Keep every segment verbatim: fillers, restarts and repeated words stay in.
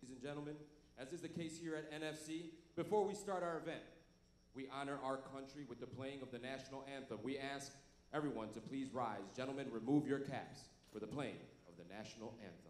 Ladies and gentlemen, as is the case here at N F C, before we start our event, we honor our country with the playing of the national anthem. We ask everyone to please rise. Gentlemen, remove your caps for the playing of the national anthem.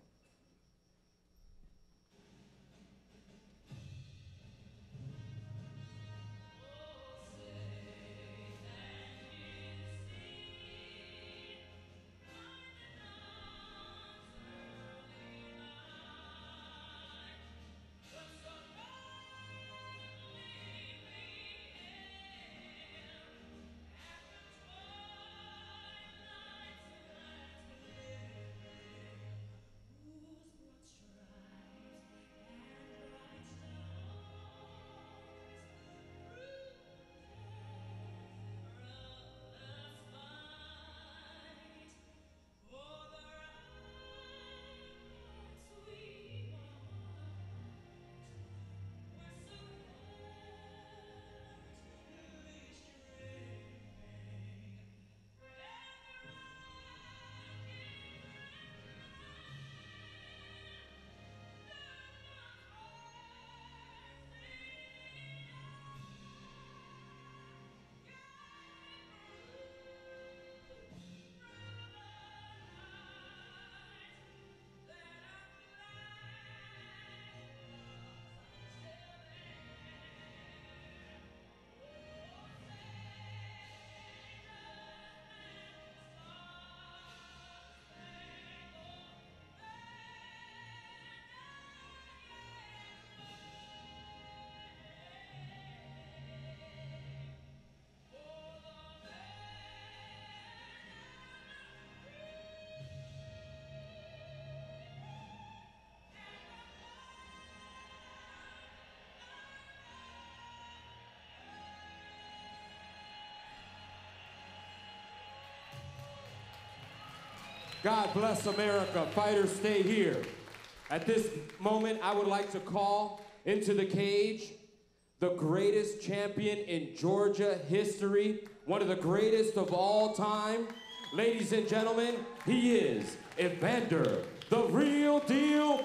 God bless America. Fighters, stay here. At this moment, I would like to call into the cage the greatest champion in Georgia history, one of the greatest of all time. Ladies and gentlemen, he is Evander, the real deal,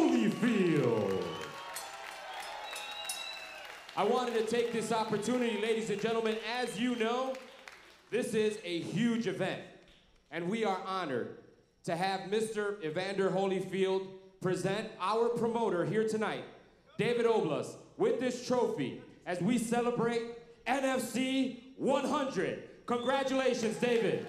Holyfield. I wanted to take this opportunity, ladies and gentlemen, as you know, this is a huge event, and we are honored to have Mister Evander Holyfield present our promoter here tonight, David Oblas, with this trophy as we celebrate N F C one hundred. Congratulations, David.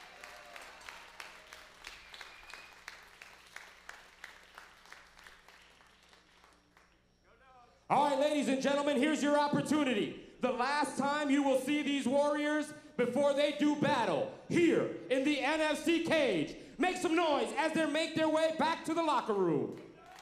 All right, ladies and gentlemen, here's your opportunity. The last time you will see these warriors before they do battle here in the N F C cage. Make some noise as they make their way back to the locker room.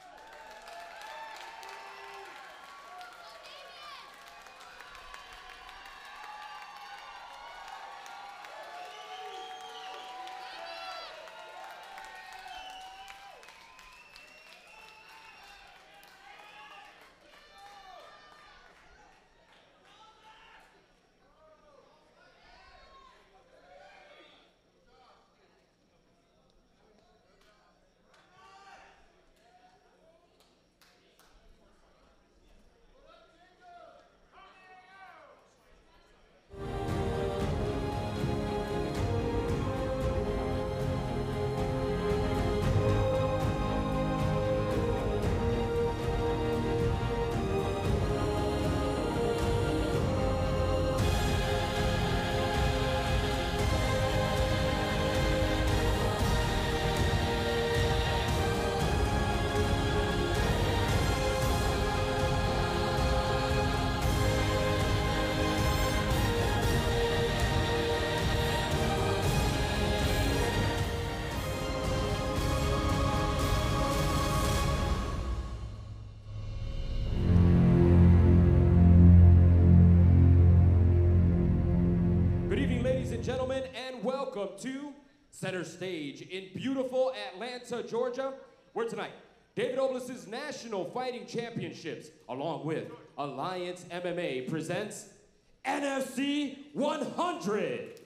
Gentlemen, and welcome to center stage in beautiful Atlanta, Georgia, where tonight David Oblas' National Fighting Championships, along with Alliance M M A, presents N F C one hundred.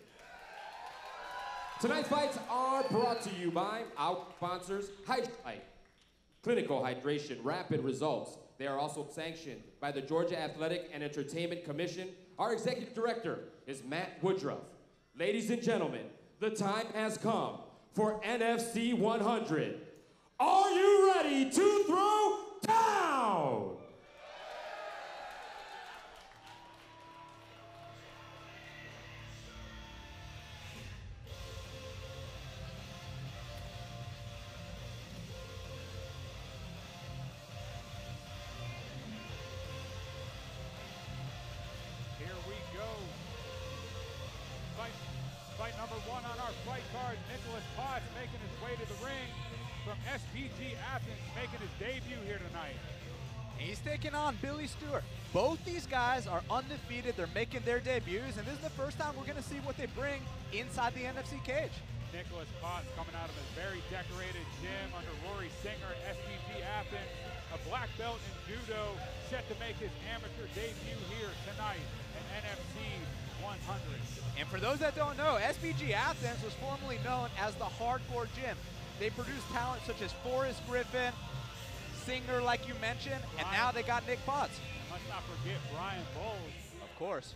Tonight's fights are brought to you by our sponsors, Hydralyte, clinical hydration, rapid results. They are also sanctioned by the Georgia Athletic and Entertainment Commission. Our executive director is Matt Woodruff. Ladies and gentlemen, the time has come for N F C one hundred. Are you ready to throw down? Here we go. Fight, fight number one on our fight card. Nicholas Potts making his way to the ring from S P G Athens, making his debut here tonight. He's taking on Billy Stewart. Both these guys are undefeated. They're making their debuts, and this is the first time we're going to see what they bring inside the N F C cage. Nicholas Potts coming out of his very decorated gym under Rory Singer at S P G Athens, a black belt in judo, set to make his amateur debut here tonight at N F C one hundred. And for those that don't know, S P G Athens was formerly known as the Hardcore Gym. They produced talent such as Forrest Griffin, Singer, like you mentioned, and Brian, now they got Nick Potts. Let's not forget Brian Bowles. Of course.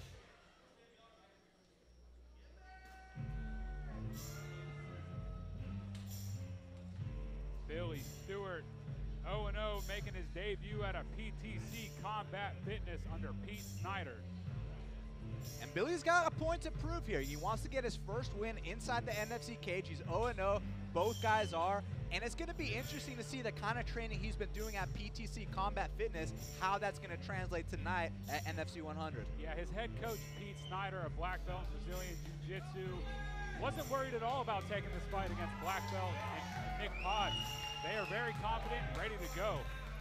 Billy Stewart, oh and oh, making his debut at a P T C Combat Fitness under Pete Snyder. And Billy's got a point to prove here. He wants to get his first win inside the N F C cage. He's oh and oh. Both guys are. And it's going to be interesting to see the kind of training he's been doing at P T C Combat Fitness, how that's going to translate tonight at N F C one hundred. Yeah, his head coach, Pete Snyder, a black belt in Brazilian Jiu-Jitsu, wasn't worried at all about taking this fight against black belt and Nick Potts. They are very confident and ready to go.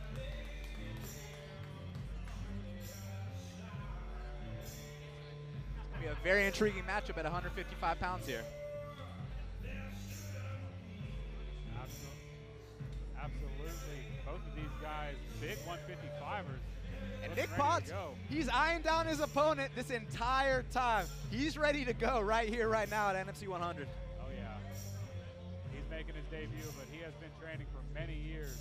It's going to be a very intriguing matchup at one hundred fifty-five pounds here. Absolutely. Both of these guys, big one fifty-fivers. And Nick Potts, he's eyeing down his opponent this entire time. He's ready to go right here, right now at N F C one hundred. Oh, yeah. He's making his debut, but he has been training for many years.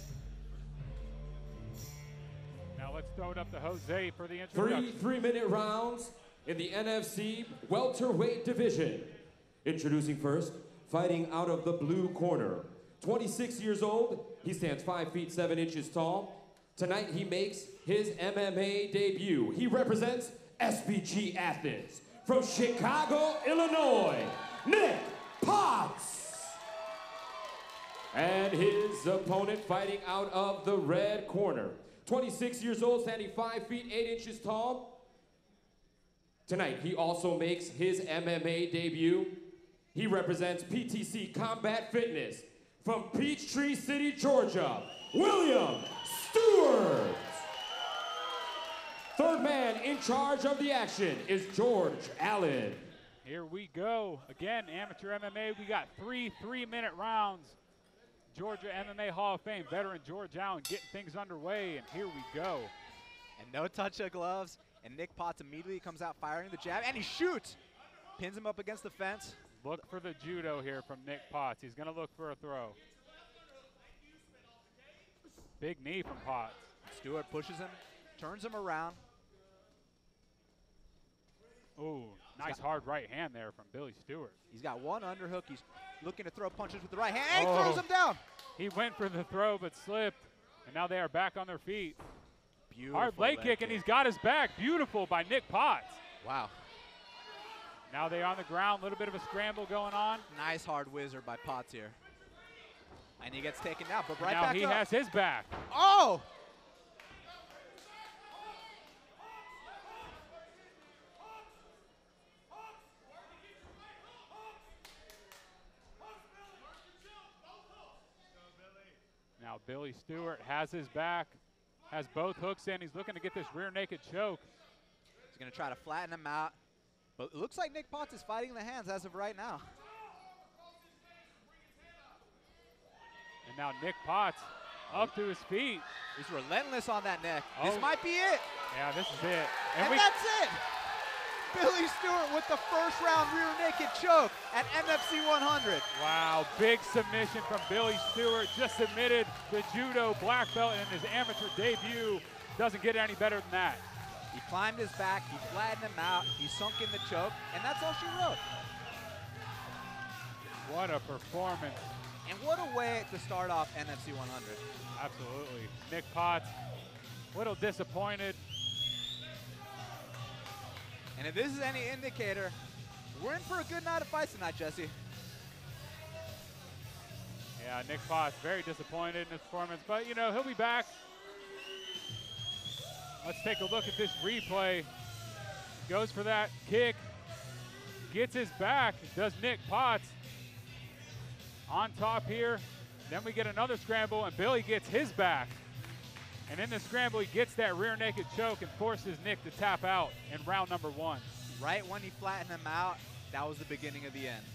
Now let's throw it up to Jose for the introduction. Three three-minute rounds in the N F C welterweight division. Introducing first, fighting out of the blue corner. twenty-six years old, he stands five feet seven inches tall. Tonight he makes his M M A debut. He represents S P G Athens. From Chicago, Illinois, Nick Potts. And his opponent fighting out of the red corner. twenty-six years old, standing five feet eight inches tall. Tonight he also makes his M M A debut. He represents P T C Combat Fitness. From Peachtree City, Georgia, William Stewart. Third man in charge of the action is George Allen. Here we go. Again, amateur M M A, we got three three-minute rounds. Georgia M M A Hall of Fame veteran George Allen getting things underway, and here we go. And no touch of gloves, and Nick Potts immediately comes out firing the jab, and he shoots. Pins him up against the fence. Look for the judo here from Nick Potts. He's going to look for a throw. Big knee from Potts. Stewart pushes him, turns him around. Ooh, nice hard right hand there from Billy Stewart. He's got one underhook. He's looking to throw punches with the right hand, and he Oh. throws him down. He went for the throw but slipped, and now they are back on their feet. Beautiful Hard leg kick, and he's got his back. Beautiful by Nick Potts. Wow. Now they're on the ground, a little bit of a scramble going on. Nice hard whizzer by Potts here. And he gets taken down, but right now back he up. has his back. Oh! Now Billy Stewart has his back, has both hooks in. He's looking to get this rear naked choke. He's going to try to flatten him out. But it looks like Nick Potts is fighting the hands as of right now. And now Nick Potts up to his feet. He's relentless on that neck. Oh. This might be it. Yeah, this is it. And, we, that's it. Billy Stewart with the first round rear naked choke at N F C one hundred. Wow, big submission from Billy Stewart. Just submitted the judo black belt in his amateur debut. Doesn't get any better than that. He climbed his back, he flattened him out, he sunk in the choke, and that's all she wrote. What a performance. And what a way to start off N F C one hundred. Absolutely. Nick Potts, a little disappointed. And if this is any indicator, we're in for a good night of fights tonight, Jesse. Yeah, Nick Potts very disappointed in his performance, but you know, he'll be back. Let's take a look at this replay. Goes for that kick, gets his back, does Nick Potts. On top here, then we get another scramble and Billy gets his back. And in the scramble, he gets that rear naked choke and forces Nick to tap out in round number one. Right when he flattened him out, that was the beginning of the end.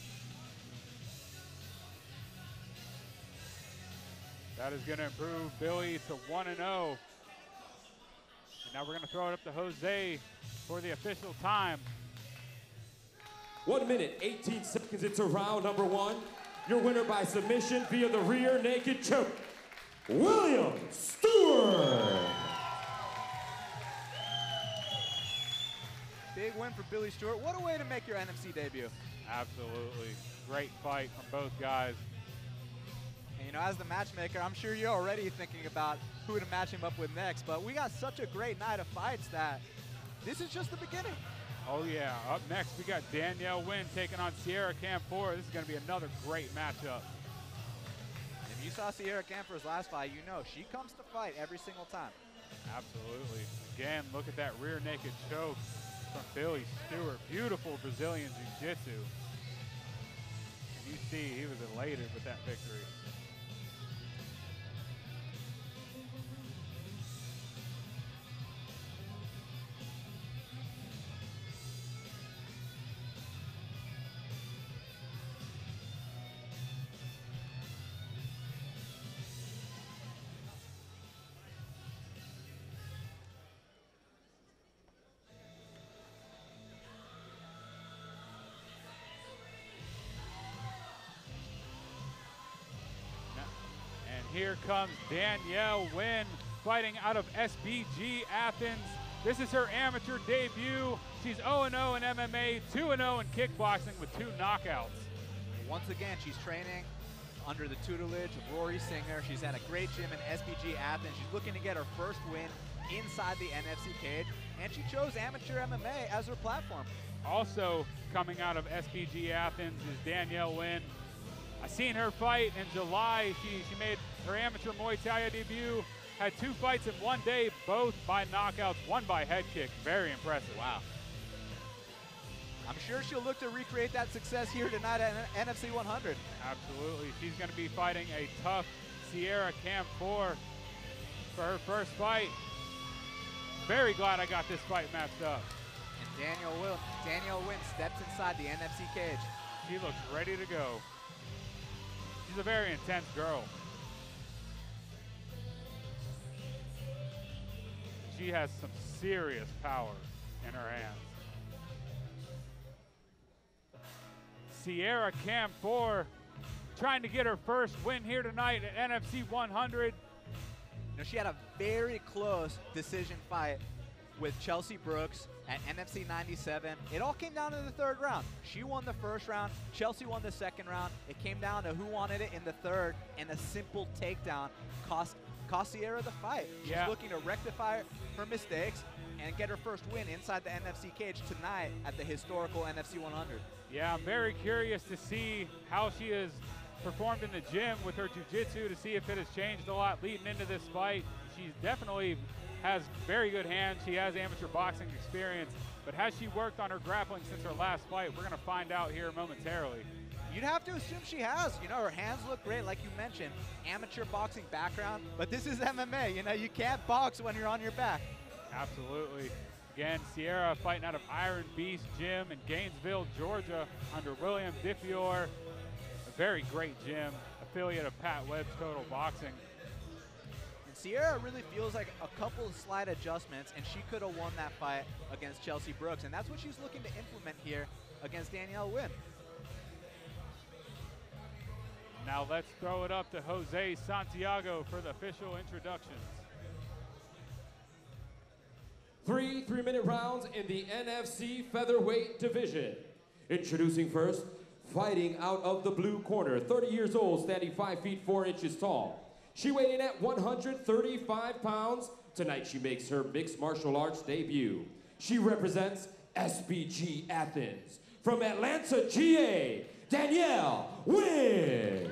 That is going to improve Billy to one and oh. And now we're going to throw it up to Jose for the official time. One minute, eighteen seconds into round number one. Your winner by submission via the rear naked choke, William Stewart. Big win for Billy Stewart. What a way to make your N F C debut. Absolutely. Great fight from both guys. And you know, as the matchmaker, I'm sure you're already thinking about who to match him up with next, but we got such a great night of fights that this is just the beginning. Oh yeah, up next we got Danielle Wynn taking on Sierra Camphor. This is going to be another great matchup. And if you saw Sierra Camphor's last fight, you know she comes to fight every single time. Absolutely. Again, look at that rear naked choke from Billy Stewart. Beautiful Brazilian Jiu-Jitsu. And you see he was elated with that victory. Here comes Danielle Wynn, fighting out of S B G Athens. This is her amateur debut. She's oh and oh in M M A, two and oh in kickboxing with two knockouts. Once again, she's training under the tutelage of Rory Singer. She's at a great gym in S B G Athens. She's looking to get her first win inside the N F C cage, and she chose amateur M M A as her platform. Also coming out of S B G Athens is Danielle Wynn. I seen her fight in July. She, she made her amateur Muay Thai debut, had two fights in one day, both by knockouts, one by head kick. Very impressive. Wow. I'm sure she'll look to recreate that success here tonight at N F C one hundred. Absolutely. She's going to be fighting a tough Sierra Camphor for her first fight. Very glad I got this fight matched up. And Danielle Will, Danielle Wynn steps inside the N F C cage. She looks ready to go. She's a very intense girl. She has some serious power in her hands. Sierra Camphor trying to get her first win here tonight at N F C one hundred. You know, she had a very close decision fight with Chelsea Brooks at N F C ninety-seven. It all came down to the third round. She won the first round, Chelsea won the second round. It came down to who wanted it in the third, and a simple takedown cost, cost Sierra the fight. She's yeah. looking to rectify her mistakes and get her first win inside the N F C cage tonight at the historical N F C one hundred. Yeah, I'm very curious to see how she has performed in the gym with her jiu-jitsu, to see if it has changed a lot leading into this fight. She definitely has very good hands. She has amateur boxing experience, but has she worked on her grappling since her last fight? We're gonna find out here momentarily. You'd have to assume she has. You know, her hands look great, like you mentioned. Amateur boxing background, but this is M M A. You know, you can't box when you're on your back. Absolutely. Again, Sierra fighting out of Iron Beast Gym in Gainesville, Georgia, under William Diffior. A very great gym, affiliate of Pat Webb's Total Boxing. And And Sierra really feels like a couple of slight adjustments, and she could have won that fight against Chelsea Brooks. And that's what she's looking to implement here against Danielle Wynn. Now let's throw it up to Jose Santiago for the official introductions. Three three-minute rounds in the N F C featherweight division. Introducing first, fighting out of the blue corner, thirty years old, standing five feet four inches tall. She weighed in at one hundred thirty-five pounds. Tonight she makes her mixed martial arts debut. She represents S P G Athens. From Atlanta, G A, Danielle Wynn.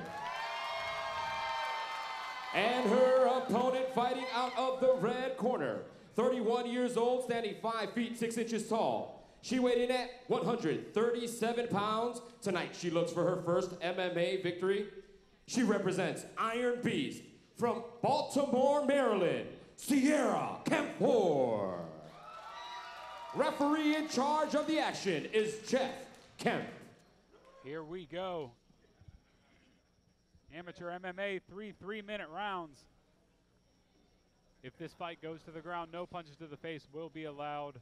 And her opponent fighting out of the red corner, thirty-one years old, standing five feet six inches tall. She weighed in at one hundred thirty-seven pounds. Tonight she looks for her first M M A victory. She represents Iron Beast. From Baltimore, Maryland, Sierra Kempfor. Referee in charge of the action is Jeff Kemp. Here we go. Amateur M M A, three three-minute rounds. If this fight goes to the ground, no punches to the face will be allowed.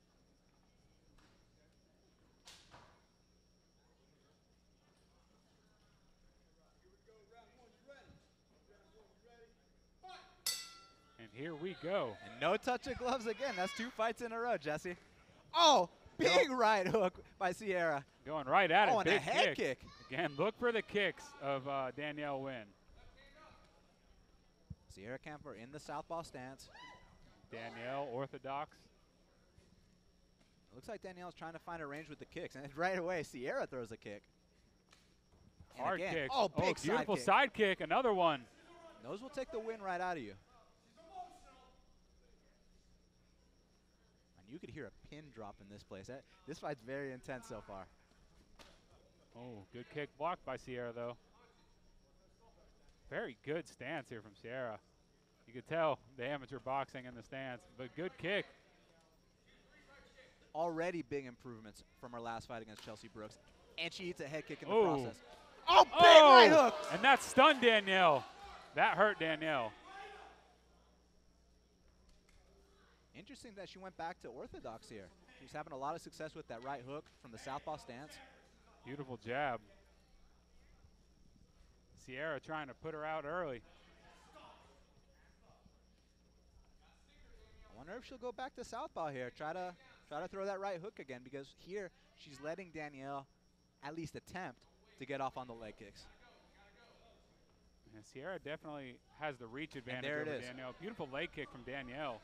And here we go. And no touch of gloves again. That's two fights in a row, Jesse. Oh, big right hook by Sierra. Going right at it. Oh, and Big a head kick. Again, look for the kicks of uh, Danielle Wynn. Sierra Kempfor in the southpaw stance. Danielle, orthodox. Looks like Danielle's trying to find a range with the kicks. And right away, Sierra throws a kick. And Hard again, kick. Oh, big beautiful side kick. side kick. Another one. Those will take the win right out of you. And you could hear a pin drop in this place. That, this fight's very intense so far. Oh, good kick blocked by Sierra, though. Very good stance here from Sierra. You could tell the amateur boxing in the stance, but good kick. Already big improvements from her last fight against Chelsea Brooks. And she eats a head kick in the Ooh. process. Oh, big Oh, right hook! and that stunned Danielle. That hurt Danielle. Interesting that she went back to orthodox here. She's having a lot of success with that right hook from the southpaw stance. Beautiful jab. Sierra trying to put her out early. I wonder if she'll go back to southpaw here. Try to try to throw that right hook again, because here she's letting Danielle at least attempt to get off on the leg kicks. And Sierra definitely has the reach advantage there it over is. Danielle. Beautiful leg kick from Danielle.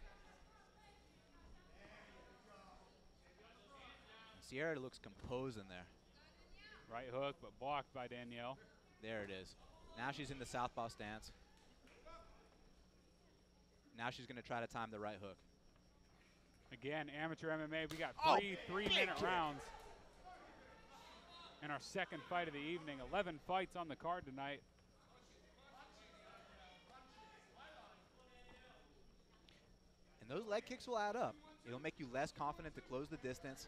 Sierra looks composed in there. Right hook, but blocked by Danielle. There it is. Now she's in the southpaw stance. Now she's going to try to time the right hook. Again, amateur M M A, we got Oh, three three-minute kick. rounds in our second fight of the evening. eleven fights on the card tonight. And those leg kicks will add up. It'll make you less confident to close the distance.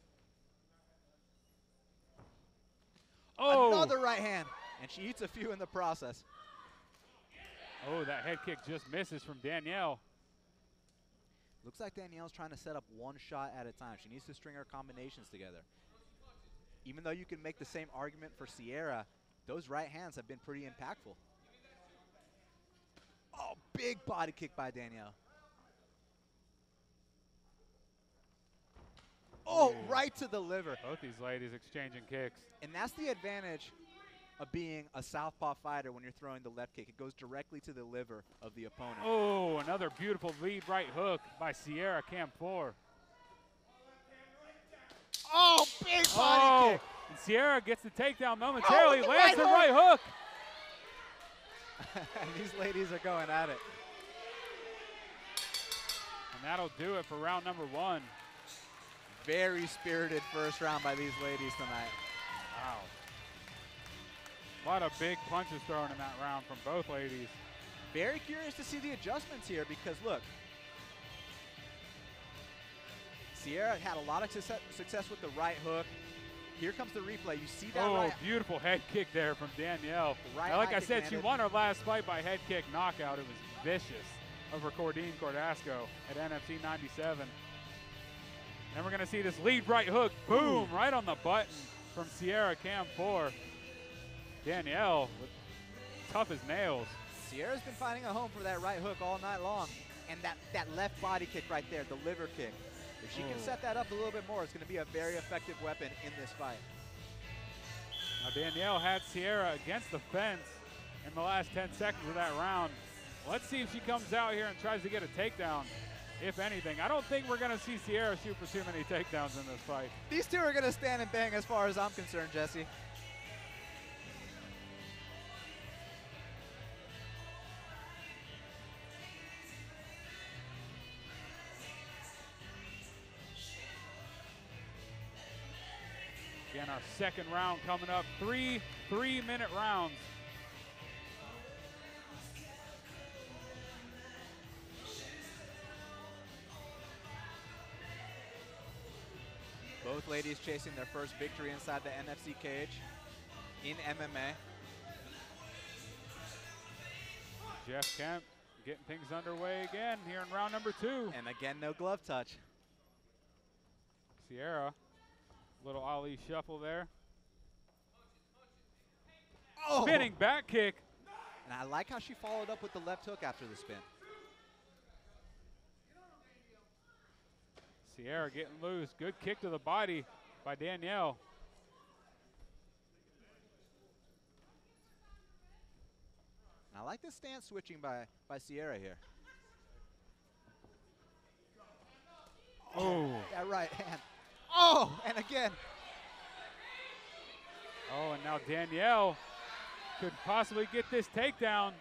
Oh! Another right hand. And she eats a few in the process. Oh, that head kick just misses from Danielle. Looks like Danielle's trying to set up one shot at a time. She needs to string her combinations together. Even though you can make the same argument for Sierra, those right hands have been pretty impactful. Oh, big body kick by Danielle. Oh, Ooh. right to the liver. Both these ladies exchanging kicks. And that's the advantage of being a southpaw fighter when you're throwing the left kick. It goes directly to the liver of the opponent. Oh, another beautiful lead right hook by Sierra Kempfor. Oh, big body Oh, kick. and Sierra gets the takedown momentarily, Oh, the lands right the hook. right hook. And these ladies are going at it. And that'll do it for round number one. Very spirited first round by these ladies tonight. Wow. A lot of big punches thrown in that round from both ladies. Very curious to see the adjustments here, because look, Sierra had a lot of success success with the right hook. Here comes the replay. You see that Oh, right? beautiful head kick there from Danielle. Right Now, like high I kick said, she landed. won her last fight by head kick knockout. It was vicious over Cordine Cordasco at N F C ninety-seven. Then we're going to see this lead right hook, boom, right on the button from Sierra Cam four. Danielle, with tough as nails. Sierra's been finding a home for that right hook all night long. And that, that left body kick right there, the liver kick. If she can Oh. set that up a little bit more, it's going to be a very effective weapon in this fight. Now Danielle had Sierra against the fence in the last ten seconds of that round. Let's see if she comes out here and tries to get a takedown, if anything. I don't think we're going to see Sierra shoot for too many takedowns in this fight. These two are going to stand and bang as far as I'm concerned, Jesse. Again, our second round coming up. Three three-minute rounds. Both ladies chasing their first victory inside the N F C cage in M M A. Jeff Kemp getting things underway again here in round number two. And again, no glove touch. Sierra, little Ali shuffle there. Oh! Spinning back kick. And I like how she followed up with the left hook after the spin. Sierra getting loose. Good kick to the body by Danielle. And I like the stance switching by, by Sierra here. Oh. That right hand. Oh, and again. Oh, and now Danielle could possibly get this takedown.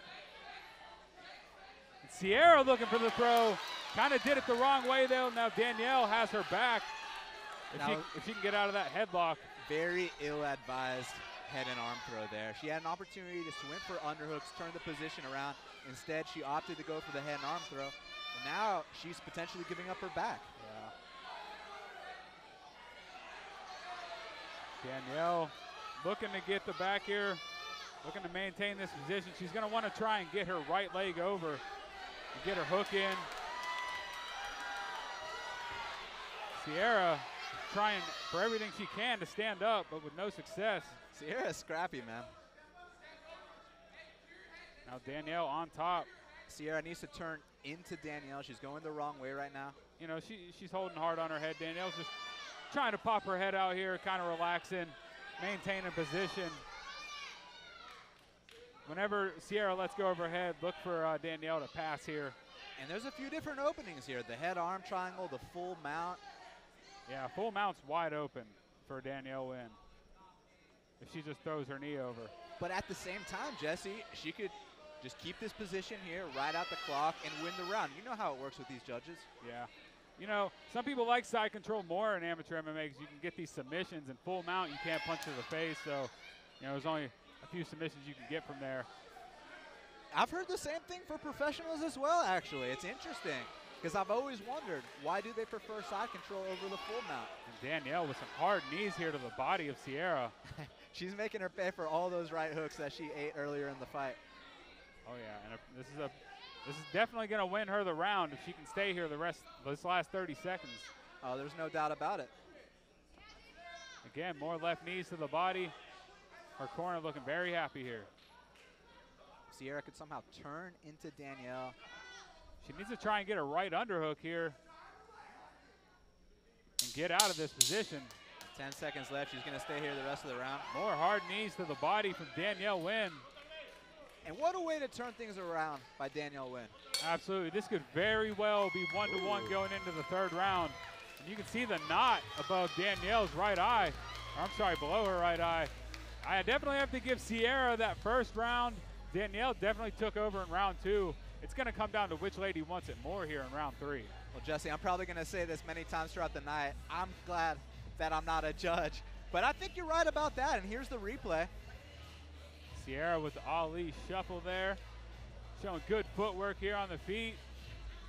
And Sierra looking for the throw. Kind of did it the wrong way, though. Now Danielle has her back. If, Now- she, if she can get out of that headlock. Very ill-advised head and arm throw there. She had an opportunity to swing for underhooks, turn the position around. Instead, she opted to go for the head and arm throw. And now she's potentially giving up her back. Danielle looking to get the back here, looking to maintain this position. She's going to want to try and get her right leg over and get her hook in. Sierra trying for everything she can to stand up, but with no success. Sierra's scrappy, man. Now Danielle on top. Sierra needs to turn into Danielle. She's going the wrong way right now. You know, she, she's holding hard on her head. Danielle's just trying to pop her head out here, kind of relaxing, maintaining position. Whenever Sierra lets go of her head, look for uh, Danielle to pass here. And there's a few different openings here. The head arm triangle, the full mount. Yeah, full mount's wide open for a Danielle win if she just throws her knee over. But at the same time, Jesse, she could just keep this position here, ride out the clock, and win the round. You know how it works with these judges. Yeah. You know, some people like side control more in amateur M M A because you can get these submissions. In full mount, you can't punch to the face, so, you know, there's only a few submissions you can get from there. I've heard the same thing for professionals as well, actually. It's interesting because I've always wondered, why do they prefer side control over the full mount? And Danielle with some hard knees here to the body of Sierra. She's making her pay for all those right hooks that she ate earlier in the fight. Oh yeah, and a, this is a this is definitely going to win her the round if she can stay here the rest this last thirty seconds. Oh, there's no doubt about it. Again, more left knees to the body. Her corner looking very happy here. Sierra could somehow turn into Danielle. She needs to try and get a right underhook here and get out of this position. ten seconds left. She's going to stay here the rest of the round. More hard knees to the body from Danielle Wynn. And what a way to turn things around by Danielle Wynn. Absolutely. This could very well be one-to-one going into the third round. And you can see the knot above Danielle's right eye. Or I'm sorry, below her right eye. I definitely have to give Sierra that first round. Danielle definitely took over in round two. It's going to come down to which lady wants it more here in round three. Well, Jesse, I'm probably going to say this many times throughout the night. I'm glad that I'm not a judge. But I think you're right about that, and here's the replay. Sierra with the Ali shuffle there. Showing good footwork here on the feet.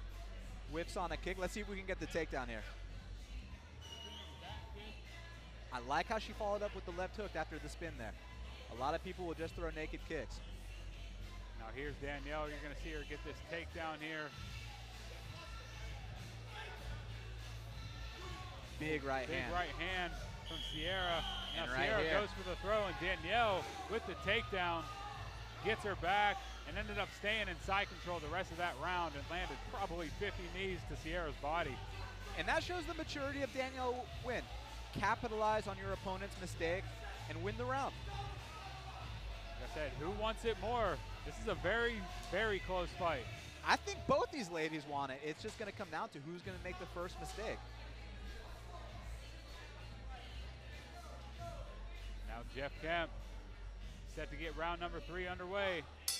Whips on a kick. Let's see if we can get the takedown here. I like how she followed up with the left hook after the spin there. A lot of people will just throw naked kicks. Now here's Danielle. You're going to see her get this takedown here. Big right Big hand. right hand from Sierra. Now And right Sierra here. goes for the throw, and Danielle with the takedown gets her back and ended up staying in side control the rest of that round and landed probably fifty knees to Sierra's body. And that shows the maturity of Danielle Wynn. Capitalize on your opponent's mistake and win the round. Like I said, who wants it more? This is a very, very close fight. I think both these ladies want it. It's just going to come down to who's going to make the first mistake. Now Jeff Kemp set to get round number three underway.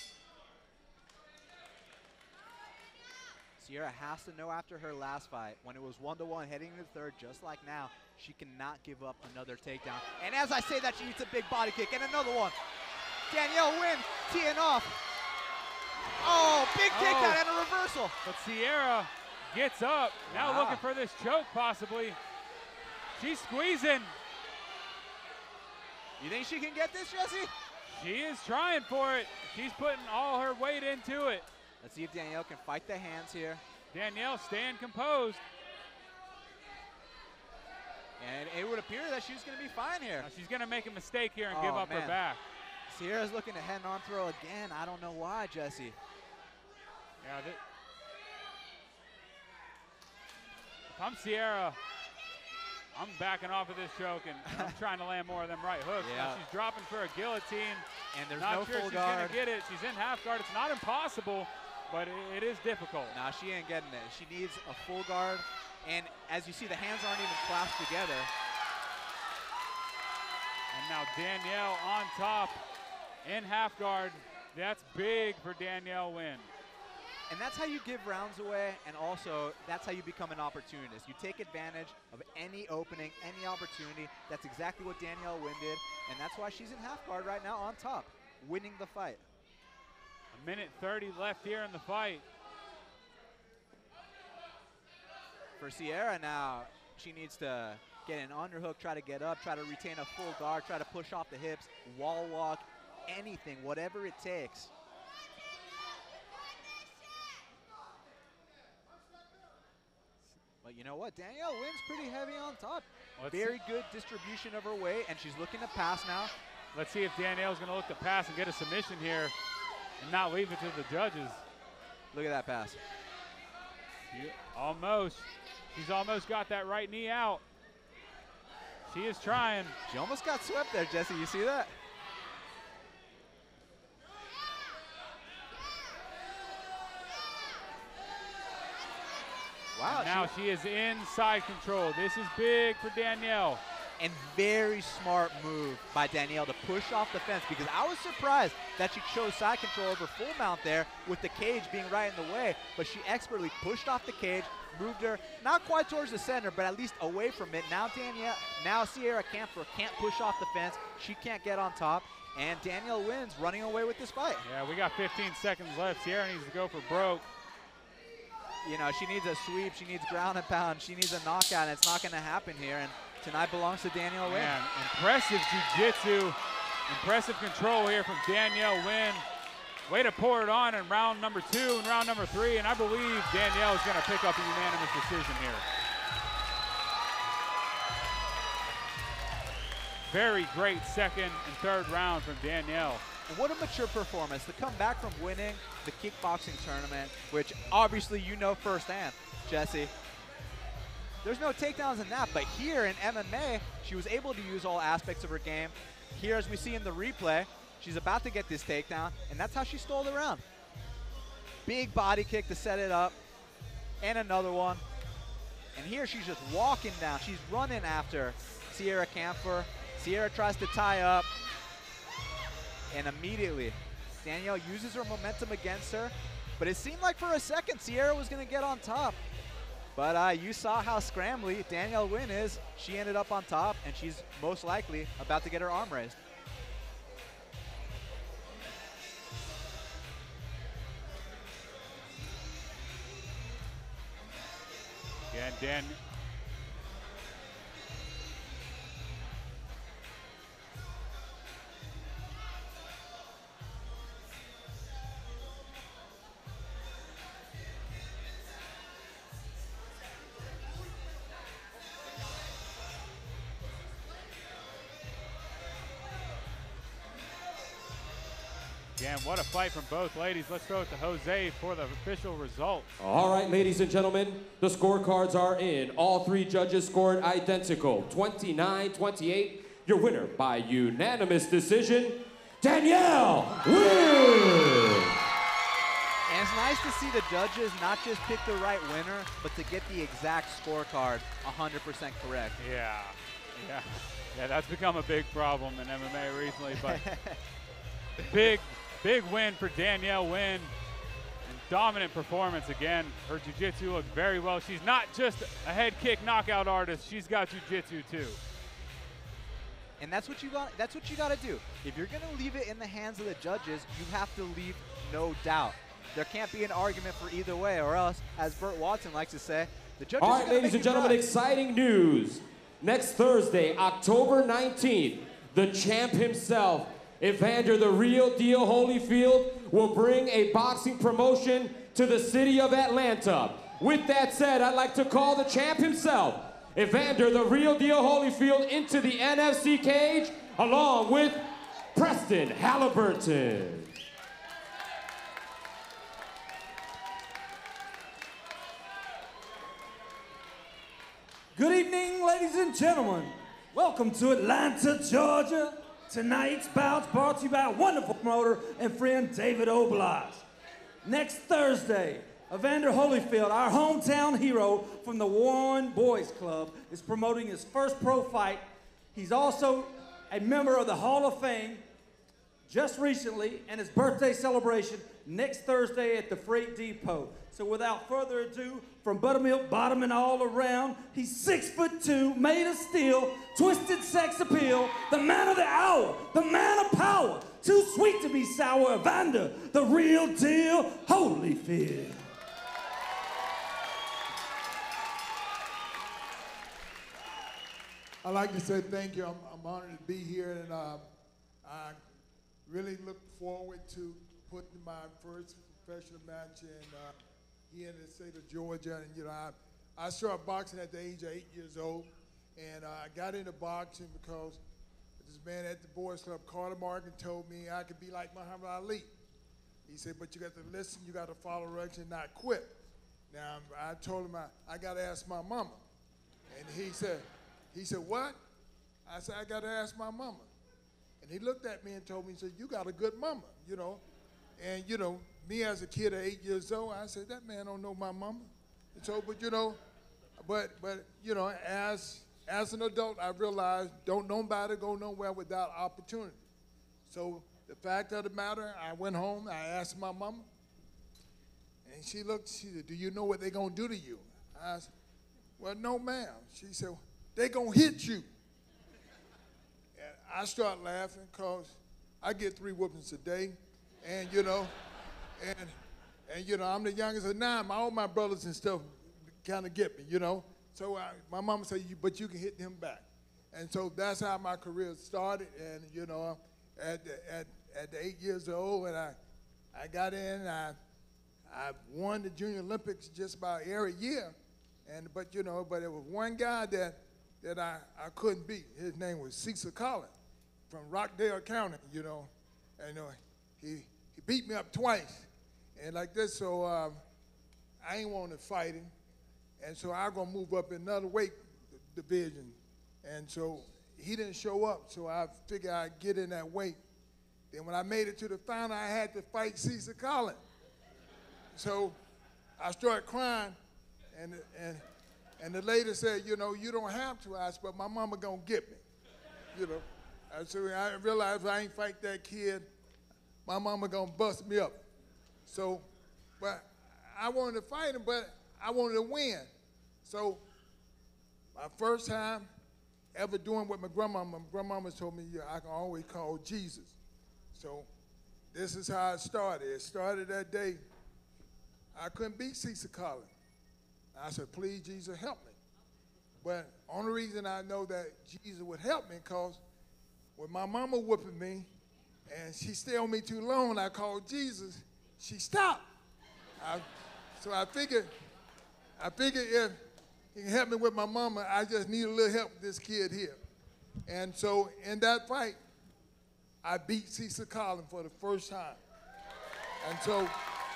Sierra has to know after her last fight, when it was one to one heading into the third, just like now, she cannot give up another takedown. And as I say that, she eats a big body kick and another one. Danielle Wynn teeing off. Oh, big takedown Oh. and a reversal. But Sierra gets up, now Wow. looking for this choke possibly. She's squeezing. You think she can get this, Jesse? She is trying for it. She's putting all her weight into it. Let's see if Danielle can fight the hands here. Danielle staying composed. And it would appear that she's going to be fine here. Now she's gonna make a mistake here and Oh, give up man. her back. Sierra's looking to head on throw again. I don't know why, Jesse. Yeah, th- if I'm Sierra, I'm backing off of this choke and I'm trying to land more of them right hooks. Now Yeah. she's dropping for a guillotine. And there's Not no sure full she's guard. gonna get it. She's in half guard. It's not impossible, but it, it is difficult. Nah, she ain't getting it. She needs a full guard. And as you see, the hands aren't even clasped together. And now Danielle on top in half guard. That's big for Danielle Wynn. And that's how you give rounds away, and also that's how you become an opportunist. You take advantage of any opening, any opportunity. That's exactly what Danielle Wynn did, and that's why she's in half guard right now on top, winning the fight. A minute thirty left here in the fight. For Sierra now, she needs to get an underhook, try to get up, try to retain a full guard, try to push off the hips, wall walk, anything, whatever it takes. But you know what? Danielle Wynn's pretty heavy on top. Let's Very see, good distribution of her weight, and she's looking to pass now. let's see if Danielle's gonna look to pass and get a submission here and not leave it to the judges. Look at that pass. She- almost. She's almost got that right knee out. She is trying. She almost got swept there, Jesse. You see that? Wow. And now she- she is in side control. This is big for Danielle. And very smart move by Danielle to push off the fence, because I was surprised that she chose side control over full mount there with the cage being right in the way, but she expertly pushed off the cage, moved her not quite towards the center, but at least away from it. Now Danielle, now Sierra Camphor can't push off the fence. She can't get on top, and Danielle Wynn's running away with this fight. Yeah, we got fifteen seconds left. Sierra needs to go for broke. You know, she needs a sweep, she needs ground and pound, she needs a knockout, and it's not gonna happen here, and tonight belongs to Danielle Wynn. Man, impressive jiu-jitsu, impressive control here from Danielle Wynn. Way to pour it on in round number two and round number three, and I believe Danielle is going to pick up a unanimous decision here. Very great second and third round from Danielle. And what a mature performance to come back from winning the kickboxing tournament, which obviously you know firsthand, Jesse. There's no takedowns in that, but here in M M A, she was able to use all aspects of her game. Here, as we see in the replay, she's about to get this takedown, and that's how she stole the round. Big body kick to set it up, and another one. And here she's just walking down. She's running after Sierra Camphor. Sierra tries to tie up, and immediately Danielle uses her momentum against her, but it seemed like for a second Sierra was gonna get on top. But uh, you saw how scrambly Danielle Wynn is. She ended up on top, and she's most likely about to get her arm raised. Yeah, and Dan, Again, what a fight from both ladies. Let's throw it to Jose for the official results. All right, ladies and gentlemen, the scorecards are in. All three judges scored identical, twenty-nine twenty-eight. Your winner by unanimous decision, Danielle wins! And it's nice to see the judges not just pick the right winner, but to get the exact scorecard one hundred percent correct. Yeah, yeah, yeah. That's become a big problem in M M A recently, but big, big win for Danielle Wynn. And dominant performance again. Her jiu-jitsu looked very well. She's not just a head kick knockout artist. She's got jiu-jitsu too. And that's what you got. That's what you got to do. If you're gonna leave it in the hands of the judges, you have to leave no doubt. There can't be an argument for either way, or else, as Burt Watson likes to say, the judges. All are right, gonna ladies make and it gentlemen, right. exciting news. Next Thursday, October nineteenth, the champ himself, Evander the Real Deal Holyfield, will bring a boxing promotion to the city of Atlanta. With that said, I'd like to call the champ himself, Evander the Real Deal Holyfield, into the N F C cage, along with Preston Halliburton. Good evening, ladies and gentlemen. Welcome to Atlanta, Georgia. Tonight's bout's brought to you by a wonderful promoter and friend, David Oblas. Next Thursday, Evander Holyfield, our hometown hero from the Warren Boys Club, is promoting his first pro fight. He's also a member of the Hall of Fame just recently, and his birthday celebration next Thursday at the Freight Depot. So without further ado, from buttermilk bottom and all around, he's six foot two, made of steel, twisted sex appeal, the man of the hour, the man of power, too sweet to be sour, Evander, the Real Deal Holyfield. I'd like to say thank you. I'm, I'm honored to be here, and uh, I really look forward to putting my first professional match in uh, here in the state of Georgia. And you know, I, I started boxing at the age of eight years old, and uh, I got into boxing because this man at the Boys Club, Carter Morgan, told me I could be like Muhammad Ali. He said, but you got to listen, you got to follow directions, not quit. Now, I told him I, I got to ask my mama. And he said, he said, what? I said, I got to ask my mama. And he looked at me and told me, he said, you got a good mama, you know. And, you know, me as a kid at eight years old, I said, that man don't know my mama. And so, but, you know, but, but you know, as, as an adult, I realized don't nobody go nowhere without opportunity. So the fact of the matter, I went home, I asked my mama, and she looked, she said, do you know what they're going to do to you? I said, well, no, ma'am. She said, they're going to hit you. And I start laughing because I get three whoopings a day. And, you know, and, and, you know, I'm the youngest of nine. My, all my brothers and stuff kind of get me, you know. So I, my mama said, you, but you can hit him back. And so that's how my career started. And, you know, at the, at, at the eight years old, and I, I got in, I, I won the Junior Olympics just about every year. And, but, you know, but there was one guy that, that I, I couldn't beat. His name was Cecil Collins from Rockdale County, you know. And uh, he, he beat me up twice. And like this, so um, I ain't want to fight him. And so I gonna move up in another weight division. And so he didn't show up, so I figured I'd get in that weight. Then when I made it to the final, I had to fight Cecil Collins. So I started crying, and, and, and the lady said, you know, you don't have to. I said, but my mama gonna get me, you know. And so I realized if I ain't fight that kid, my mama gonna bust me up. So, but I wanted to fight him, but I wanted to win. So my first time ever doing what my grandmama, my grandmama told me, yeah, I can always call Jesus. So this is how it started. It started that day. I couldn't beat Cecil Collins. I said, please, Jesus, help me. But only reason I know that Jesus would help me because when my mama whooping me and she stayed on me too long, I called Jesus, she stopped. I, so I figured, I figured if he can help me with my mama, I just need a little help with this kid here. And so in that fight, I beat Cecil Collins for the first time. And so,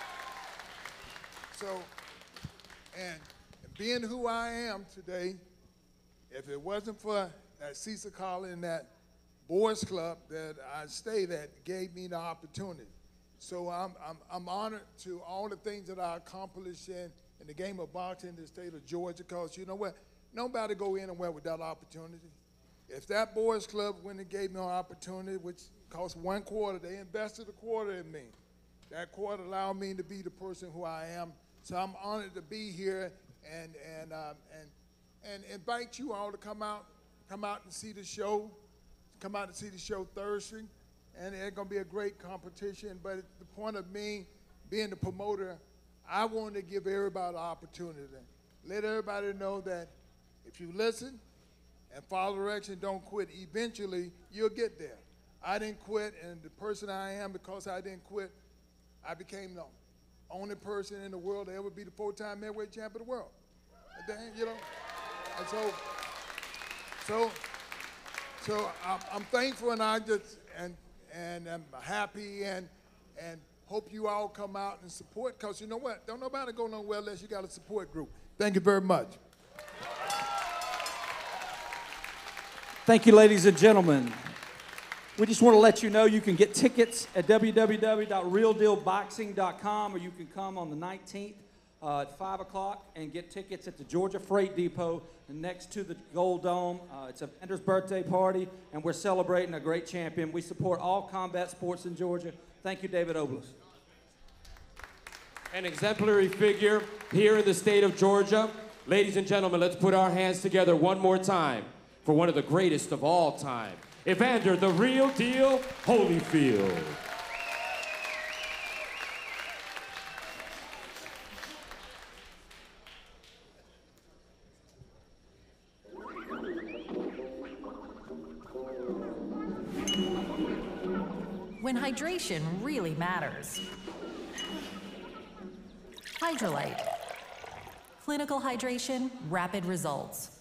so, and, and being who I am today, if it wasn't for that Cecil Collins and that boys club that I stayed at gave me the opportunity. So I'm, I'm, I'm honored to all the things that I accomplished in, in the game of boxing in the state of Georgia, because you know what? Nobody go anywhere without opportunity. If that boys club went and gave me an opportunity, which cost one quarter, they invested a quarter in me. That quarter allowed me to be the person who I am. So I'm honored to be here and, and, um, and, and invite you all to come out, come out and see the show. Come out and see the show Thursday, and it's gonna be a great competition. But at the point of me being the promoter, I want to give everybody an opportunity. Let everybody know that if you listen and follow direction, don't quit, eventually you'll get there. I didn't quit, and the person I am, because I didn't quit, I became the only person in the world to ever be the four-time middleweight champion of the world. And then, you know, and so, so. So I'm, I'm thankful, and I just and and I'm happy, and and hope you all come out and support. Cause you know what? Don't nobody go nowhere unless you got a support group. Thank you very much. Thank you, ladies and gentlemen. We just want to let you know you can get tickets at w w w dot real deal boxing dot com, or you can come on the nineteenth uh, at five o'clock and get tickets at the Georgia Freight Depot next to the Gold Dome. Uh, it's Evander's birthday party, and we're celebrating a great champion. We support all combat sports in Georgia. Thank you, David Oblas. An exemplary figure here in the state of Georgia. Ladies and gentlemen, let's put our hands together one more time for one of the greatest of all time, Evander the Real Deal Holyfield. When hydration really matters. Hydralyte. Clinical hydration, rapid results.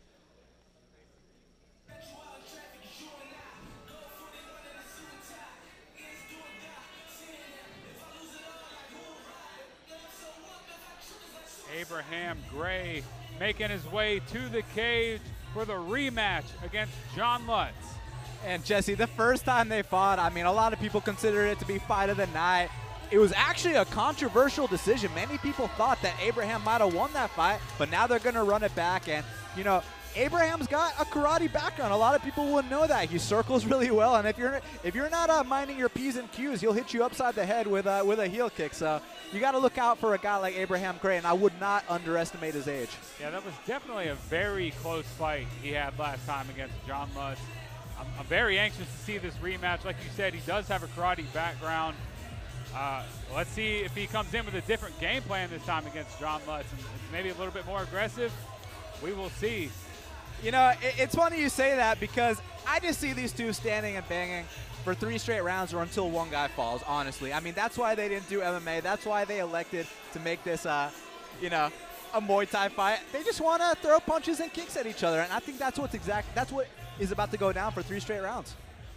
Abraham Gray making his way to the cage for the rematch against John Lutz. And Jesse, the first time they fought, I mean, a lot of people considered it to be fight of the night. It was actually a controversial decision. Many people thought that Abraham might have won that fight, but now they're going to run it back. And, you know, Abraham's got a karate background. A lot of people wouldn't know that. He circles really well, and if you're if you're not uh, minding your P's and Q's, he'll hit you upside the head with, uh, with a heel kick. So you got to look out for a guy like Abraham Gray, and I would not underestimate his age. Yeah, that was definitely a very close fight he had last time against John Lutz. I'm, I'm very anxious to see this rematch. Like you said, he does have a karate background. Uh, let's see if he comes in with a different game plan this time against John Lutz, and maybe a little bit more aggressive. We will see. You know, it, it's funny you say that, because I just see these two standing and banging for three straight rounds or until one guy falls, honestly. I mean, that's why they didn't do M M A. That's why they elected to make this, uh, you know, a Muay Thai fight. They just want to throw punches and kicks at each other, and I think that's what's exact. That's what is about to go down for three straight rounds.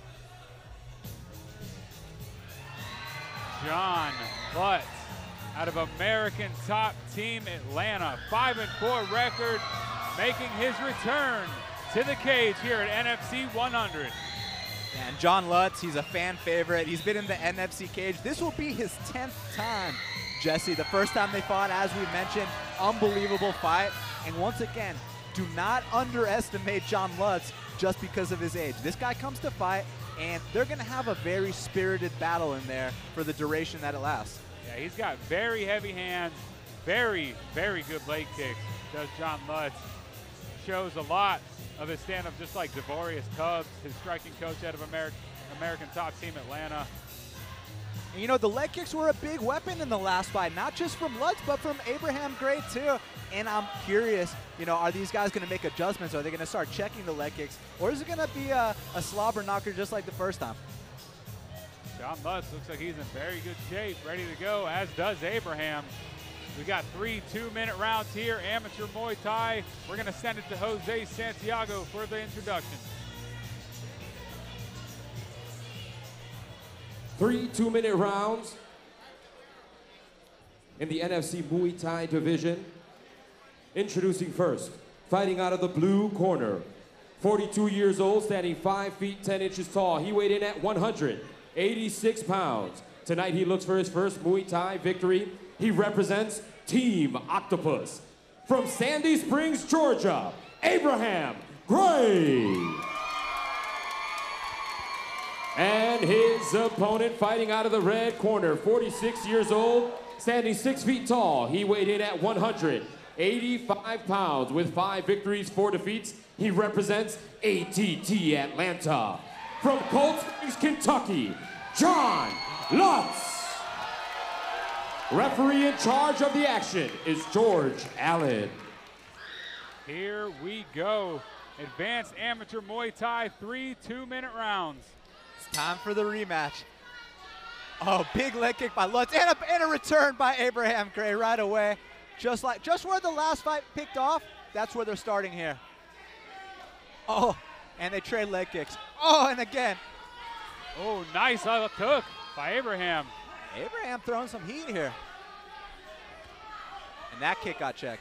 John Lutz out of American Top Team Atlanta, five and four record, making his return to the cage here at N F C one hundred. And John Lutz, he's a fan favorite. He's been in the N F C cage. This will be his tenth time, Jesse. The first time they fought, as we mentioned, unbelievable fight. And once again, do not underestimate John Lutz just because of his age. This guy comes to fight, and they're going to have a very spirited battle in there for the duration that it lasts. Yeah, he's got very heavy hands, very, very good leg kicks, does John Lutz. Shows a lot of his stand-up, just like Devorius Tubbs, his striking coach out of American, American Top Team Atlanta. And you know, the leg kicks were a big weapon in the last fight, not just from Lutz, but from Abraham Gray too. And I'm curious, you know, are these guys going to make adjustments? Are they going to start checking the leg kicks? Or is it going to be a, a slobber knocker just like the first time? John Lutz looks like he's in very good shape, ready to go, as does Abraham. We got three two-minute rounds here, amateur Muay Thai. We're going to send it to Jose Santiago for the introduction. Three two-minute rounds. in the N F C Muay Thai division. Introducing first, fighting out of the blue corner, forty-two years old, standing five feet ten inches tall. He weighed in at one hundred eighty-six pounds. Tonight he looks for his first Muay Thai victory. He represents Team Octopus. From Sandy Springs, Georgia, Abraham Gray. And his opponent fighting out of the red corner, forty-six years old, standing six feet tall. He weighed in at one hundred eighty-five pounds with five victories, four defeats. He represents A T T Atlanta. From Cold Springs, Kentucky, John Lutz. Referee in charge of the action is George Allen. Here we go. Advanced Amateur Muay Thai, three two-minute rounds. It's time for the rematch. Oh, big leg kick by Lutz and a, and a return by Abraham Gray right away. Just like, just where the last fight picked off, that's where they're starting here. Oh, and they trade leg kicks. Oh, and again. Oh, nice uh, hook by Abraham. Abraham throwing some heat here. And that kick got checked.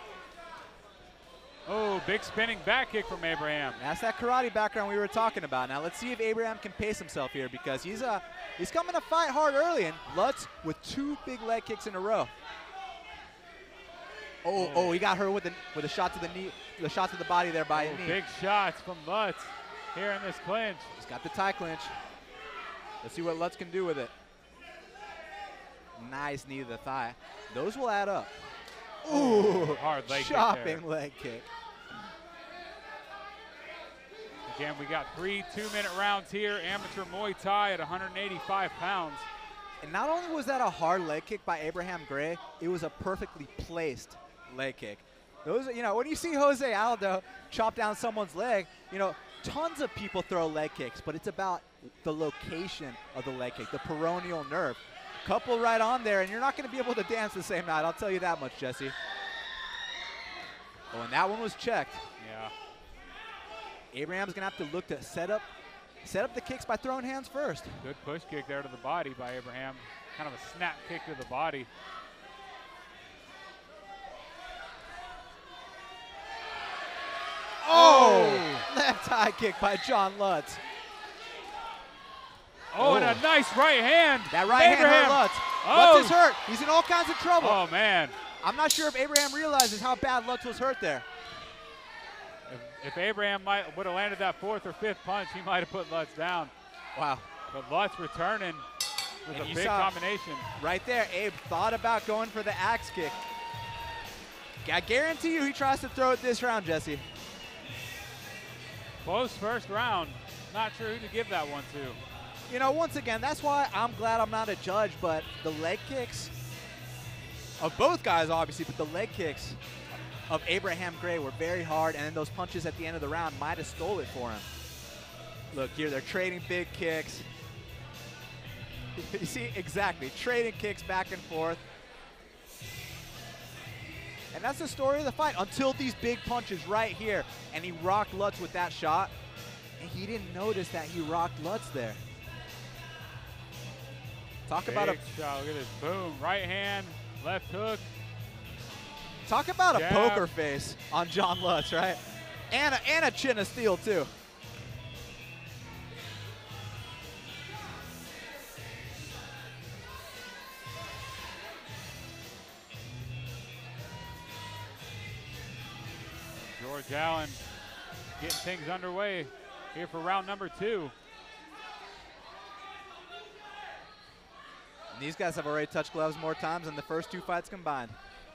Oh, big spinning back kick from Abraham. That's that karate background we were talking about. Now let's see if Abraham can pace himself here, because he's uh, he's coming to fight hard early, and Lutz with two big leg kicks in a row. Oh, oh, he got her with a with a shot to the knee, the shot to the body there by oh, a knee. Big shots from Lutz here in this clinch. He's got the tie clinch. Let's see what Lutz can do with it. Nice knee to the thigh. Those will add up. Ooh, hard leg chopping kick leg kick. Again, we got three two-minute rounds here. Amateur Muay Thai at one hundred eighty-five pounds. And not only was that a hard leg kick by Abraham Gray, it was a perfectly placed leg kick. Those, you know, when you see Jose Aldo chop down someone's leg, you know, tons of people throw leg kicks, but it's about the location of the leg kick, the peroneal nerve. Couple right on there, and you're not going to be able to dance the same night. I'll tell you that much, Jesse. Oh, and that one was checked. Yeah. Abraham's going to have to look to set up, set up the kicks by throwing hands first. Good push kick there to the body by Abraham. Kind of a snap kick to the body. Oh! Left high kick by John Lutz. Oh, and a nice right hand. That right Abraham. hand hurt Lutz. Oh. Lutz is hurt. He's in all kinds of trouble. Oh, man. I'm not sure if Abraham realizes how bad Lutz was hurt there. If, if Abraham might would have landed that fourth or fifth punch, he might have put Lutz down. Wow. But Lutz returning with And a you big saw combination. Right there, Abe thought about going for the axe kick. I guarantee you he tries to throw it this round, Jesse. Close first round. Not sure who to give that one to. You know, once again, that's why I'm glad I'm not a judge, but the leg kicks of both guys, obviously, but the leg kicks of Abraham Gray were very hard, and then those punches at the end of the round might have stole it for him. Look here, they're trading big kicks. You see, exactly, trading kicks back and forth. And that's the story of the fight, until these big punches right here, and he rocked Lutz with that shot, and he didn't notice that he rocked Lutz there. Talk Big about a shot. Look at this. Boom. Right hand, left hook. talk about Jab. a poker face on John Lutz, right? And a, and a chin of steel too. George Allen getting things underway here for round number two. And these guys have already touched gloves more times than the first two fights combined.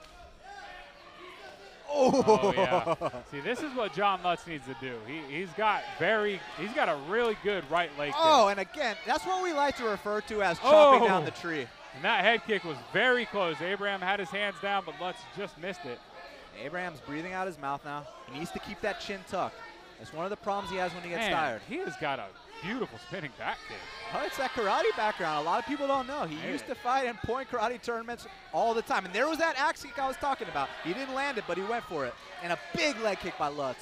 Oh, Oh yeah. See, this is what John Lutz needs to do. He he's got very he's got a really good right leg kick. Oh, and again, that's what we like to refer to as chopping Oh. down the tree. And that head kick was very close. Abraham had his hands down, but Lutz just missed it. Abraham's breathing out his mouth now. He needs to keep that chin tucked. That's one of the problems he has when he gets Man, tired. he has got a beautiful spinning back kick. Oh, it's that karate background. A lot of people don't know. He Hey. used to fight in point karate tournaments all the time. And there was that axe kick I was talking about. He didn't land it, but he went for it. And a big leg kick by Lutz.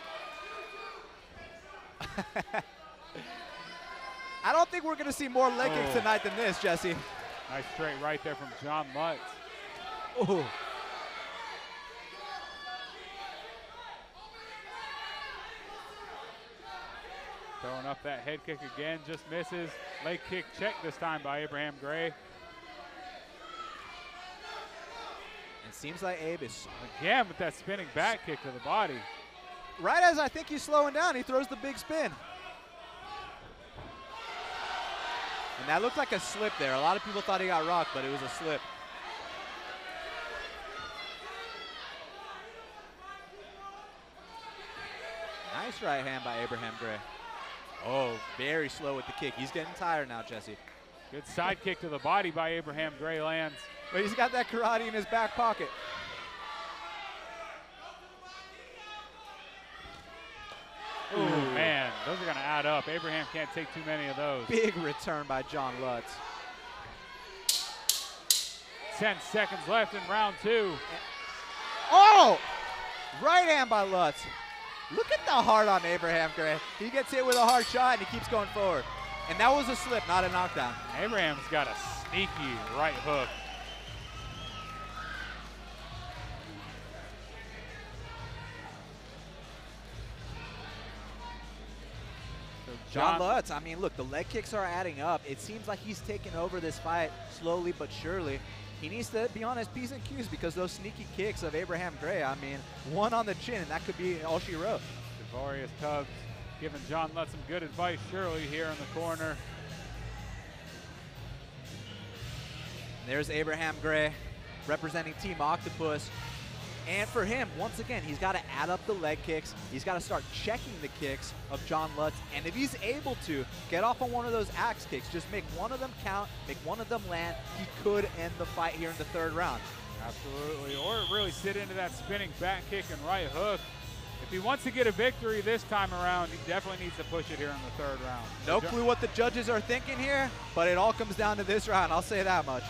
I don't think we're going to see more leg kicks Oh. tonight than this, Jesse. Nice straight right there from John Lutz. Ooh. Throwing up that head kick again, just misses. Leg kick check this time by Abraham Gray. It seems like Abe is Again with that spinning back kick to the body. right as I think he's slowing down, he throws the big spin. And that looked like a slip there. A lot of people thought he got rocked, but it was a slip. Nice right hand by Abraham Gray. Oh, very slow with the kick. He's getting tired now, Jesse. Good side kick to the body by Abraham Gray lands. But he's got that karate in his back pocket. Ooh, man, those are going to add up. Abraham can't take too many of those. Big return by John Lutz. Ten seconds left in round two. Oh! Right hand by Lutz. Look at the heart on Abraham Gray. He gets hit with a hard shot and he keeps going forward. And that was a slip, not a knockdown. Abraham's got a sneaky right hook. So John Lutz, I mean, look, the leg kicks are adding up. It seems like he's taking over this fight slowly but surely. He needs to be on his P's and Q's because those sneaky kicks of Abraham Gray, I mean, one on the chin, and that could be all she wrote. Devorius Tubbs giving John Lutz some good advice, surely, here in the corner. There's Abraham Gray representing Team Octopus. And for him, once again, he's got to add up the leg kicks. He's got to start checking the kicks of John Lutz. And if he's able to get off on one of those axe kicks, just make one of them count, make one of them land, he could end the fight here in the third round. Absolutely, or really sit into that spinning back kick and right hook. If he wants to get a victory this time around, he definitely needs to push it here in the third round. No clue what the judges are thinking here, but it all comes down to this round, I'll say that much.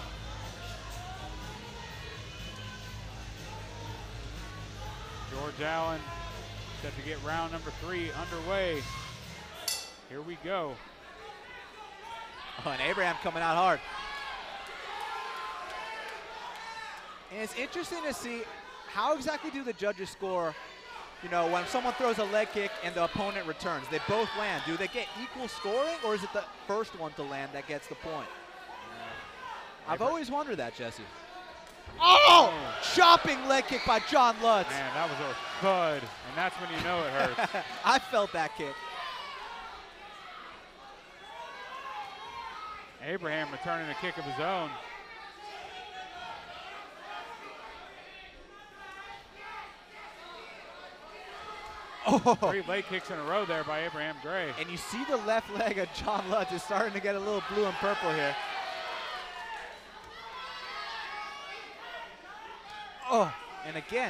George Allen set to get round number three underway. Here we go. Oh, and Abraham coming out hard. And it's interesting to see how exactly do the judges score, you know, when someone throws a leg kick and the opponent returns. They both land. Do they get equal scoring, or is it the first one to land that gets the point? Yeah. I've always wondered that, Jesse. Oh! Chopping leg kick by John Lutz. Man, that was a thud, and that's when you know it hurts. I felt that kick. Abraham returning a kick of his own. Oh. Three leg kicks in a row there by Abraham Gray. And you see the left leg of John Lutz is starting to get a little blue and purple here. Oh, and again.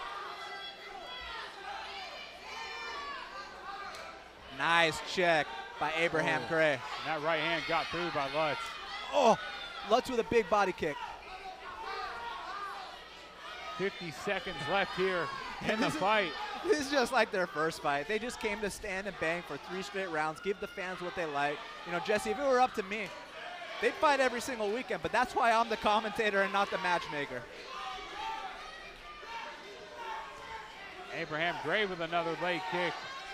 Nice check by Abraham oh. Gray. And that right hand got through by Lutz. Oh, Lutz with a big body kick. fifty seconds left here in And the this is- fight. This is just like their first fight. They just came to stand and bang for three straight rounds, give the fans what they like. You know, Jesse, if it were up to me, they'd fight every single weekend, but that's why I'm the commentator and not the matchmaker. Abraham Gray with another leg kick.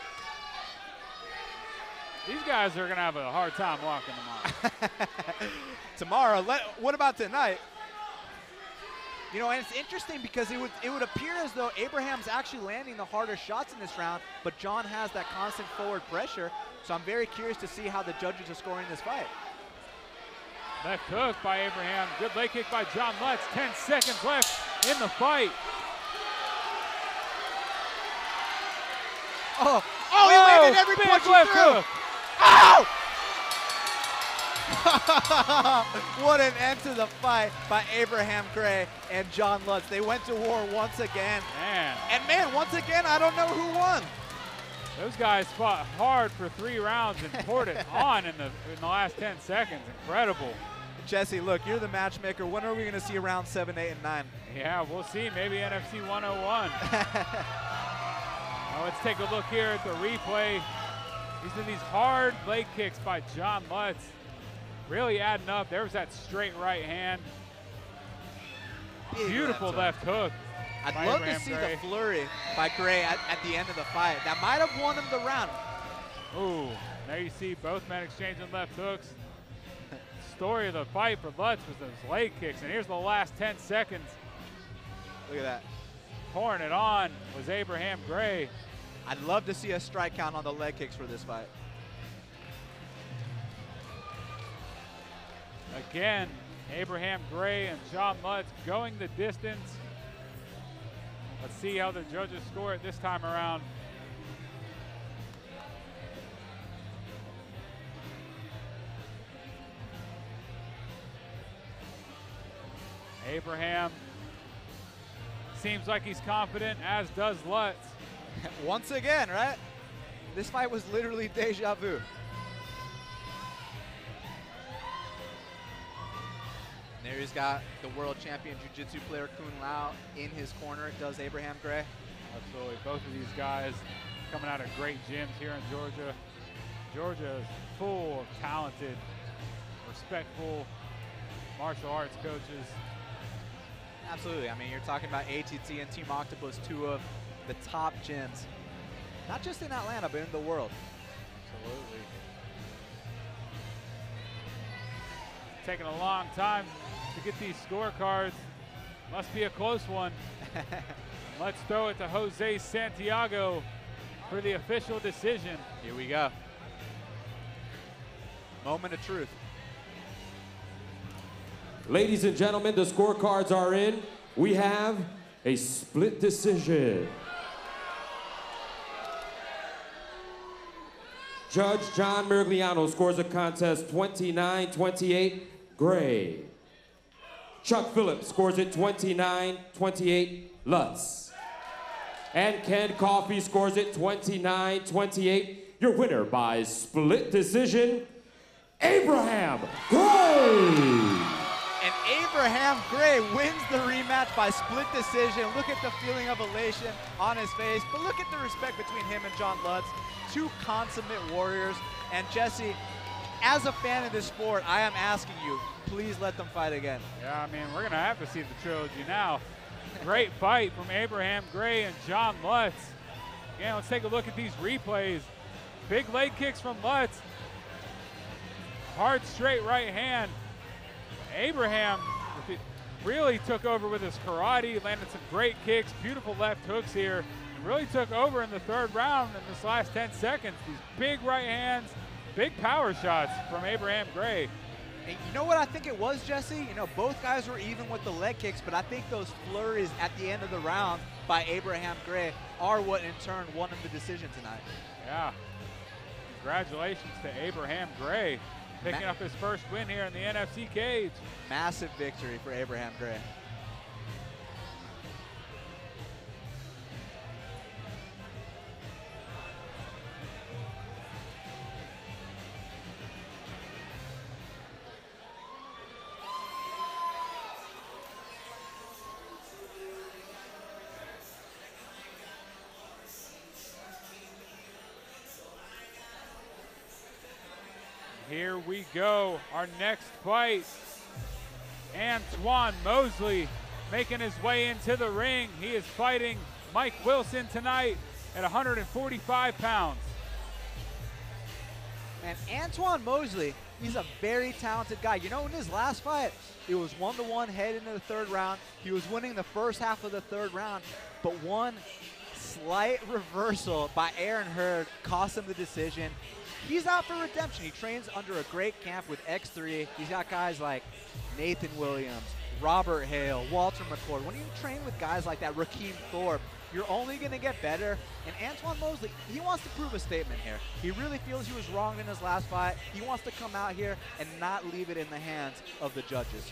These guys are going to have a hard time walking tomorrow. Tomorrow, let, what about tonight? You know, and it's interesting because it would it would appear as though Abraham's actually landing the harder shots in this round, but John has that constant forward pressure. So I'm very curious to see how the judges are scoring this fight. Left hook by Abraham. Good leg kick by John Lutz. Ten seconds left in the fight. Oh, oh, he landed every big punch he left threw. hook. Oh! What an end to the fight by Abraham Gray and John Lutz. They went to war once again. Man. And man, once again, I don't know who won. Those guys fought hard for three rounds and poured it on in the in the last ten seconds. Incredible. Jesse, look, you're the matchmaker. When are we going to see round seven, eight, and nine? Yeah, we'll see. Maybe N F C one oh one. Now let's take a look here at the replay. These are these hard leg kicks by John Lutz. Really adding up. There was that straight right hand. Big Beautiful left hook. left hook. I'd by love Abraham to see Gray. the flurry by Gray at, at the end of the fight. That might have won him the round. Ooh, there you see both men exchanging left hooks. Story of the fight for Lutz was those leg kicks, and here's the last ten seconds. Look at that. Pouring it on was Abraham Gray. I'd love to see a strike count on the leg kicks for this fight. Again, Abraham Gray and John Lutz going the distance. Let's see how the judges score it this time around. Abraham seems like he's confident, as does Lutz. Once again, right? This fight was literally deja vu. And there he's got the world champion jiu-jitsu player Kun Lao in his corner. Does Abraham Gray. Absolutely, both of these guys coming out of great gyms here in Georgia. Georgia is full of talented, respectful martial arts coaches. Absolutely. I mean, you're talking about A T T and Team Octopus, two of the top gyms, not just in Atlanta, but in the world. Absolutely. Taking a long time to get these scorecards. Must be a close one. Let's throw it to Jose Santiago for the official decision. Here we go. Moment of truth. Ladies and gentlemen, the scorecards are in. We have a split decision. Judge John Mirigliano scores the contest twenty-nine twenty-eight, Gray. Chuck Phillips scores it twenty-nine twenty-eight, Lutz. And Ken Coffey scores it twenty-nine twenty-eight. Your winner by split decision, Abraham Gray. And Abraham Gray wins the rematch by split decision. Look at the feeling of elation on his face, but look at the respect between him and John Lutz. Two consummate warriors. And Jesse, as a fan of this sport, I am asking you, please let them fight again. Yeah, I mean, we're going to have to see the trilogy now. Great fight from Abraham Gray and John Lutz. Again, let's take a look at these replays. Big leg kicks from Lutz. Hard straight right hand. Abraham really took over with his karate, landed some great kicks, beautiful left hooks here, and really took over in the third round in this last ten seconds. These big right hands, big power shots from Abraham Gray. And you know what I think it was, Jesse? You know, both guys were even with the leg kicks, but I think those flurries at the end of the round by Abraham Gray are what in turn won him the decision tonight. Yeah. Congratulations to Abraham Gray, picking up his first win here in the N F C cage. Massive victory for Abraham Gray. Here we go, our next fight. Antoine Mosley making his way into the ring. He is fighting Mike Wilson tonight at one hundred forty-five pounds. And Antoine Mosley, he's a very talented guy. You know, in his last fight, it was one to one head into the third round. He was winning the first half of the third round, but one slight reversal by Aaron Hurd cost him the decision. He's out for redemption. He trains under a great camp with X three. He's got guys like Nathan Williams, Robert Hale, Walter McCord. When you train with guys like that, Rakeem Thorpe, you're only going to get better. And Antoine Mosley, he wants to prove a statement here. He really feels he was wrong in his last fight. He wants to come out here and not leave it in the hands of the judges.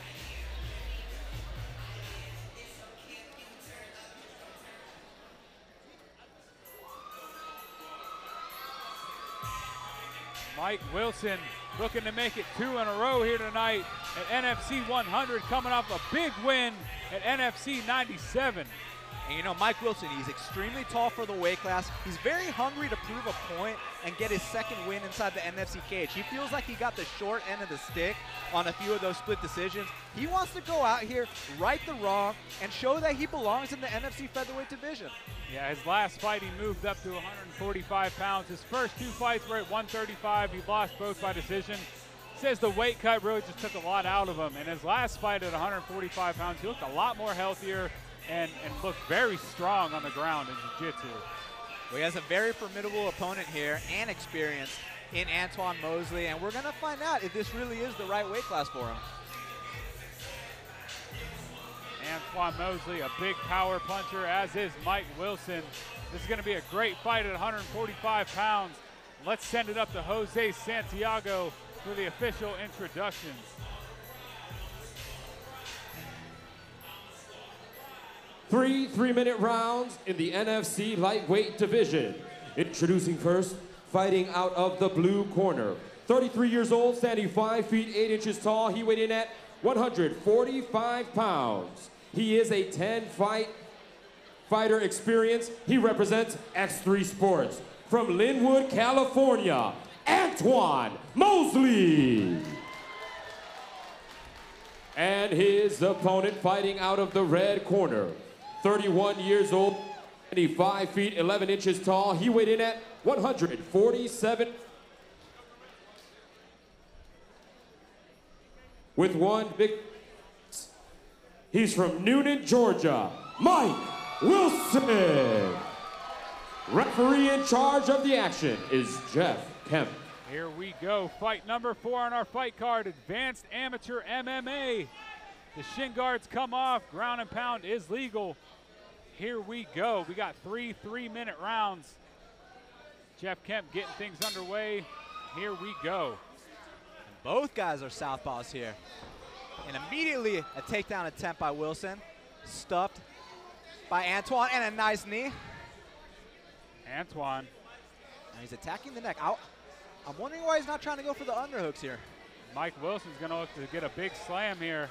Mike Wilson looking to make it two in a row here tonight at N F C one hundred, coming off a big win at N F C ninety-seven. And you know, Mike Wilson, he's extremely tall for the weight class. He's very hungry to prove a point and get his second win inside the N F C cage. He feels like he got the short end of the stick on a few of those split decisions. He wants to go out here, right the wrong, and show that he belongs in the N F C featherweight division. Yeah, his last fight he moved up to one forty-five pounds. His first two fights were at one thirty-five. He lost both by decision. Says the weight cut really just took a lot out of him. And his last fight at one forty-five pounds, he looked a lot more healthier and, and looked very strong on the ground in jiu-jitsu. Well, he has a very formidable opponent here and experience in Antoine Mosley, and we're going to find out if this really is the right weight class for him. Antoine Mosley, a big power puncher, as is Mike Wilson. This is going to be a great fight at one forty-five pounds. Let's send it up to Jose Santiago for the official introductions. Three three-minute rounds in the N F C lightweight division. Introducing first, fighting out of the blue corner. thirty-three years old, standing five feet eight inches tall. He weighed in at one forty-five pounds. He is a ten-fight fighter experience. He represents X three Sports. From Linwood, California, Antoine Mosley. And his opponent fighting out of the red corner. thirty-one years old, five feet eleven inches tall. He weighed in at one forty-seven. With one big, he's from Noonan, Georgia, Mike Wilson. Referee in charge of the action is Jeff Kemp. Here we go, fight number four on our fight card, Advanced Amateur M M A. The shin guards come off, ground and pound is legal. Here we go, we got three three-minute rounds. Jeff Kemp getting things underway. Here we go. Both guys are southpaws here. And immediately a takedown attempt by Wilson, stuffed by Antoine, and a nice knee. Antoine. And he's attacking the neck. I'll, I'm wondering why he's not trying to go for the underhooks here. Mike Wilson's gonna look to get a big slam here.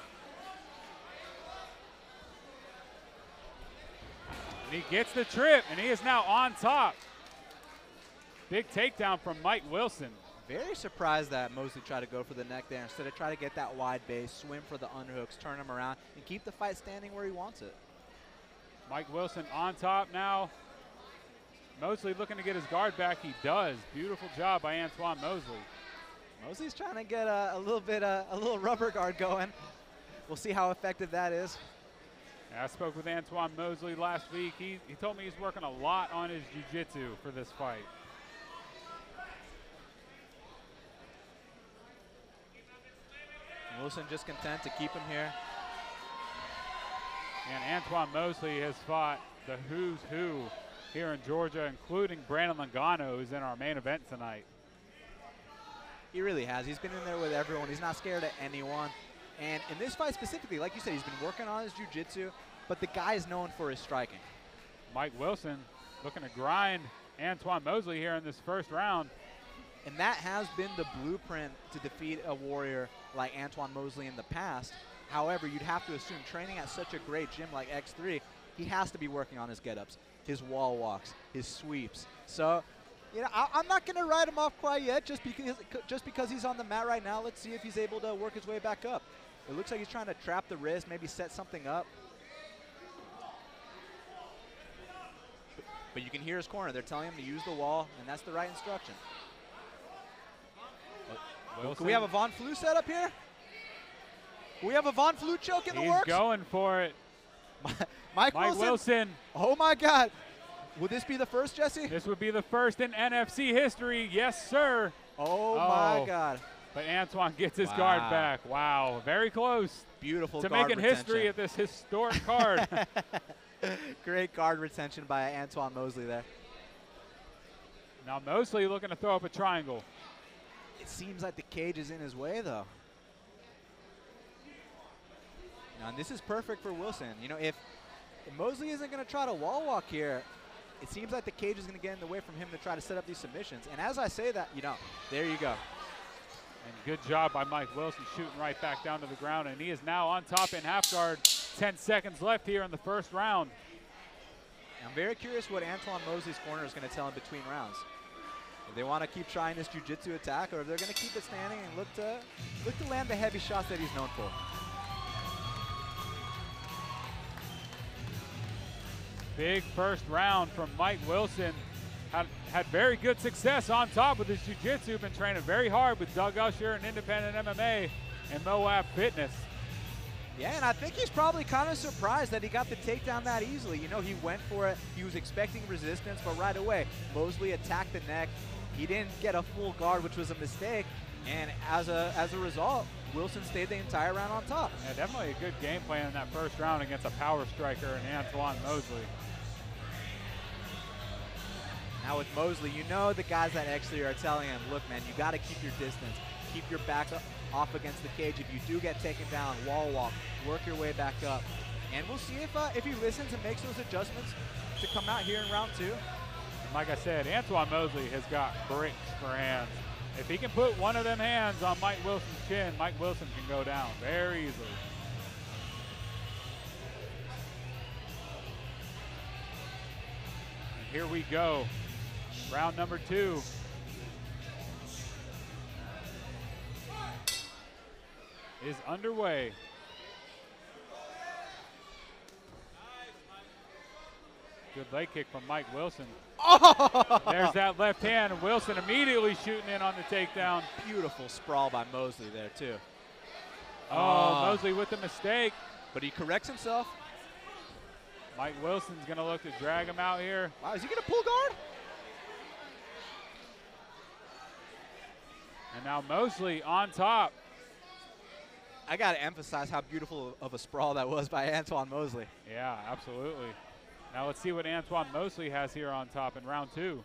And he gets the trip, and he is now on top. Big takedown from Mike Wilson. Very surprised that Mosley tried to go for the neck there instead of try to get that wide base, swim for the underhooks, turn him around, and keep the fight standing where he wants it. Mike Wilson on top now. Mosley looking to get his guard back. He does. Beautiful job by Antoine Mosley. Mosley's trying to get a, a little bit, uh, a little rubber guard going. We'll see how effective that is. Yeah, I spoke with Antoine Mosley last week. He, he told me he's working a lot on his jiu-jitsu for this fight. Wilson just content to keep him here. And Antoine Mosley has fought the who's who here in Georgia, including Brandon Logano, who's in our main event tonight. He really has. He's been in there with everyone. He's not scared of anyone. And in this fight specifically, like you said, he's been working on his jiu-jitsu, but the guy is known for his striking. Mike Wilson looking to grind Antoine Mosley here in this first round. And that has been the blueprint to defeat a warrior like Antoine Mosley in the past. However, you'd have to assume training at such a great gym like X three, he has to be working on his get-ups, his wall walks, his sweeps. So, you know, I, I'm not going to write him off quite yet just because, just because he's on the mat right now. Let's see if he's able to work his way back up. It looks like he's trying to trap the wrist, maybe set something up. But, but you can hear his corner. They're telling him to use the wall, and that's the right instruction. Wilson. Can we have a Von Flue set up here? Can we have a Von Flue choke in He's the works? He's going for it. Mike, Mike Wilson. Wilson. Oh my God. Would this be the first, Jesse? This would be the first in N F C history. Yes, sir. Oh, oh. my God. But Antoine gets his wow. guard back. Wow, very close. Beautiful to guard making retention. history at this historic card. Great guard retention by Antoine Mosley there. Now Mosley looking to throw up a triangle. It seems like the cage is in his way, though. Now, and this is perfect for Wilson. You know, if, if Mosley isn't going to try to wall walk here, it seems like the cage is going to get in the way from him to try to set up these submissions. And as I say that, you know, there you go. And good job by Mike Wilson shooting right back down to the ground. And he is now on top in half guard. ten seconds left here in the first round. I'm very curious what Antoine Mosley's corner is going to tell him between rounds. If they want to keep trying this jiu-jitsu attack, or if they're going to keep it standing and look to look to land the heavy shots that he's known for. Big first round from Mike Wilson. Had, had very good success on top with his jiu-jitsu. Been training very hard with Doug Usher and Independent M M A and Moab Fitness. Yeah, and I think he's probably kind of surprised that he got the takedown that easily. You know, he went for it. He was expecting resistance, but right away, Mosley attacked the neck. He didn't get a full guard, which was a mistake. And as a as a result, Wilson stayed the entire round on top. Yeah, definitely a good game plan in that first round against a power striker in Antoine Mosley. Now with Mosley, you know the guys that actually are telling him, look, man, you got to keep your distance. Keep your back up, off against the cage. If you do get taken down, wall walk, work your way back up. And we'll see if, uh, if he listens and makes those adjustments to come out here in round two. And like I said, Antoine Mosley has got bricks for hands. If he can put one of them hands on Mike Wilson's chin, Mike Wilson can go down very easily. And here we go. Round number two. Is underway. Good leg kick from Mike Wilson. Oh! There's that left hand, and Wilson immediately shooting in on the takedown. Beautiful sprawl by Mosley there, too. Oh, Oh. Mosley with the mistake. But he corrects himself. Mike Wilson's going to look to drag him out here. Wow, is he going to pull guard? And now Mosley on top. I got to emphasize how beautiful of a sprawl that was by Antoine Mosley. Yeah, absolutely. Now let's see what Antoine Mosley has here on top in round two.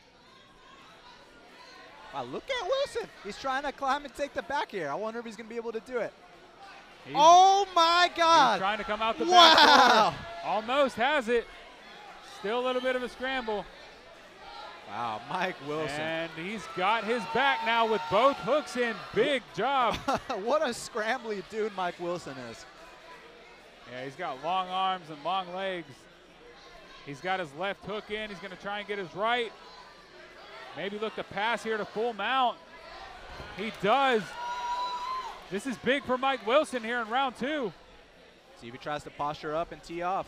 Wow, look at Wilson. He's trying to climb and take the back here. I wonder if he's going to be able to do it. He's, Oh, my God. he's trying to come out the Wow. back door. Almost has it. Still a little bit of a scramble. Wow, Mike Wilson. And he's got his back now with both hooks in. Big job. What a scrambly dude Mike Wilson is. Yeah, he's got long arms and long legs. He's got his left hook in. He's going to try and get his right. Maybe look to pass here to full mount. He does. This is big for Mike Wilson here in round two. See if he tries to posture up and tee off.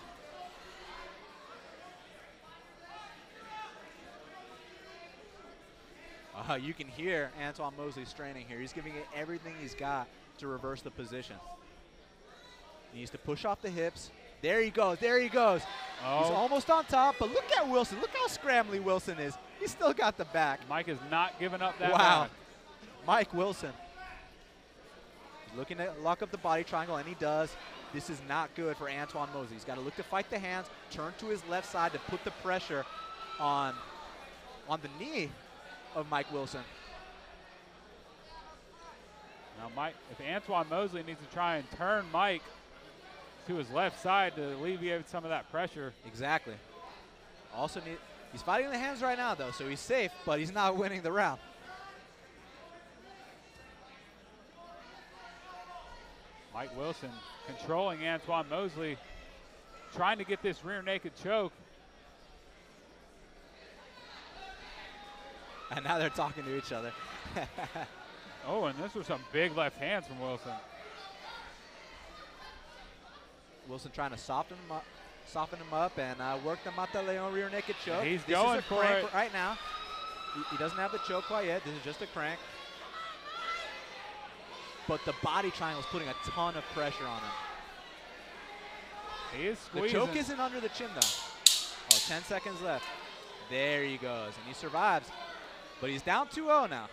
Uh, you can hear Antoine Mosley straining here. He's giving it everything he's got to reverse the position. He needs to push off the hips. There he goes. There he goes. Oh. He's almost on top, but look at Wilson. Look how scrambly Wilson is. He's still got the back. Mike has not given up that Wow. back. Mike Wilson. He's looking to lock up the body triangle, and he does. This is not good for Antoine Mosley. He's got to look to fight the hands, turn to his left side to put the pressure on, on the knee of Mike Wilson. Now, Mike, if Antoine Mosley needs to try and turn Mike to his left side to alleviate some of that pressure. Exactly. Also, need, he's fighting the hands right now, though, so he's safe, but he's not winning the round. Mike Wilson controlling Antoine Mosley, trying to get this rear naked choke. And now they're talking to each other. Oh, and this was some big left hands from Wilson. Wilson trying to soften him up, soften him up and uh, work the Mata Leon rear naked choke. He's this going is a for crank it. right now. He, he doesn't have the choke quite yet. This is just a crank. But the body triangle is putting a ton of pressure on him. He is The squeezing. choke isn't under the chin, though. Oh, ten seconds left. There he goes, and he survives. But he's down two oh now.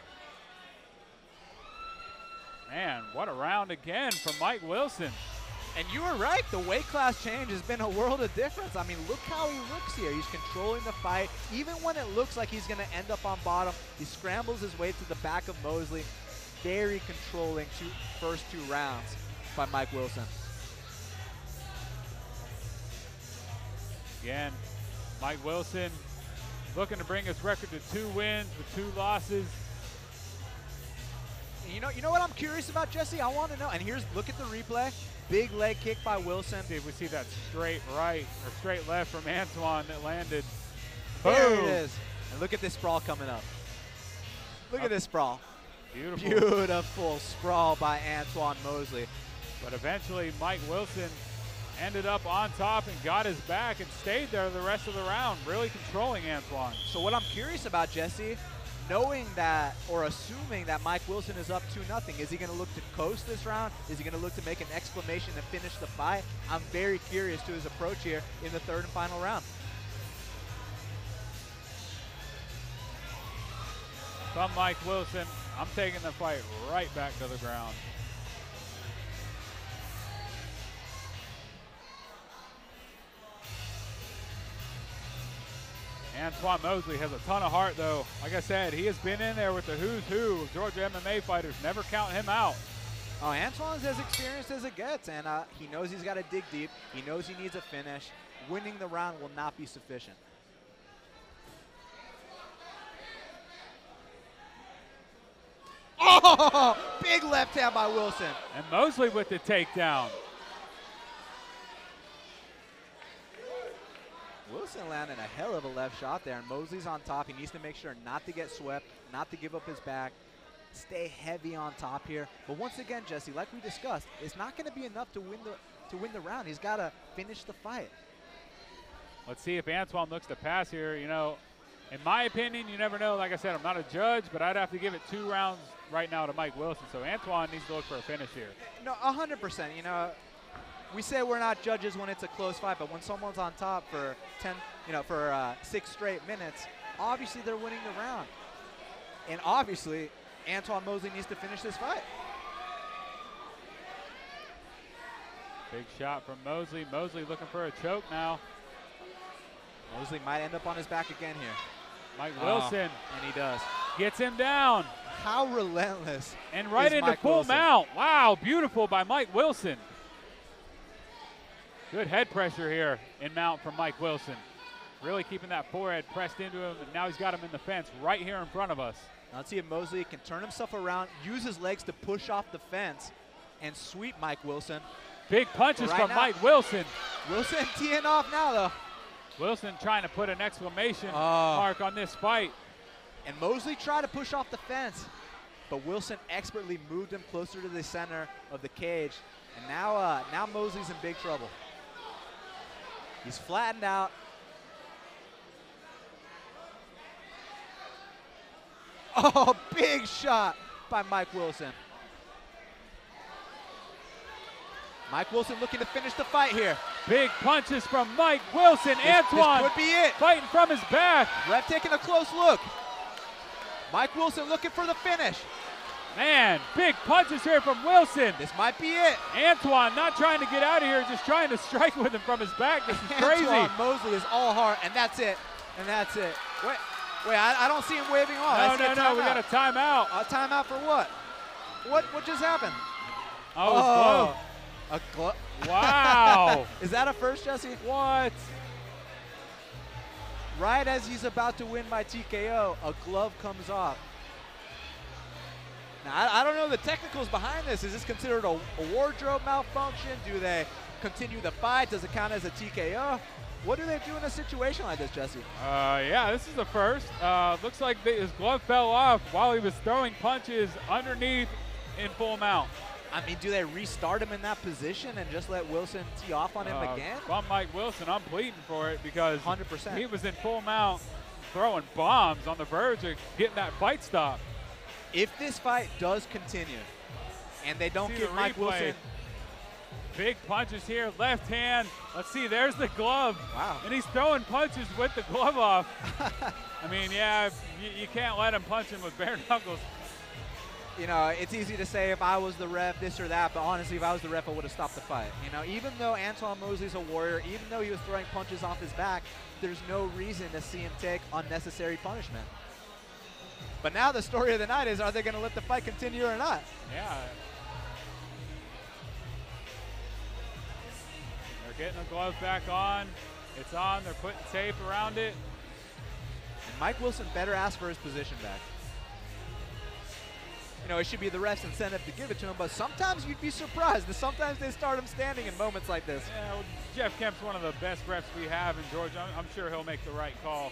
Man, what a round again from Mike Wilson. And you were right. The weight class change has been a world of difference. I mean, look how he looks here. He's controlling the fight. Even when it looks like he's going to end up on bottom, he scrambles his way to the back of Mosley. Very controlling two, first two rounds by Mike Wilson. Again, Mike Wilson looking to bring his record to two wins with two losses. You know, you know what I'm curious about, Jesse? I want to know, and here's, look at the replay. Big leg kick by Wilson. See if we see that straight right or straight left from Antoine that landed. There Boom. it is. And look at this sprawl coming up. Look Up. at this sprawl. Beautiful. Beautiful sprawl by Antoine Mosley. But eventually Mike Wilson ended up on top and got his back and stayed there the rest of the round, really controlling Antoine. So what I'm curious about, Jesse, knowing that or assuming that Mike Wilson is up two nothing, is he going to look to coast this round? Is he going to look to make an exclamation to finish the fight? I'm very curious to his approach here in the third and final round. If I'm Mike Wilson, I'm taking the fight right back to the ground. Antoine Mosley has a ton of heart, though. Like I said, he has been in there with the who's who of Georgia M M A fighters. Never count him out. Oh, Antoine's as experienced as it gets, and uh, he knows he's got to dig deep. He knows he needs a finish. Winning the round will not be sufficient. Oh, big left hand by Wilson. And Mosley with the takedown. Wilson landing a hell of a left shot there, and Mosley's on top. He needs to make sure not to get swept, not to give up his back, stay heavy on top here. But once again, Jesse, like we discussed, it's not going to be enough to win the to win the round. He's got to finish the fight. Let's see if Antoine looks to pass here. You know, in my opinion, you never know. Like I said, I'm not a judge, but I'd have to give it two rounds right now to Mike Wilson. So Antoine needs to look for a finish here. No, one hundred percent. You know, we say we're not judges when it's a close fight, but when someone's on top for ten, you know, for uh, six straight minutes, obviously they're winning the round. And obviously, Antoine Mosley needs to finish this fight. Big shot from Mosley. Mosley looking for a choke now. Mosley might end up on his back again here. Mike Wilson. Oh, and he does. Gets him down. How relentless. And right is into Mike full Wilson. mount. Wow, beautiful by Mike Wilson. Good head pressure here in mount from Mike Wilson. Really keeping that forehead pressed into him, and now he's got him in the fence right here in front of us. Now let's see if Mosley can turn himself around, use his legs to push off the fence, and sweep Mike Wilson. Big punches Right from now- Mike Wilson. Wilson teeing off now, though. Wilson trying to put an exclamation Oh. mark on this fight. And Mosley tried to push off the fence, but Wilson expertly moved him closer to the center of the cage. And now, uh, now Mosley's in big trouble. He's flattened out. Oh, big shot by Mike Wilson. Mike Wilson looking to finish the fight here. Big punches from Mike Wilson. This- Antoine This could be it. fighting from his back. Ref taking a close look. Mike Wilson looking for the finish. Man, big punches here from Wilson. This might be it. Antoine not trying to get out of here, just trying to strike with him from his back. This is crazy. Antoine Mosley is all heart, and that's it. And that's it. Wait, wait, I, I don't see him waving off. I No, see a no, no, we timeout. got a timeout. A timeout for what? What what just happened? Oh, his glove. A glove. Wow. Is that a first, Jesse? What? Right as he's about to win by T K O, a glove comes off. Now, I, I don't know the technicals behind this. Is this considered a, a wardrobe malfunction? Do they continue the fight? Does it count as a T K O? What do they do in a situation like this, Jesse? Uh, yeah, this is the first. Uh, looks like the, his glove fell off while he was throwing punches underneath in full mount. I mean, do they restart him in that position and just let Wilson tee off on him Uh, again? If I'm Mike Wilson, I'm pleading for it because one hundred percent. he was in full mount throwing bombs on the verge of getting that fight stop. If this fight does continue and they don't See give the Mike replay. Wilson, Big punches here, left hand. Let's see, there's the glove. Wow. And he's throwing punches with the glove off. I mean, yeah, you, you can't let him punch him with bare knuckles. you know, it's easy to say if I was the ref, this or that, but honestly, if I was the ref, I would have stopped the fight. You know, even though Antoine Mosley's a warrior, even though he was throwing punches off his back, there's no reason to see him take unnecessary punishment. But now the story of the night is, are they going to let the fight continue or not? Yeah. They're getting the glove back on. It's on. They're putting tape around it. And Mike Wilson better ask for his position back. you know, it should be the ref's incentive to give it to him, but sometimes you'd be surprised. Sometimes they start him standing in moments like this. Yeah, well, Jeff Kemp's one of the best refs we have in Georgia. I'm, I'm sure he'll make the right call.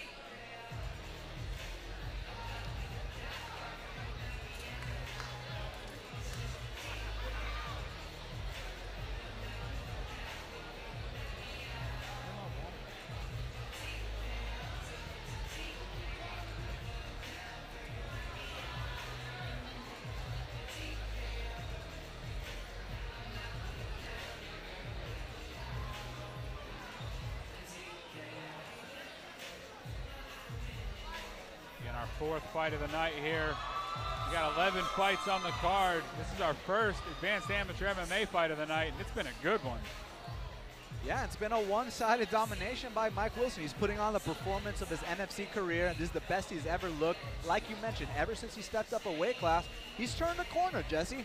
Our fourth fight of the night here. We got eleven fights on the card. This is our first advanced amateur M M A fight of the night, and it's been a good one. Yeah, it's been a one-sided domination by Mike Wilson. He's putting on the performance of his N F C career. This is the best he's ever looked. Like you mentioned, ever since he stepped up a weight class, he's turned a corner, Jesse.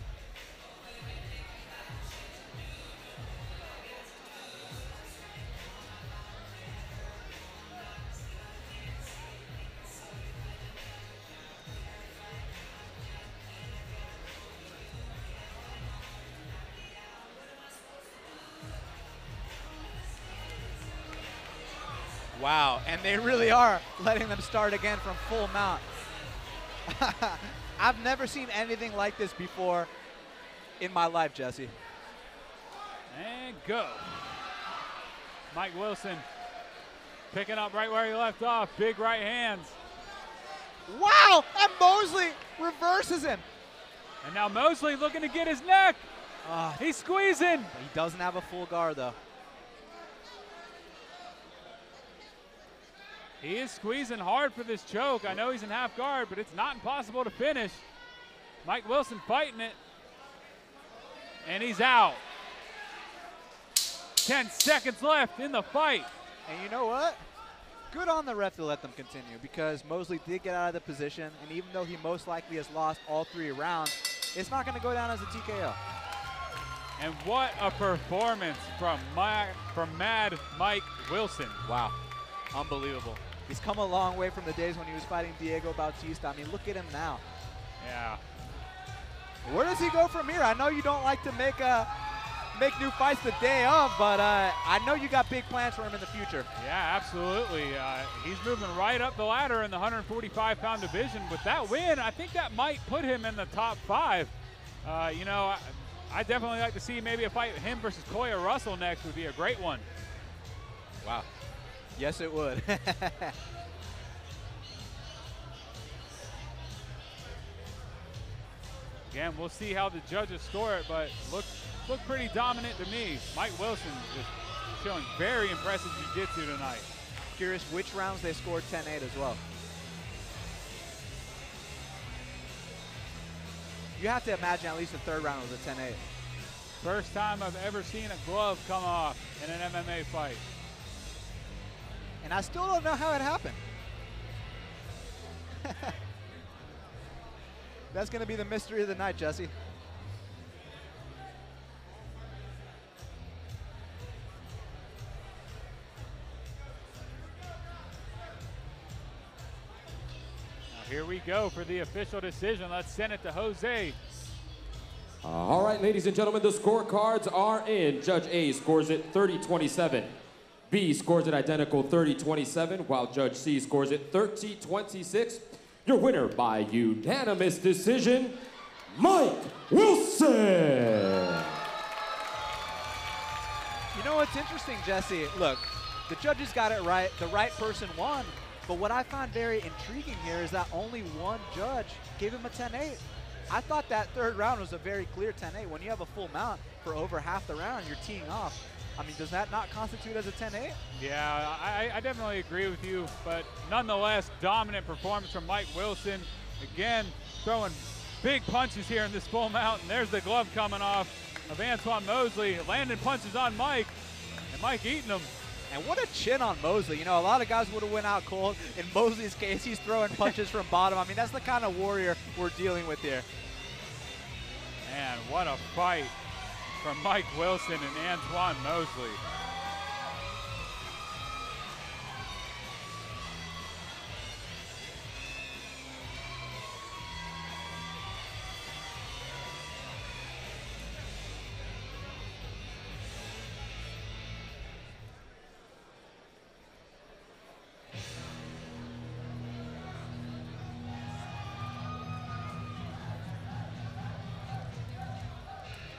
Wow, and they really are letting them start again from full mount. I've never seen anything like this before in my life, Jesse. And go. Mike Wilson picking up right where he left off. Big right hands. Wow, and Mosley reverses him. And now Mosley looking to get his neck. Uh, He's squeezing. He doesn't have a full guard, though. He is squeezing hard for this choke. I know he's in half guard, but it's not impossible to finish. Mike Wilson fighting it. And he's out. ten seconds left in the fight. And you know what? Good on the ref to let them continue, because Mosley did get out of the position, and even though he most likely has lost all three rounds, it's not going to go down as a T K O. And what a performance from, my, from Mad Mike Wilson. Wow. Unbelievable. He's come a long way from the days when he was fighting Diego Bautista. I mean, look at him now. Yeah. Where does he go from here? I know you don't like to make uh, make new fights the day of, but uh, I know you got big plans for him in the future. Yeah, absolutely. Uh, he's moving right up the ladder in the one forty-five pound division. With that win, I think that might put him in the top five. Uh, you know, I, I definitely like to see maybe a fight him versus Koya Russell next would be a great one. Wow. Yes, it would. Again, we'll see how the judges score it, but look, look pretty dominant to me. Mike Wilson just showing very impressive jiu-jitsu tonight. Curious which rounds they scored ten eight as well. You have to imagine at least the third round was a ten eight. First time I've ever seen a glove come off in an M M A fight. And I still don't know how it happened. That's going to be the mystery of the night, Jesse. Now here we go for the official decision. Let's send it to Jose. Uh, all right, ladies and gentlemen, the scorecards are in. Judge A scores it thirty twenty-seven. B scores it identical thirty twenty-seven, while Judge C scores it thirty twenty-six. Your winner by unanimous decision, Mike Wilson. You know what's interesting, Jesse? Look, the judges got it right. The right person won. But what I find very intriguing here is that only one judge gave him a ten eight. I thought that third round was a very clear ten eight. When you have a full mount for over half the round, you're teeing off. I mean, does that not constitute as a ten eight? Yeah, I, I definitely agree with you, but nonetheless, dominant performance from Mike Wilson. Again, throwing big punches here in this full mount, and there's the glove coming off of Antoine Mosley, landing punches on Mike, and Mike eating them. And what a chin on Mosley. You know, a lot of guys would have went out cold. In Mosley's case, he's throwing punches from bottom. I mean, that's the kind of warrior we're dealing with here. Man, what a fight from Mike Wilson and Antoine Mosley.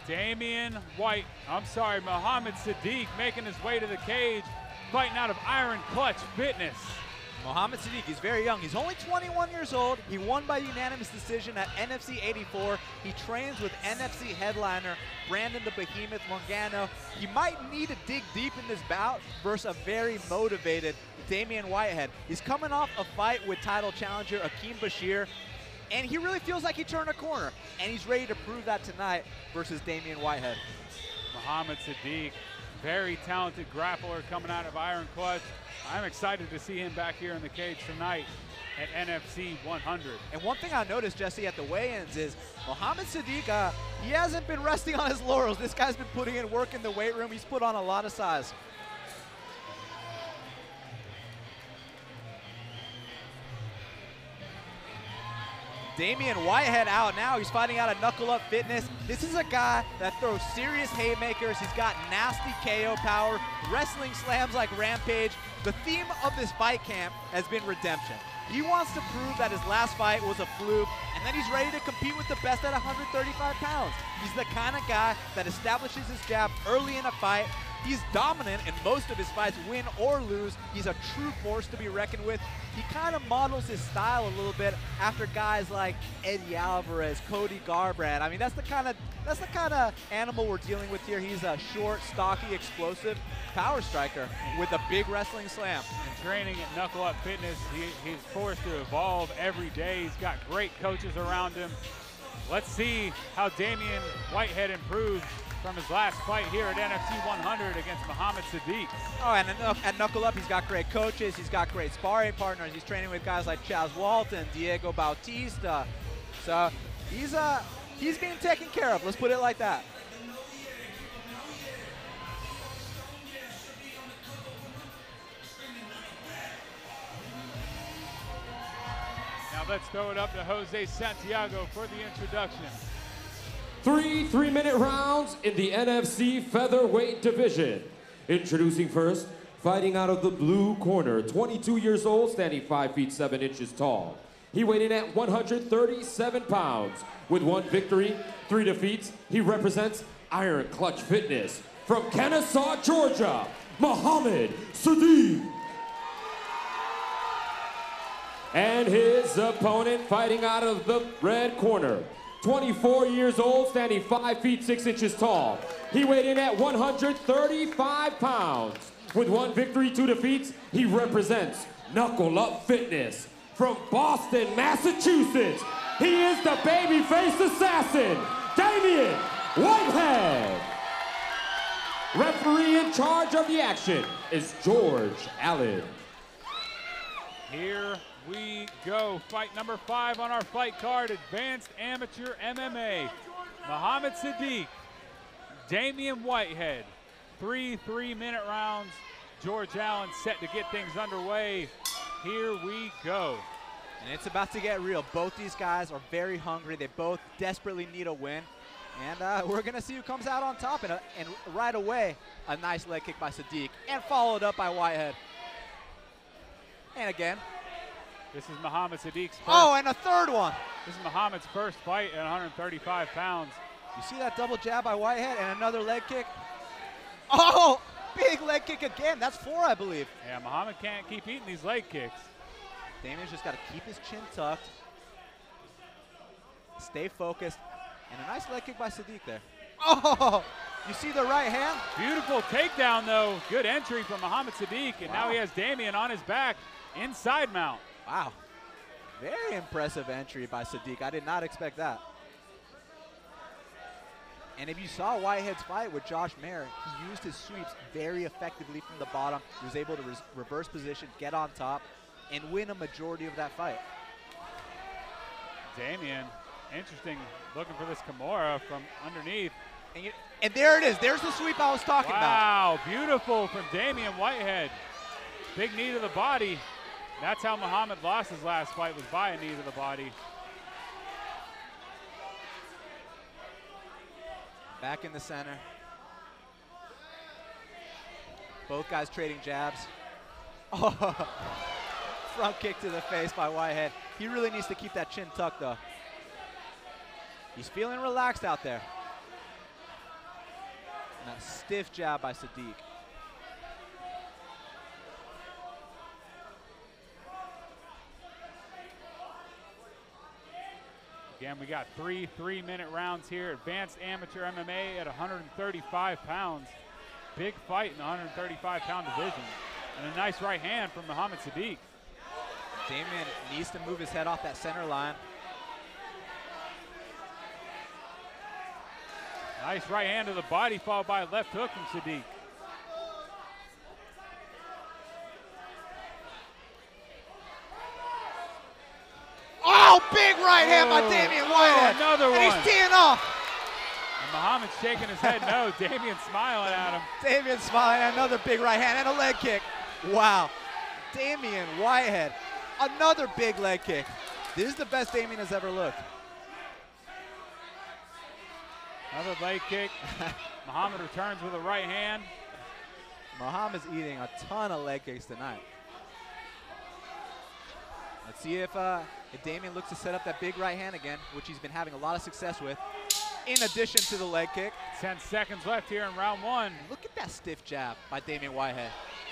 Damian White, I'm sorry, Muhammad Sadiq making his way to the cage, fighting out of Iron Clutch Fitness. Muhammad Sadiq, he's very young. He's only twenty-one years old. He won by unanimous decision at N F C eighty-four. He trains with N F C headliner Brandon the Behemoth Morgano. He might need to dig deep in this bout versus a very motivated Damian Whitehead. He's coming off a fight with title challenger Akeem Bashir, and he really feels like he turned a corner, and he's ready to prove that tonight versus Damian Whitehead. Muhammad Sadiq, very talented grappler coming out of Iron Clutch. I'm excited to see him back here in the cage tonight at N F C one hundred. And one thing I noticed, Jesse, at the weigh-ins is Muhammad Sadiq, uh, he hasn't been resting on his laurels. This guy's been putting in work in the weight room. He's put on a lot of size. Damian Whitehead out now. He's fighting out of Knuckle Up Fitness. This is a guy that throws serious haymakers. He's got nasty K O power, wrestling slams like Rampage. The theme of this fight camp has been redemption. He wants to prove that his last fight was a fluke, and then he's ready to compete with the best at one hundred thirty-five pounds. He's the kind of guy that establishes his jab early in a fight. He's dominant in most of his fights, win or lose. He's a true force to be reckoned with. He kind of models his style a little bit after guys like Eddie Alvarez, Cody Garbrandt. I mean, that's the kind of that's the kind of animal we're dealing with here. He's a short, stocky, explosive power striker with a big wrestling slam. And training at Knuckle Up Fitness, he, he's forced to evolve every day. He's got great coaches around him. Let's see how Damian Whitehead improves from his last fight here at N F C one hundred against Muhammad Sadiq. Oh, and at Knuckle Up, he's got great coaches. He's got great sparring partners. He's training with guys like Chaz Walton, Diego Bautista. So he's uh, he's being taken care of. Let's put it like that. Now let's throw it up to Jose Santiago for the introduction. Three three-minute rounds in the N F C featherweight division. Introducing first, fighting out of the blue corner, twenty-two years old, standing five feet seven inches tall. He weighed in at one hundred thirty-seven pounds. With one victory, three defeats, he represents Iron Clutch Fitness. From Kennesaw, Georgia, Muhammad Sadiq. And his opponent, fighting out of the red corner, twenty-four years old, standing five feet six inches tall. He weighed in at one hundred thirty-five pounds. With one victory, two defeats, he represents Knuckle Up Fitness. From Boston, Massachusetts, he is the babyface assassin, Damian Whitehead. Referee in charge of the action is George Allen. Here we go. Fight number five on our fight card, Advanced Amateur M M A. Muhammad Sadiq, Damian Whitehead. Three three-minute rounds. George Allen set to get things underway. Here we go. And it's about to get real. Both these guys are very hungry. They both desperately need a win. And uh, we're going to see who comes out on top. And, uh, and right away, a nice leg kick by Sadiq. And followed up by Whitehead. And again. This is Muhammad Sadiq's first. Oh, and a third one. This is Muhammad's first fight at one hundred thirty-five pounds. You see that double jab by Whitehead and another leg kick? Oh, big leg kick again. That's four, I believe. Yeah, Muhammad can't keep eating these leg kicks. Damian's just got to keep his chin tucked. Stay focused. And a nice leg kick by Sadiq there. Oh, you see the right hand? Beautiful takedown, though. Good entry from Muhammad Sadiq, and Wow. now he has Damian on his back, inside mount. Wow. Very impressive entry by Sadiq. I did not expect that. And if you saw Whitehead's fight with Josh Mayer, he used his sweeps very effectively from the bottom. He was able to res reverse position, get on top, and win a majority of that fight. Damian, interesting, looking for this Kimura from underneath. And, you, and there it is. There's the sweep I was talking about. Wow, beautiful from Damian Whitehead. Big knee to the body. That's how Muhammad lost his last fight, was by a knee to the body. Back in the center. Both guys trading jabs. Oh, front kick to the face by Whitehead. He really needs to keep that chin tucked, though. He's feeling relaxed out there. And a stiff jab by Sadiq. Again, we got three three-minute rounds here. Advanced Amateur M M A at one hundred thirty-five pounds. Big fight in the one hundred thirty-five pound division. And a nice right hand from Mohamed Sadiq. Damian needs to move his head off that center line. Nice right hand to the body, followed by a left hook from Sadiq. Oh, big right hand by Oh, Damian oh, Whitehead. another and one. he's teeing off. And Muhammad's shaking his head no. Damian smiling at him. Damian smiling, another big right hand and a leg kick. Wow. Damian Whitehead, another big leg kick. This is the best Damian has ever looked. Another leg kick. Muhammad returns with a right hand. Muhammad's eating a ton of leg kicks tonight. Let's see if, uh, if Damian looks to set up that big right hand again, which he's been having a lot of success with, in addition to the leg kick. Ten seconds left here in round one. Look at that stiff jab by Damian Whitehead.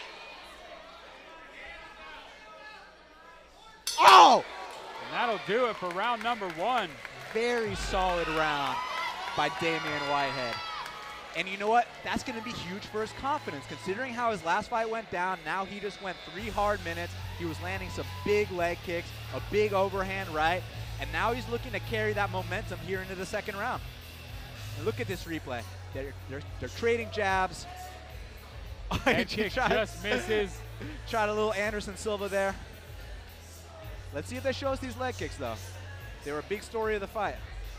Oh! And that'll do it for round number one. Very solid round by Damian Whitehead. And you know what? That's going to be huge for his confidence. Considering how his last fight went down, now he just went three hard minutes. He was landing some big leg kicks, a big overhand right, and now he's looking to carry that momentum here into the second round. And look at this replay. They're, they're, they're trading jabs. Head kick just misses. Tried a little Anderson Silva there. Let's see if they show us these leg kicks, though. They were a big story of the fight.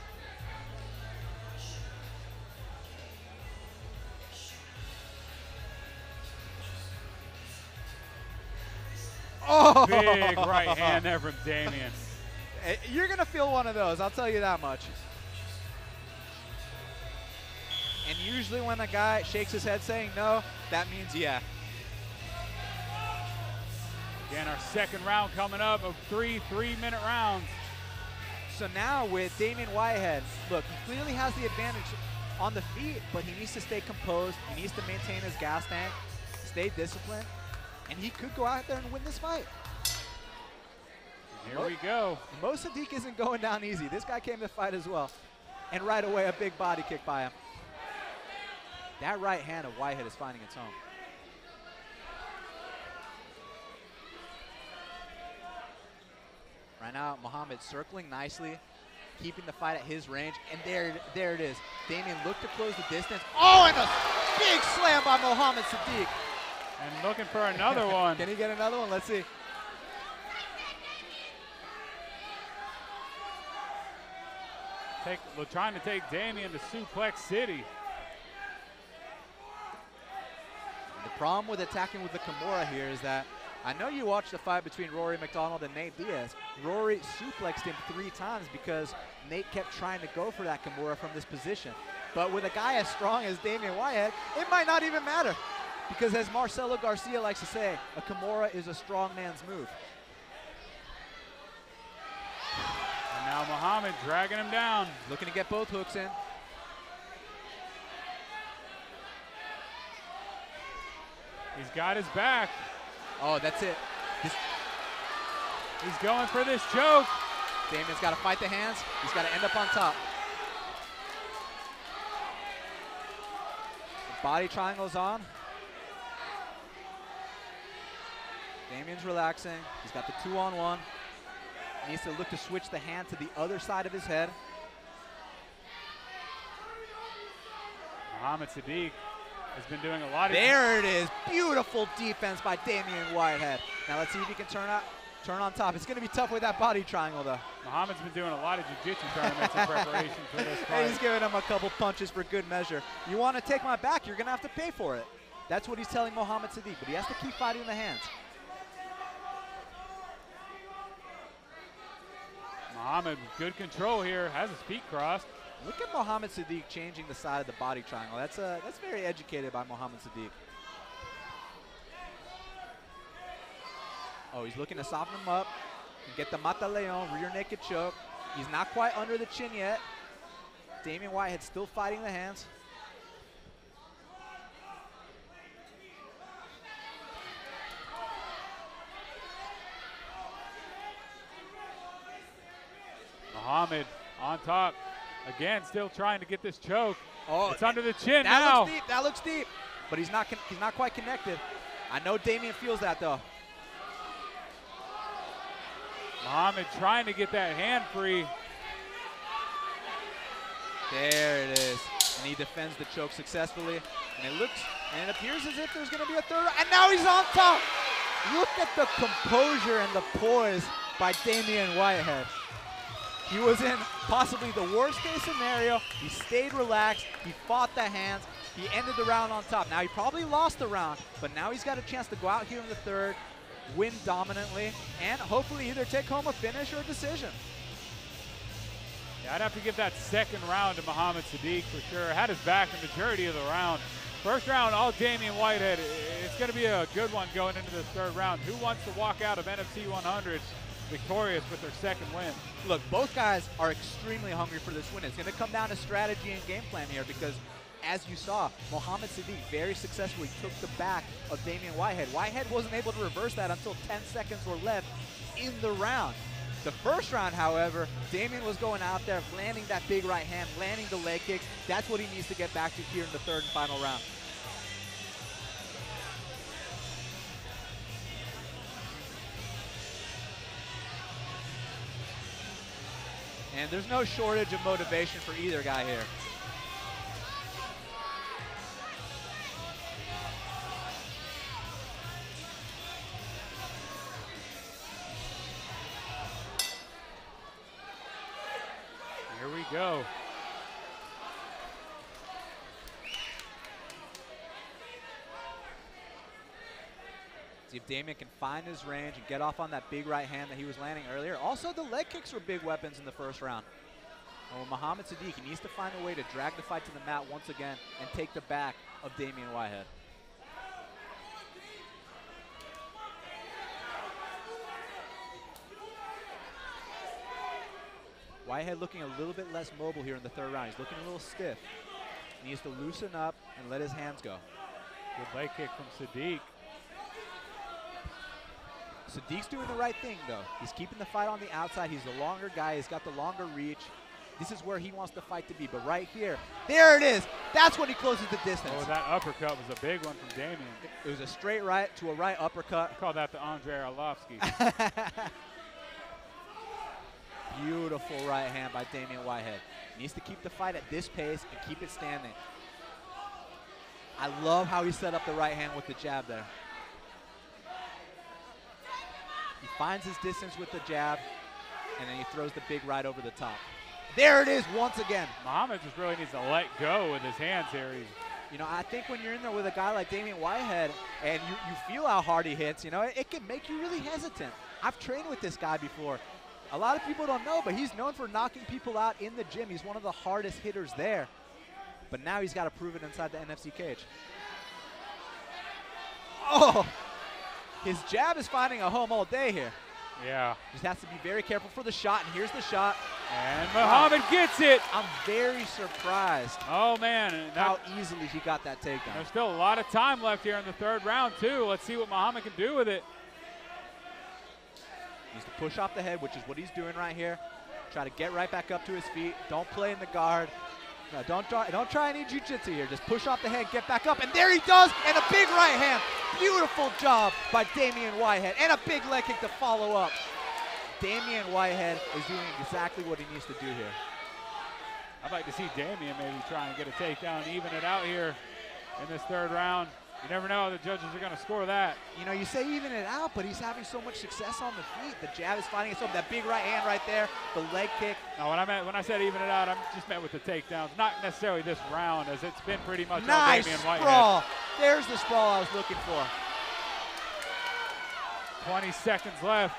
Oh! Big right hand there from Damian. You're going to feel one of those, I'll tell you that much. And usually when a guy shakes his head saying no, that means yeah. Again, our second round coming up of three three-minute rounds. So now with Damian Whitehead, look, he clearly has the advantage on the feet, but he needs to stay composed. He needs to maintain his gas tank, stay disciplined, and he could go out there and win this fight. Here we go. Mo Sadiq isn't going down easy. This guy came to fight as well. And right away, a big body kick by him. That right hand of Whitehead is finding its home. Right now, Muhammad circling nicely, keeping the fight at his range, and there, there it is. Damian looked to close the distance. Oh, and a big slam by Mohamed Sadiq. And looking for another one. Can he get another one? Let's see. Take, we're trying to take Damian to Suplex City. The problem with attacking with the Kimura here is that I know you watched the fight between Rory McDonald and Nate Diaz. Rory suplexed him three times because Nate kept trying to go for that Kimura from this position. But with a guy as strong as Damian Whitehead, it might not even matter. Because as Marcelo Garcia likes to say, a Kimura is a strong man's move. And now Muhammad dragging him down. Looking to get both hooks in. He's got his back. Oh, that's it. This He's going for this choke. Damian's got to fight the hands. He's got to end up on top. The body triangle's on. Damian's relaxing. He's got the two on one. He needs to look to switch the hand to the other side of his head. Mohamed Sadiq has been doing a lot of... There it is. Beautiful defense by Damian Whitehead. Now let's see if he can turn out, turn on top. It's going to be tough with that body triangle, though. Muhammad's been doing a lot of jiu-jitsu tournaments in preparation for this fight. And he's giving him a couple punches for good measure. You want to take my back, you're going to have to pay for it. That's what he's telling Mohamed Sadiq, but he has to keep fighting the hands. Muhammad with good control here, has his feet crossed. Look at Mohamed Sadiq changing the side of the body triangle. That's, uh, that's very educated by Mohamed Sadiq. Oh, he's looking to soften him up and get the Mata Leon rear naked choke. He's not quite under the chin yet. Damian Whitehead still fighting the hands. Muhammad on top. Again, still trying to get this choke. Oh, it's under the chin that now. Looks deep. That looks deep. But he's not, he's not quite connected. I know Damian feels that, though. Muhammad trying to get that hand free. There it is. And he defends the choke successfully. And it looks, and it appears as if there's going to be a third. And now he's on top. Look at the composure and the poise by Damian Whitehead. He was in possibly the worst case scenario. He stayed relaxed. He fought the hands. He ended the round on top. Now he probably lost the round, but now he's got a chance to go out here in the third, win dominantly, and hopefully either take home a finish or a decision. Yeah, I'd have to give that second round to Muhammad Sadiq for sure. Had his back the majority of the round. First round, all Damian Whitehead. It's going to be a good one going into this third round. Who wants to walk out of N F C one hundred victorious with their second win? Look, both guys are extremely hungry for this win. It's going to come down to strategy and game plan here because, as you saw, Muhammad Sadiq very successfully took the back of Damian Whitehead. Whitehead wasn't able to reverse that until ten seconds were left in the round. The first round, however, Damian was going out there, landing that big right hand, landing the leg kick. That's what he needs to get back to here in the third and final round. And there's no shortage of motivation for either guy here. Here we go. See if Damian can find his range and get off on that big right hand that he was landing earlier. Also, the leg kicks were big weapons in the first round. And with Muhammad Sadiq, he needs to find a way to drag the fight to the mat once again and take the back of Damian Whitehead. Whitehead looking a little bit less mobile here in the third round. He's looking a little stiff. He needs to loosen up and let his hands go. Good leg kick from Sadiq. Sadiq's doing the right thing, though. He's keeping the fight on the outside. He's the longer guy. He's got the longer reach. This is where he wants the fight to be. But right here, there it is. That's when he closes the distance. Oh, that uppercut was a big one from Damian. It was a straight right to a right uppercut. I call that the Andre Arlovsky. Beautiful right hand by Damian Whitehead. He needs to keep the fight at this pace and keep it standing. I love how he set up the right hand with the jab there. He finds his distance with the jab, and then he throws the big right over the top. There it is once again. Muhammad just really needs to let go with his hands here. He's You know, I think when you're in there with a guy like Damian Whitehead and you, you feel how hard he hits, you know, it, it can make you really hesitant. I've trained with this guy before. A lot of people don't know, but he's known for knocking people out in the gym. He's one of the hardest hitters there. But now he's got to prove it inside the N F C cage. Oh! His jab is finding a home all day here. Yeah. Just has to be very careful for the shot, and here's the shot. And Muhammad wow. gets it. I'm very surprised. Oh, man. That, how easily he got that takedown. There's still a lot of time left here in the third round, too. Let's see what Muhammad can do with it. Needs to push off the head, which is what he's doing right here. Try to get right back up to his feet. Don't play in the guard. No, don't try, don't try any jiu-jitsu here. Just push off the head, get back up, and there he does, and a big right hand. Beautiful job by Damian Whitehead, and a big leg kick to follow up. Damian Whitehead is doing exactly what he needs to do here. I'd like to see Damian maybe try and get a takedown, even it out here in this third round. You never know how the judges are going to score that. You know, you say even it out, but he's having so much success on the feet. The jab is finding itself. That big right hand right there, the leg kick. No, when I meant when I said even it out, I just meant with the takedowns, not necessarily this round, as it's been pretty much nice all Damian Whitehead. Sprawl. There's the sprawl I was looking for. twenty seconds left.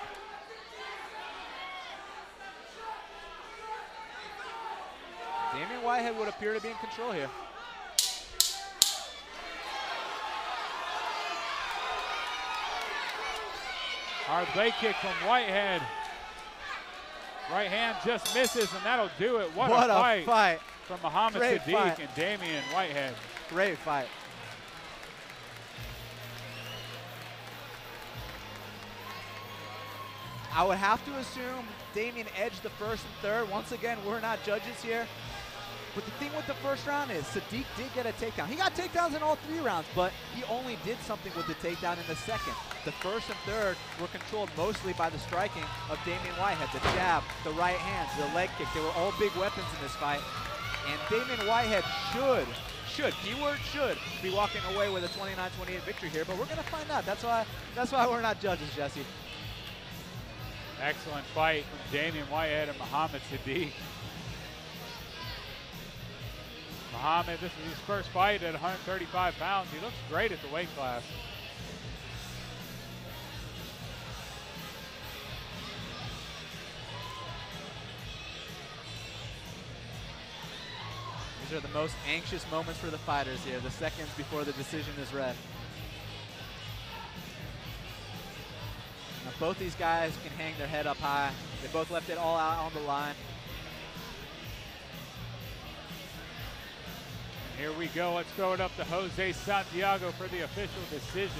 Damian Whitehead would appear to be in control here. Hard leg kick from Whitehead. Right hand just misses, and that'll do it. What, what a, fight a fight from Muhammad Great Sadiq fight. and Damian Whitehead. Great fight. I would have to assume Damien edged the first and third. Once again, we're not judges here. But the thing with the first round is Sadiq did get a takedown. He got takedowns in all three rounds, but he only did something with the takedown in the second. The first and third were controlled mostly by the striking of Damian Whitehead. The jab, the right hand, the leg kick. They were all big weapons in this fight. And Damian Whitehead should, should, keyword should, be walking away with a twenty-nine twenty-eight victory here. But we're going to find out. That's why, that's why we're not judges, Jesse. Excellent fight from Damian Whitehead and Muhammad Sadiq. Muhammad, this is his first fight at one thirty-five pounds. He looks great at the weight class. These are the most anxious moments for the fighters here, the seconds before the decision is read. Now, both these guys can hang their head up high. They both left it all out on the line. Here we go. Let's throw it up to Jose Santiago for the official decision.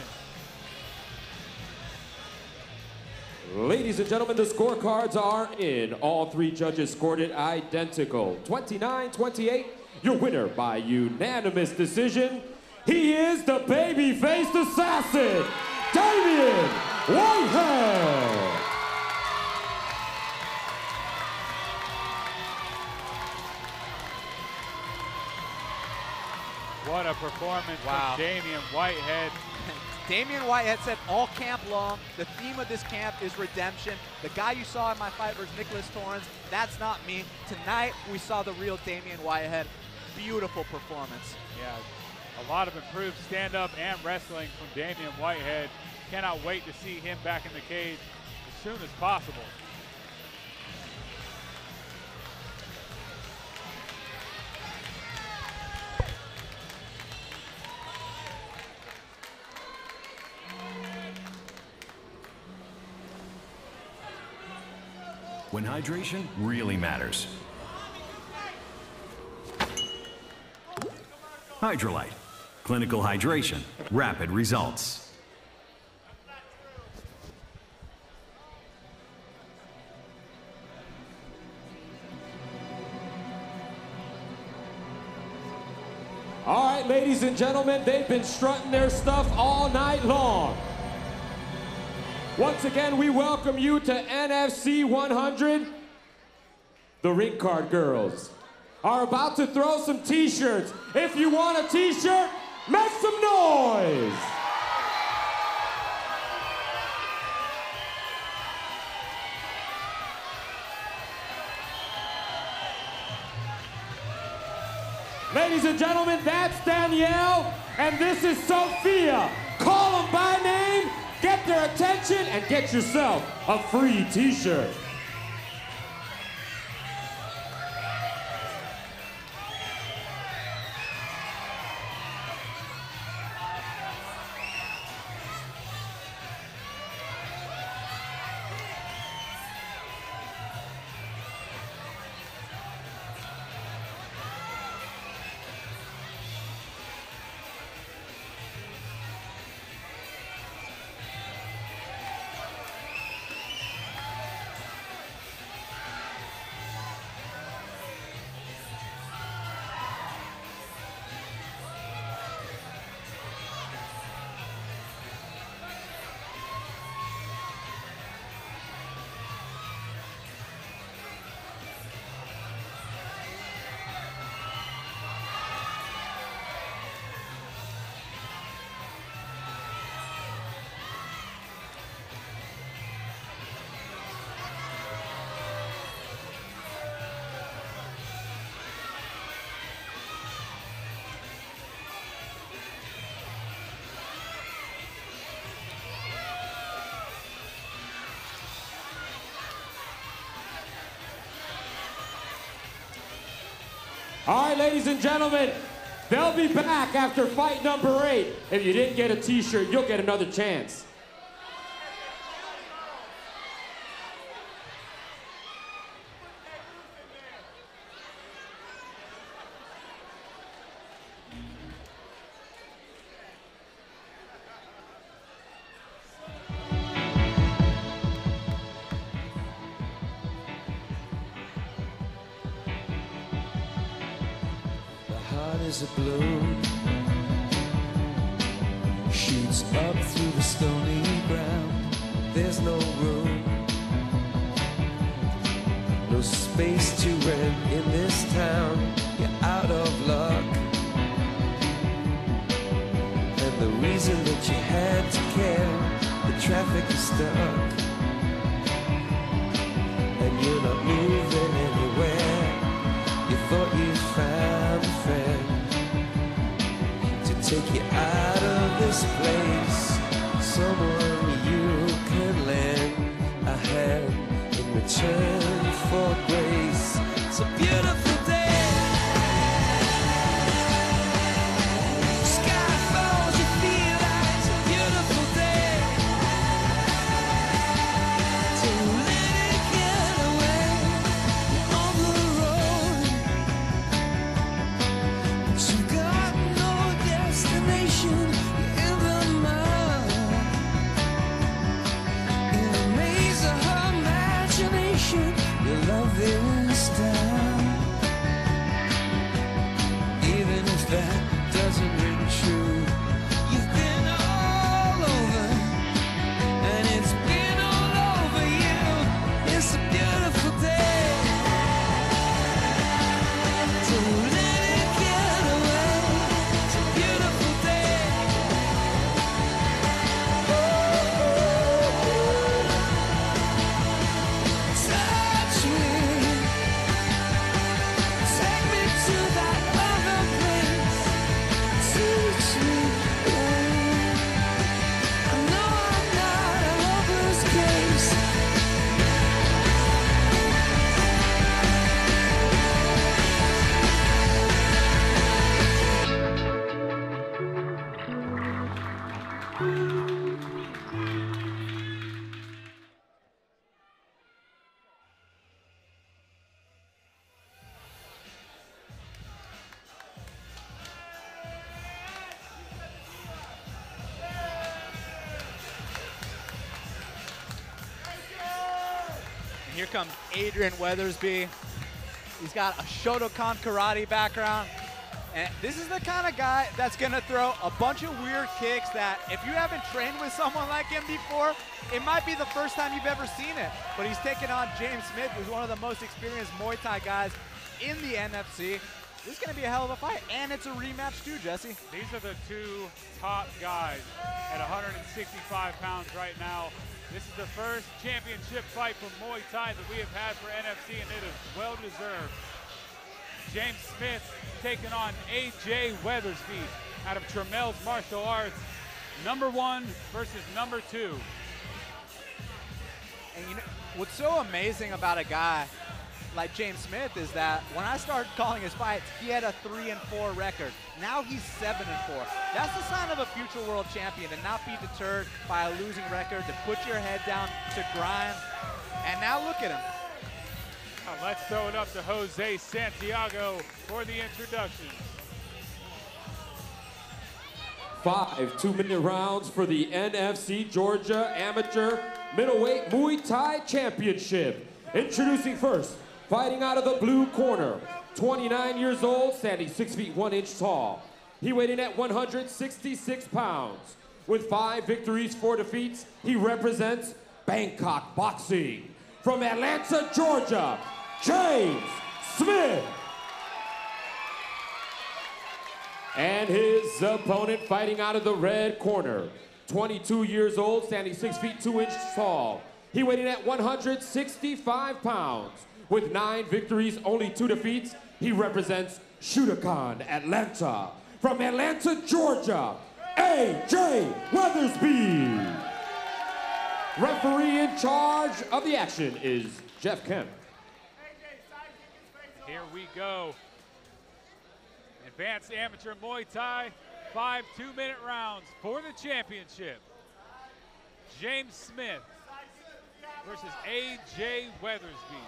Ladies and gentlemen, the scorecards are in. All three judges scored it identical. twenty-nine twenty-eight, your winner by unanimous decision. He is the baby-faced assassin, Damian Whitehead. What a performance Wow. from Damian Whitehead. Damian Whitehead said all camp long, the theme of this camp is redemption. The guy you saw in my fight versus Nicholas Torrens, that's not me. Tonight, we saw the real Damian Whitehead. Beautiful performance. Yeah, a lot of improved stand-up and wrestling from Damian Whitehead. Cannot wait to see him back in the cage as soon as possible. When hydration really matters. Hydralyte. Clinical hydration. Rapid results. All right, ladies and gentlemen, they've been strutting their stuff all night long. Once again, we welcome you to N F C one hundred. The Ring Card Girls are about to throw some t-shirts. If you want a t-shirt, make some noise. Ladies and gentlemen, that's Danielle, and this is Sophia. Call them by name, get their attention, and get yourself a free t-shirt. All right, ladies and gentlemen, they'll be back after fight number eight. If you didn't get a t-shirt, you'll get another chance. is a bloom, shoots up through the stony ground. There's no room, no space to rent in this town. You're out of luck, and the reason that you had to care, the traffic is stuck, and you're not moving anywhere. You thought you found a friend to take you out of this place, someone you can lend a hand in return for grace. It's a beautiful day. Sky falls, you feel like it's a beautiful day. So let it get away on the road. But you got no destination in the mud. In the maze of her imagination, your love is down. Even if that doesn't ring true, you've been all over, and it's been all over you. It's a beautiful day. So let it get away. It's a beautiful day. Touch me, take me to that other place. Teach me, I know I'm not a hopeless case. And here comes Adrian Weathersby. He's got a Shotokan karate background. And this is the kind of guy that's gonna throw a bunch of weird kicks that if you haven't trained with someone like him before, it might be the first time you've ever seen it. But he's taking on James Smith, who's one of the most experienced Muay Thai guys in the N F C. This is gonna be a hell of a fight, and it's a rematch too, Jesse. These are the two top guys at one hundred sixty-five pounds right now. This is the first championship fight for Muay Thai that we have had for N F C, and it is well deserved. James Smith taking on A J Weathersby out of Tramel's Martial Arts. Number one versus number two. And you know, what's so amazing about a guy like James Smith is that when I started calling his fights, he had a three and four record. Now he's seven and four. That's the sign of a future world champion, to not be deterred by a losing record, to put your head down, to grind. And now look at him. Now let's throw it up to Jose Santiago for the introduction. Five two-minute rounds for the N F C Georgia Amateur Middleweight Muay Thai Championship. Introducing first, fighting out of the blue corner, twenty-nine years old, standing six feet one inch tall. He weighed in at one hundred sixty-six pounds. With five victories, four defeats, he represents Bangkok Boxing. From Atlanta, Georgia, James Smith. And his opponent fighting out of the red corner, twenty-two years old, standing six feet two inches tall. He weighed in at one hundred sixty-five pounds. With nine victories, only two defeats, he represents Shotokan Atlanta. From Atlanta, Georgia, A J Weathersby. Referee in charge of the action is Jeff Kemp. Here we go. Advanced Amateur Muay Thai, five two-minute rounds for the championship. James Smith versus A J Weathersby.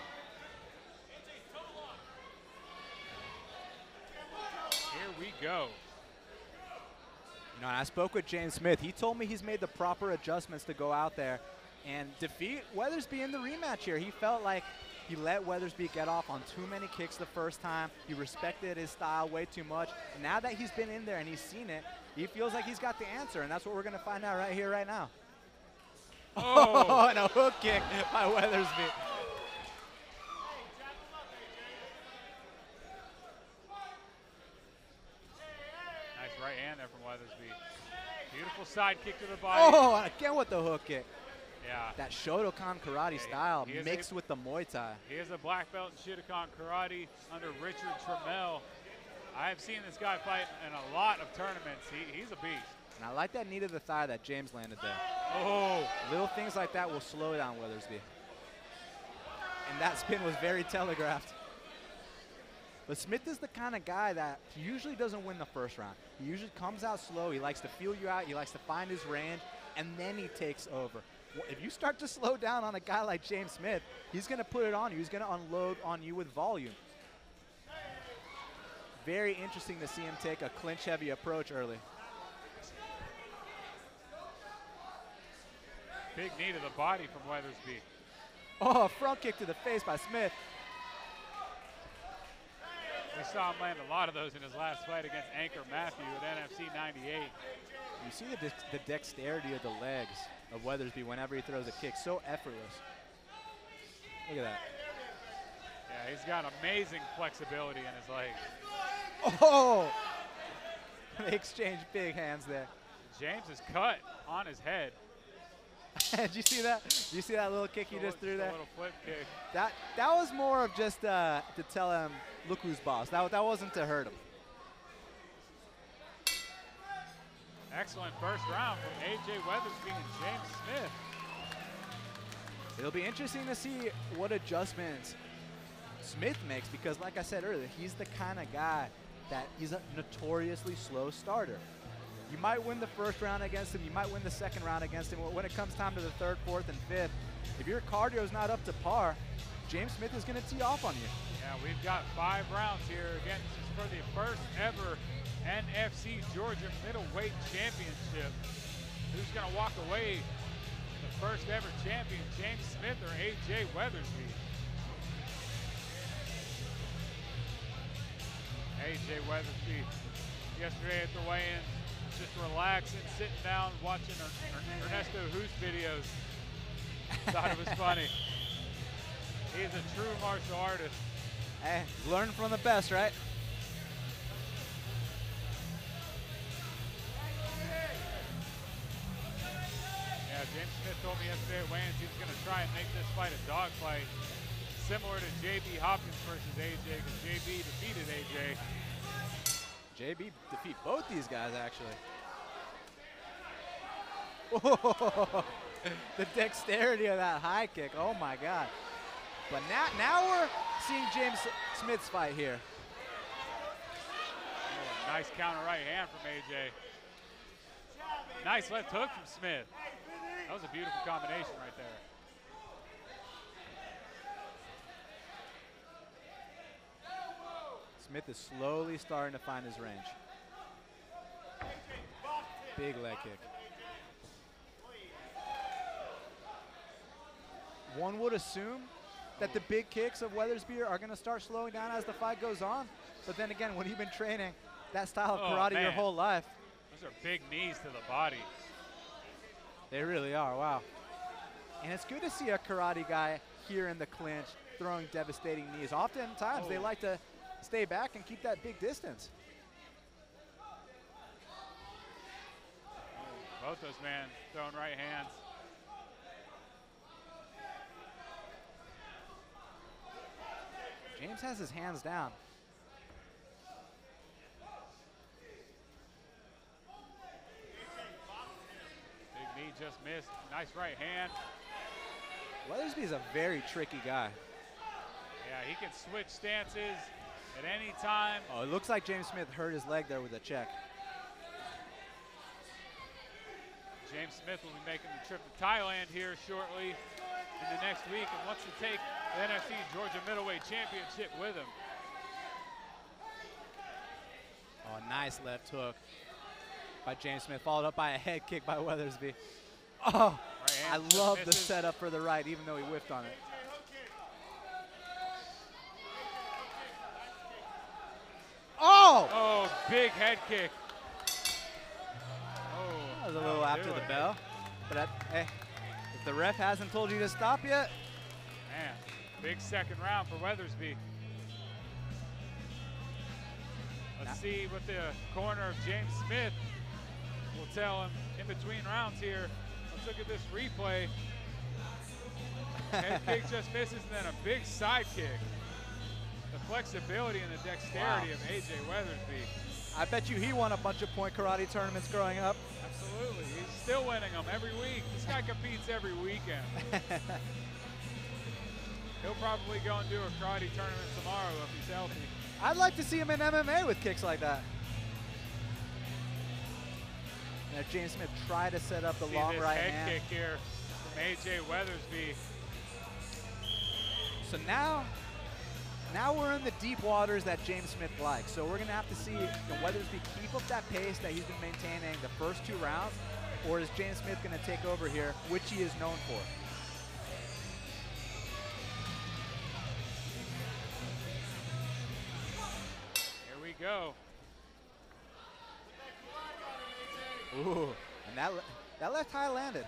Here we go. You know, I spoke with James Smith. He told me he's made the proper adjustments to go out there and defeat Weathersby in the rematch here. He felt like He let Weathersby get off on too many kicks the first time. He respected his style way too much. And now that he's been in there and he's seen it, he feels like he's got the answer, and that's what we're going to find out right here, right now. Oh, and a hook kick by Weathersby. Nice right hand there from Weathersby. Beautiful side kick to the body. Oh, and again with the hook kick. Yeah. That Shotokan karate Yeah, style he is mixed a- with the Muay Thai. He is a black belt in Shotokan Karate under Richard Trammell. I have seen this guy fight in a lot of tournaments. He, he's a beast. And I like that knee to the thigh that James landed there. Oh. Little things like that will slow down Weathersby. And that spin was very telegraphed. But Smith is the kind of guy that he usually doesn't win the first round. He usually comes out slow. He likes to feel you out. He likes to find his range, and then he takes over. Well, if you start to slow down on a guy like James Smith, he's going to put it on you. He's going to unload on you with volume. Very interesting to see him take a clinch-heavy approach early. Big knee to the body from Weathersby. Oh, a front kick to the face by Smith. We saw him land a lot of those in his last fight against Anchor Matthew at N F C ninety-eight. You see the, dex the dexterity of the legs of Weathersby whenever he throws a kick. So effortless. Look at that. Yeah, he's got amazing flexibility in his legs. Oh! They exchange big hands there. James is cut on his head. Did you see that? Did you see that little kick he A just little- threw a there? little flip kick. That that was more of just uh, to tell him, look who's boss. That, that wasn't to hurt him. Excellent first round from A J Weathersby and James Smith. It'll be interesting to see what adjustments Smith makes because, like I said earlier, he's the kind of guy that he's a notoriously slow starter. You might win the first round against him. You might win the second round against him. When it comes time to the third, fourth, and fifth, if your cardio's not up to par, James Smith is going to tee off on you. Yeah, we've got five rounds here. Again, this is for the first ever N F C Georgia Middleweight Championship. Who's going to walk away the first ever champion, James Smith or A J Weathersby? A J Weathersby, yesterday at the weigh-in, just relaxing, sitting down, watching Er- Er- Ernesto Hoost videos. Thought it was funny. He is a true martial artist. Hey, learn from the best, right? Yeah, James Smith told me yesterday at weigh-ins he was going to try and make this fight a dog fight, similar to J B Hopkins versus A J, because J B defeated A J. J B defeat both these guys, actually. Whoa. The dexterity of that high kick, oh my God. But now, now we're seeing James Smith's fight here. Oh, nice counter right hand from A J. Nice left hook from Smith. That was a beautiful combination right there. Smith is slowly starting to find his range. Big leg kick. One would assume that the big kicks of Weathersby are going to start slowing down as the fight goes on. But then again, when you've been training that style of Oh, karate your man. whole life, Those are big knees to the body. they really are, wow. And it's good to see a karate guy here in the clinch throwing devastating knees. Oftentimes they Oh. like to stay back and keep that big distance. Both those men throwing right hands. James has his hands down. Big knee just missed. Nice right hand. Weathersby is a very tricky guy. Yeah, he can switch stances at any time. Oh, it looks like James Smith hurt his leg there with a check. James Smith will be making the trip to Thailand here shortly in the next week and wants to take the N F C Georgia Middleweight Championship with him. Oh, a nice left hook by James Smith, followed up by a head kick by Weathersby. Oh, Right I hand just love the misses. setup for the right, even though he whiffed on it. Oh! Oh, big head kick. Oh, That was a little that'll after do the it. bell. But that, hey, if the ref hasn't told you to stop yet, Man, big second round for Weathersby. Let's Now- see what the corner of James Smith will tell him in between rounds here. Let's look at this replay. Head kick just misses, and then a big side kick. The flexibility and the dexterity Wow. of A J Weathersby. I bet you he won a bunch of point karate tournaments growing up. Absolutely. He's still winning them every week. This guy competes every weekend. He'll probably go and do a karate tournament tomorrow if he's healthy. I'd like to see him in M M A with kicks like that. Now James Smith tried to set up the See long this right head hand. kick here from A J Weathersby. So now, now we're in the deep waters that James Smith likes. So we're gonna have to see you know, Weathersby keep up that pace that he's been maintaining the first two rounds, or is James Smith gonna take over here, which he is known for. Here we go. Ooh, and that le- that left high landed.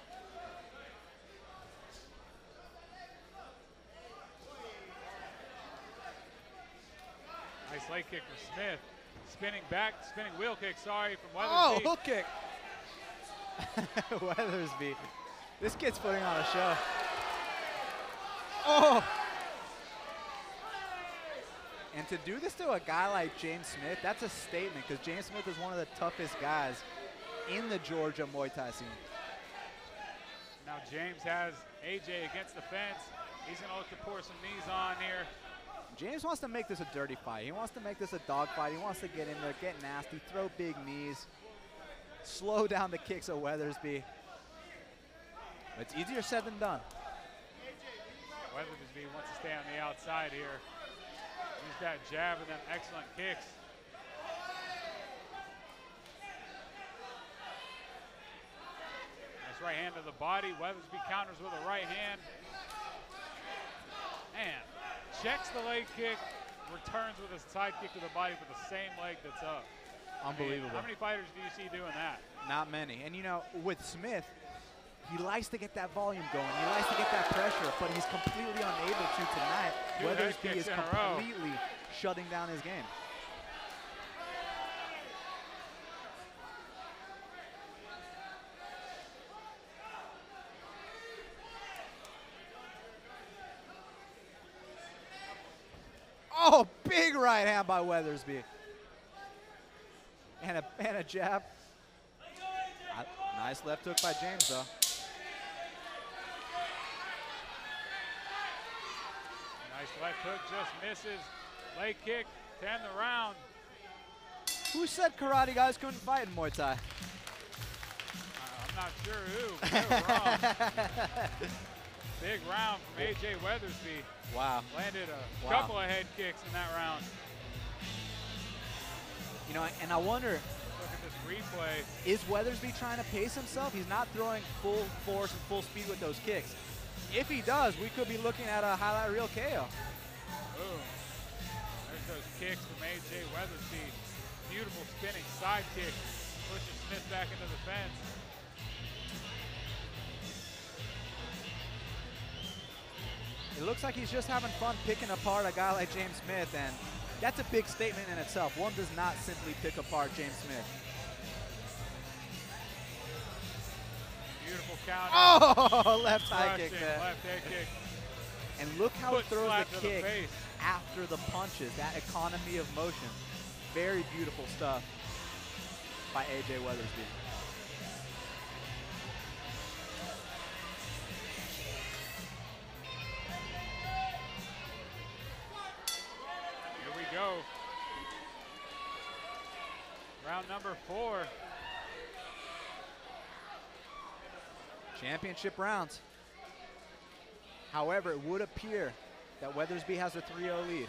Nice leg kick for Smith. Spinning back, spinning wheel kick, sorry, from Oh, Weathersby. hook kick. Weathersby. This kid's putting on a show. Oh! And to do this to a guy like James Smith, that's a statement, because James Smith is one of the toughest guys in the Georgia Muay Thai scene. Now James has A J against the fence. He's gonna look to pour some knees on here. James wants to make this a dirty fight. He wants to make this a dog fight. He wants to get in there, get nasty, throw big knees, slow down the kicks of Weathersby. It's easier said than done. Weathersby wants to stay on the outside here. Use that jab and then excellent kicks. Nice right hand to the body. Weathersby counters with a right hand. And checks the leg kick, returns with a side kick to the body with the same leg that's up. I mean, Unbelievable. how many fighters do you see doing that? Not many. And you know, with Smith, he likes to get that volume going. He likes to get that pressure, but he's completely unable to tonight. Two head Weathersby kicks is in a row. completely shutting down his game. Oh, big right hand by Weathersby. And a, and a jab. Uh, Nice left hook by James, though. Nice left hook, just misses. Leg kick to end the round. Who said karate guys couldn't fight in Muay Thai? Uh, I'm not sure who, but they were wrong. Big round from A J Weathersby. Wow. Landed a Wow. couple of head kicks in that round. You know, and I wonder, Look at this replay. is Weathersby trying to pace himself? He's not throwing full force and full speed with those kicks. If he does, we could be looking at a highlight reel K O. Boom. There's those kicks from A J Weathersby. Beautiful spinning side kick. Pushes Smith back into the fence. It looks like he's just having fun picking apart a guy like James Smith, and that's a big statement in itself. One does not simply pick apart James Smith. Beautiful counter. Oh, left high kick Crushing there. left head kick. And look how Foot he throws slap the to the kick face. after the punches, that economy of motion. Very beautiful stuff by A J Weathersby. Here we go. Round number four. Championship rounds. However, it would appear that Weathersby has a three oh lead.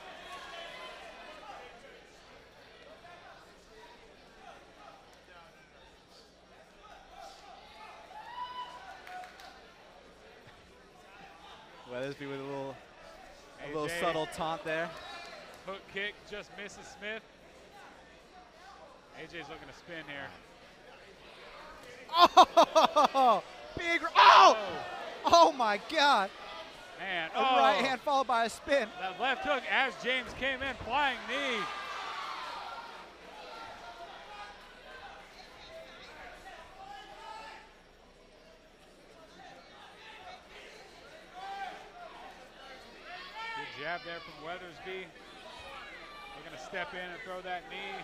Weathersby with a little, a little A J. subtle taunt there. Hook kick just misses Smith. A J's looking to spin here. Oh, big, oh, oh my God. Man, A oh. right hand followed by a spin. That left hook as James came in, flying knee. Good jab there from Weathersby. They're gonna step in and throw that knee.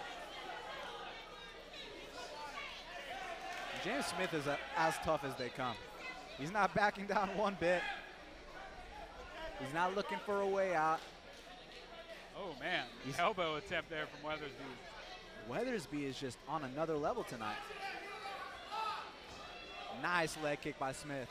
James Smith is a, as tough as they come. He's not backing down one bit. He's not looking for a way out. Oh man, He's elbow attempt there from Weathersby. Weathersby is just on another level tonight. Nice leg kick by Smith.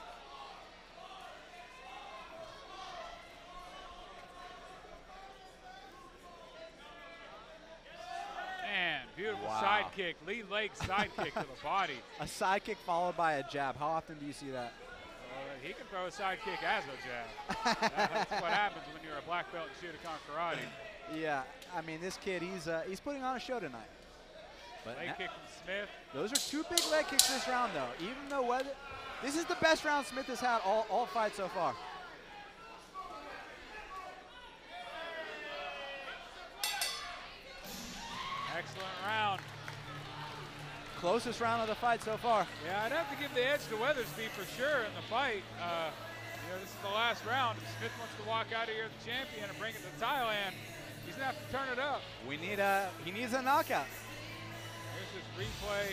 Man, beautiful Wow. side kick, lead leg side kick to the body. A side kick followed by a jab. How often do you see that? Well, he can throw a side kick as a jab. That's what happens when you're a black belt in Shotokan Karate. Yeah, I mean, this kid, he's uh, he's putting on a show tonight. But Leg na- kick from Smith. those are two big leg kicks this round, though. Even though Weather, this is the best round Smith has had all, all fights so far. Excellent round. Closest round of the fight so far. Yeah, I'd have to give the edge to Weathersby for sure in the fight. Uh, you know, this is the last round. If Smith wants to walk out of here the champion and bring it to Thailand, he's gonna have to turn it up. We need a, he needs a knockout. Here's this replay.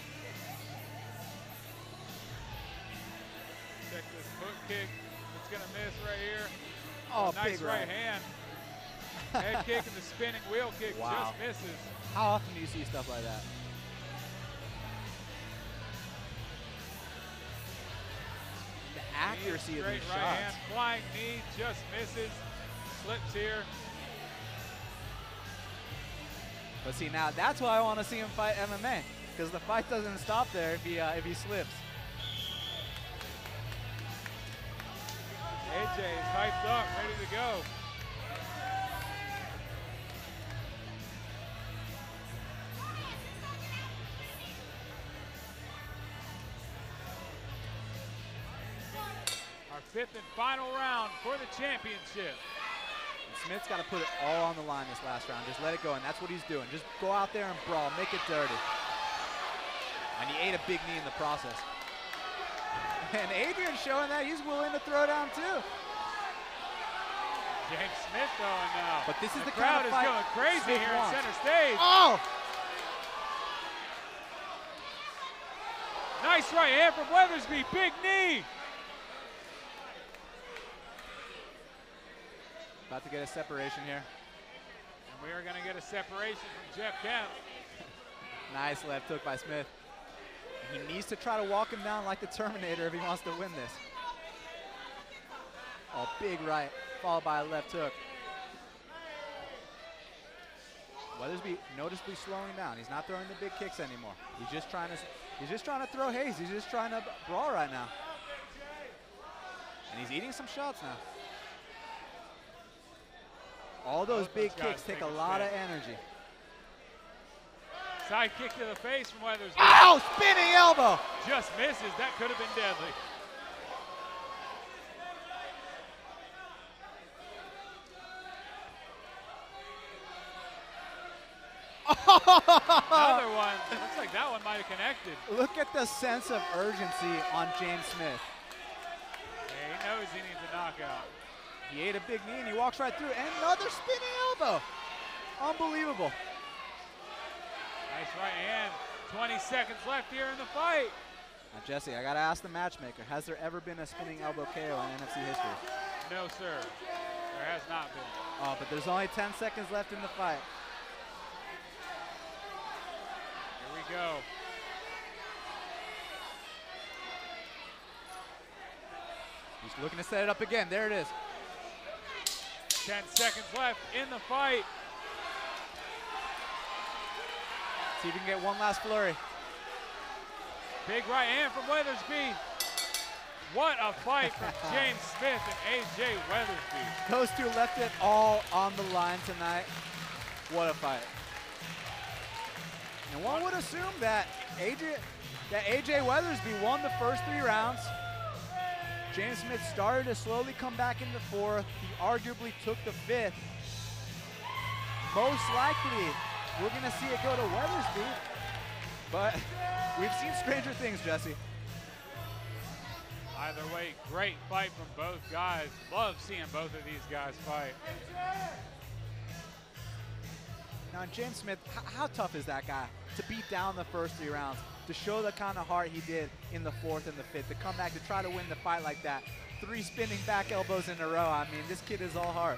Check this hook kick. It's gonna miss right here. Oh, nice big right right. hand. Head kick and the spinning wheel kick Wow. just misses. How often do you see stuff like that? The accuracy of Straight these right shots. hand, flying knee, just misses. Slips here. But see, now that's why I want to see him fight M M A, because the fight doesn't stop there if he uh, if he slips. A J is hyped up, ready to go. Our fifth and final round for the championship. And Smith's got to put it all on the line this last round. Just let it go, and that's what he's doing. Just go out there and brawl, make it dirty. And he ate a big knee in the process. And Adrian's showing that he's willing to throw down too. James Smith going now. But this is the, the crowd kind of is fight going crazy Smith here wants. in center stage. Oh! Nice right hand from Weathersby, big knee. About to get a separation here. And we are going to get a separation from Jeff Kemp. Nice left hook by Smith. He needs to try to walk him down like the Terminator if he wants to win this. Oh, big right, followed by a left hook. Weathersby noticeably slowing down. He's not throwing the big kicks anymore. He's just trying to, he's just trying to throw haze. He's just trying to brawl right now. And he's eating some shots now. All those Both big those guys kicks take take a a lot of spin. energy. Side kick to the face from Weathersby. Oh, spinning elbow! Just misses. That could have been deadly. Another one. Looks like that one might have connected. Look at the sense of urgency on James Smith. Yeah, he knows he needs a knockout. He ate a big knee and he walks right through. And another spinning elbow. Unbelievable. Nice right hand. twenty seconds left here in the fight. Now, Jesse, I got to ask the matchmaker, has there ever been a spinning elbow K O in N F C history? No, sir. There has not been. Oh, but there's only ten seconds left in the fight. Here we go. He's looking to set it up again. There it is. ten seconds left in the fight. See if we can get one last flurry. Big right hand from Weathersby. What a fight from James Smith and A J Weathersby. Those two left it all on the line tonight. What a fight. And one would assume that A J, that A J Weathersby won the first three rounds. James Smith started to slowly come back in the fourth. He arguably took the fifth. Most likely, we're going to see it go to Weathersby. But we've seen stranger things, Jesse. Either way, great fight from both guys. Love seeing both of these guys fight. Now, James Smith, how tough is that guy to beat down the first three rounds, to show the kind of heart he did in the fourth and the fifth, to come back to try to win the fight like that? Three spinning back elbows in a row. I mean, this kid is all heart.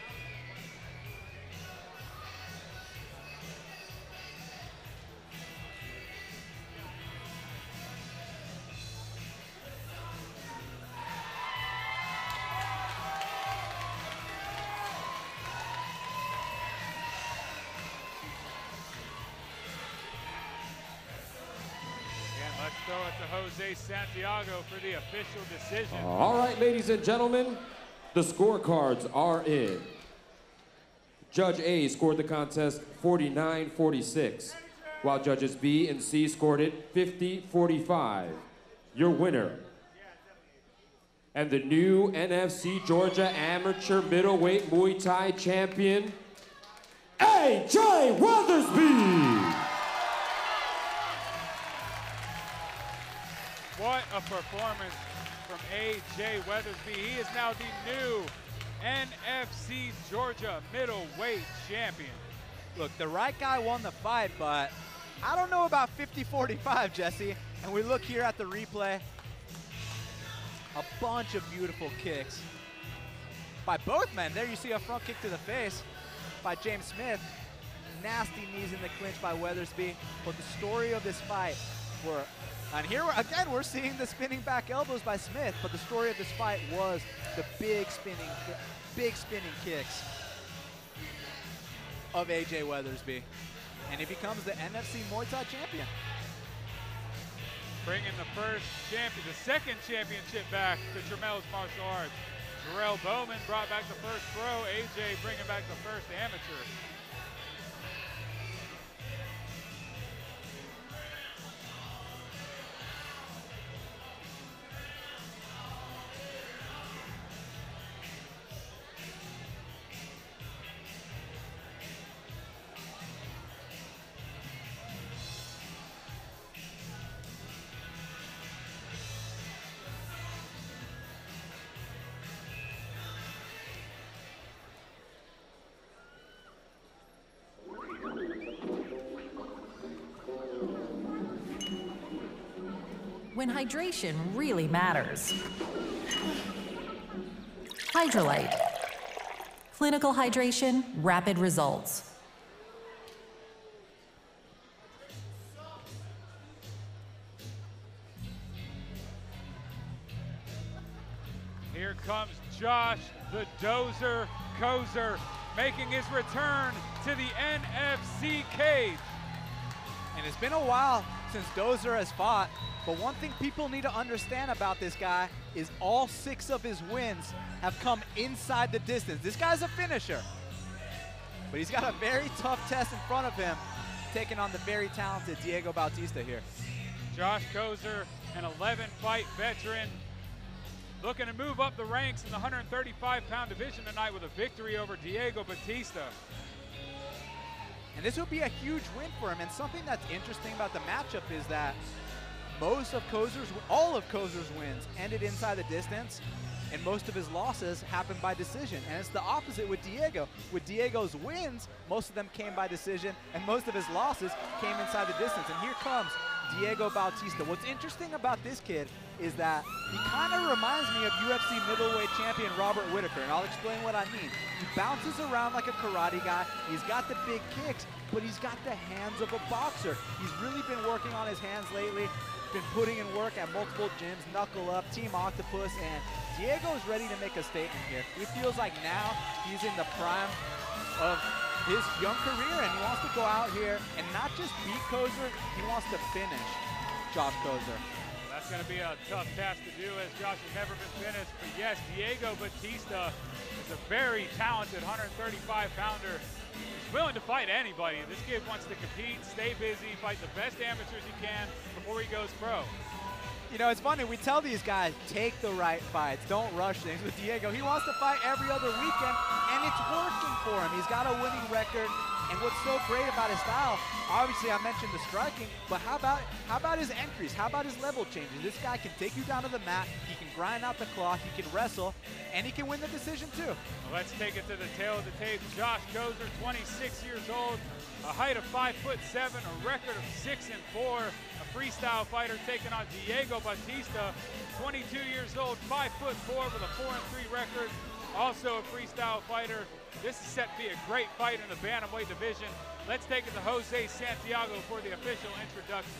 Let's throw it to Jose Santiago for the official decision. All right, ladies and gentlemen, the scorecards are in. Judge A scored the contest forty-nine forty-six, while judges B and C scored it fifty forty-five. Your winner, and the new N F C Georgia Amateur Middleweight Muay Thai champion, A J Weathersby. What a performance from A J Weathersby. He is now the new N F C Georgia middleweight champion. Look, the right guy won the fight, but I don't know about fifty forty-five, Jesse. And we look here at the replay. A bunch of beautiful kicks by both men. There you see a front kick to the face by James Smith. Nasty knees in the clinch by Weathersby. But the story of this fight were, and here again we're seeing the spinning back elbows by Smith, but the story of this fight was the big spinning, big spinning kicks of A J Weathersby. And he becomes the N F C Muay Thai champion. Bringing the first champion, the second championship back to Tramel's Martial Arts. Jarrell Bowman brought back the first pro, A J bringing back the first amateur. When hydration really matters. Hydrolyte. Clinical hydration, rapid results. Here comes Josh, the Dozer Kozer, making his return to the N F C cage. And it's been a while since Dozer has fought, but one thing people need to understand about this guy is all six of his wins have come inside the distance. This guy's a finisher, but he's got a very tough test in front of him, taking on the very talented Diego Bautista here. Josh Kozer, an eleven fight veteran, looking to move up the ranks in the one thirty-five pound division tonight with a victory over Diego Bautista. And this would be a huge win for him. And something that's interesting about the matchup is that most of Kozer's, all of Kozer's wins ended inside the distance, and most of his losses happened by decision. And it's the opposite with Diego. With Diego's wins, most of them came by decision, and most of his losses came inside the distance. And here comes Diego Bautista. What's interesting about this kid is that he kind of reminds me of U F C middleweight champion Robert Whittaker, and I'll explain what I mean. He bounces around like a karate guy. He's got the big kicks, but he's got the hands of a boxer. He's really been working on his hands lately, been putting in work at multiple gyms, Knuckle Up, Team Octopus, and Diego is ready to make a statement here. He feels like now he's in the prime of his young career, and he wants to go out here and not just beat Kozer, he wants to finish Josh Kozer. That's That's going to be a tough task to do as Josh has never been finished. But yes, Diego Batista is a very talented one thirty-five pounder. He's willing to fight anybody. This kid wants to compete, stay busy, fight the best amateurs he can before he goes pro. You know, it's funny, we tell these guys, take the right fights, don't rush things. With Diego, he wants to fight every other weekend, and it's working for him. He's got a winning record, and what's so great about his style, obviously I mentioned the striking, but how about how about his entries? How about his level changes? This guy can take you down to the mat, he can grind out the clock, he can wrestle, and he can win the decision too. Well, let's take it to the tail of the tape. Josh Kozer, twenty-six years old, a height of five foot seven, a record of six and four. Freestyle fighter taking on Diego Batista, twenty-two years old, five foot four with a four and three record. Also a freestyle fighter. This is set to be a great fight in the bantamweight division. Let's take it to Jose Santiago for the official introduction.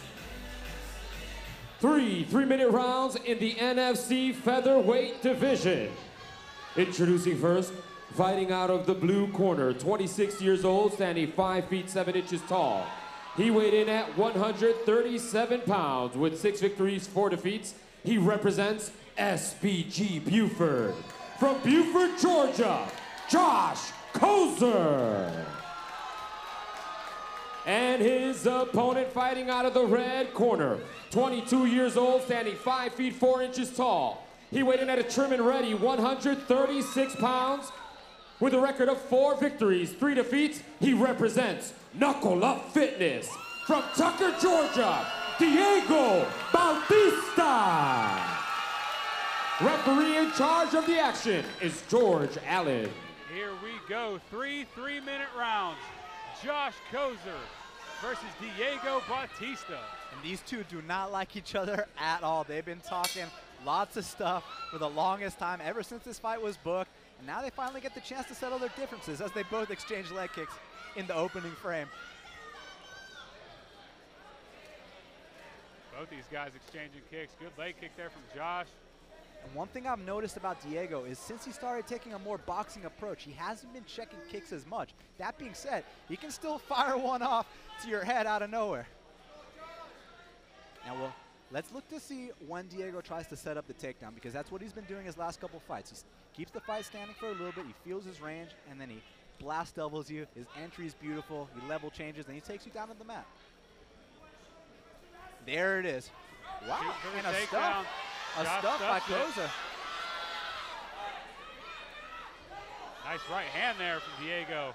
Three three-minute rounds in the N F C featherweight division. Introducing first, fighting out of the blue corner, twenty-six years old, standing five feet seven inches tall. He weighed in at one hundred thirty-seven pounds with six victories, four defeats. He represents S P G Buford. From Buford, Georgia, Josh Kozer. And his opponent fighting out of the red corner, twenty-two years old, standing five feet four inches tall. He weighed in at a trim and ready, one hundred thirty-six pounds. With a record of four victories, three defeats, he represents Knuckle Up Fitness. From Tucker, Georgia, Diego Bautista. Referee in charge of the action is George Allen. Here we go, three three-minute rounds. Josh Kozer versus Diego Bautista. And these two do not like each other at all. They've been talking lots of stuff for the longest time, ever since this fight was booked. And now they finally get the chance to settle their differences as they both exchange leg kicks in the opening frame. Both these guys exchanging kicks. Good leg kick there from Josh. And one thing I've noticed about Diego is since he started taking a more boxing approach, he hasn't been checking kicks as much. That being said, he can still fire one off to your head out of nowhere. Now, well, let's look to see when Diego tries to set up the takedown, because that's what he's been doing his last couple fights. He keeps the fight standing for a little bit, he feels his range, and then he blast doubles you. His entry is beautiful, he level changes, and he takes you down to the mat. There it is. Wow, and a stuff. A stuff by Kozer. Nice right hand there from Diego.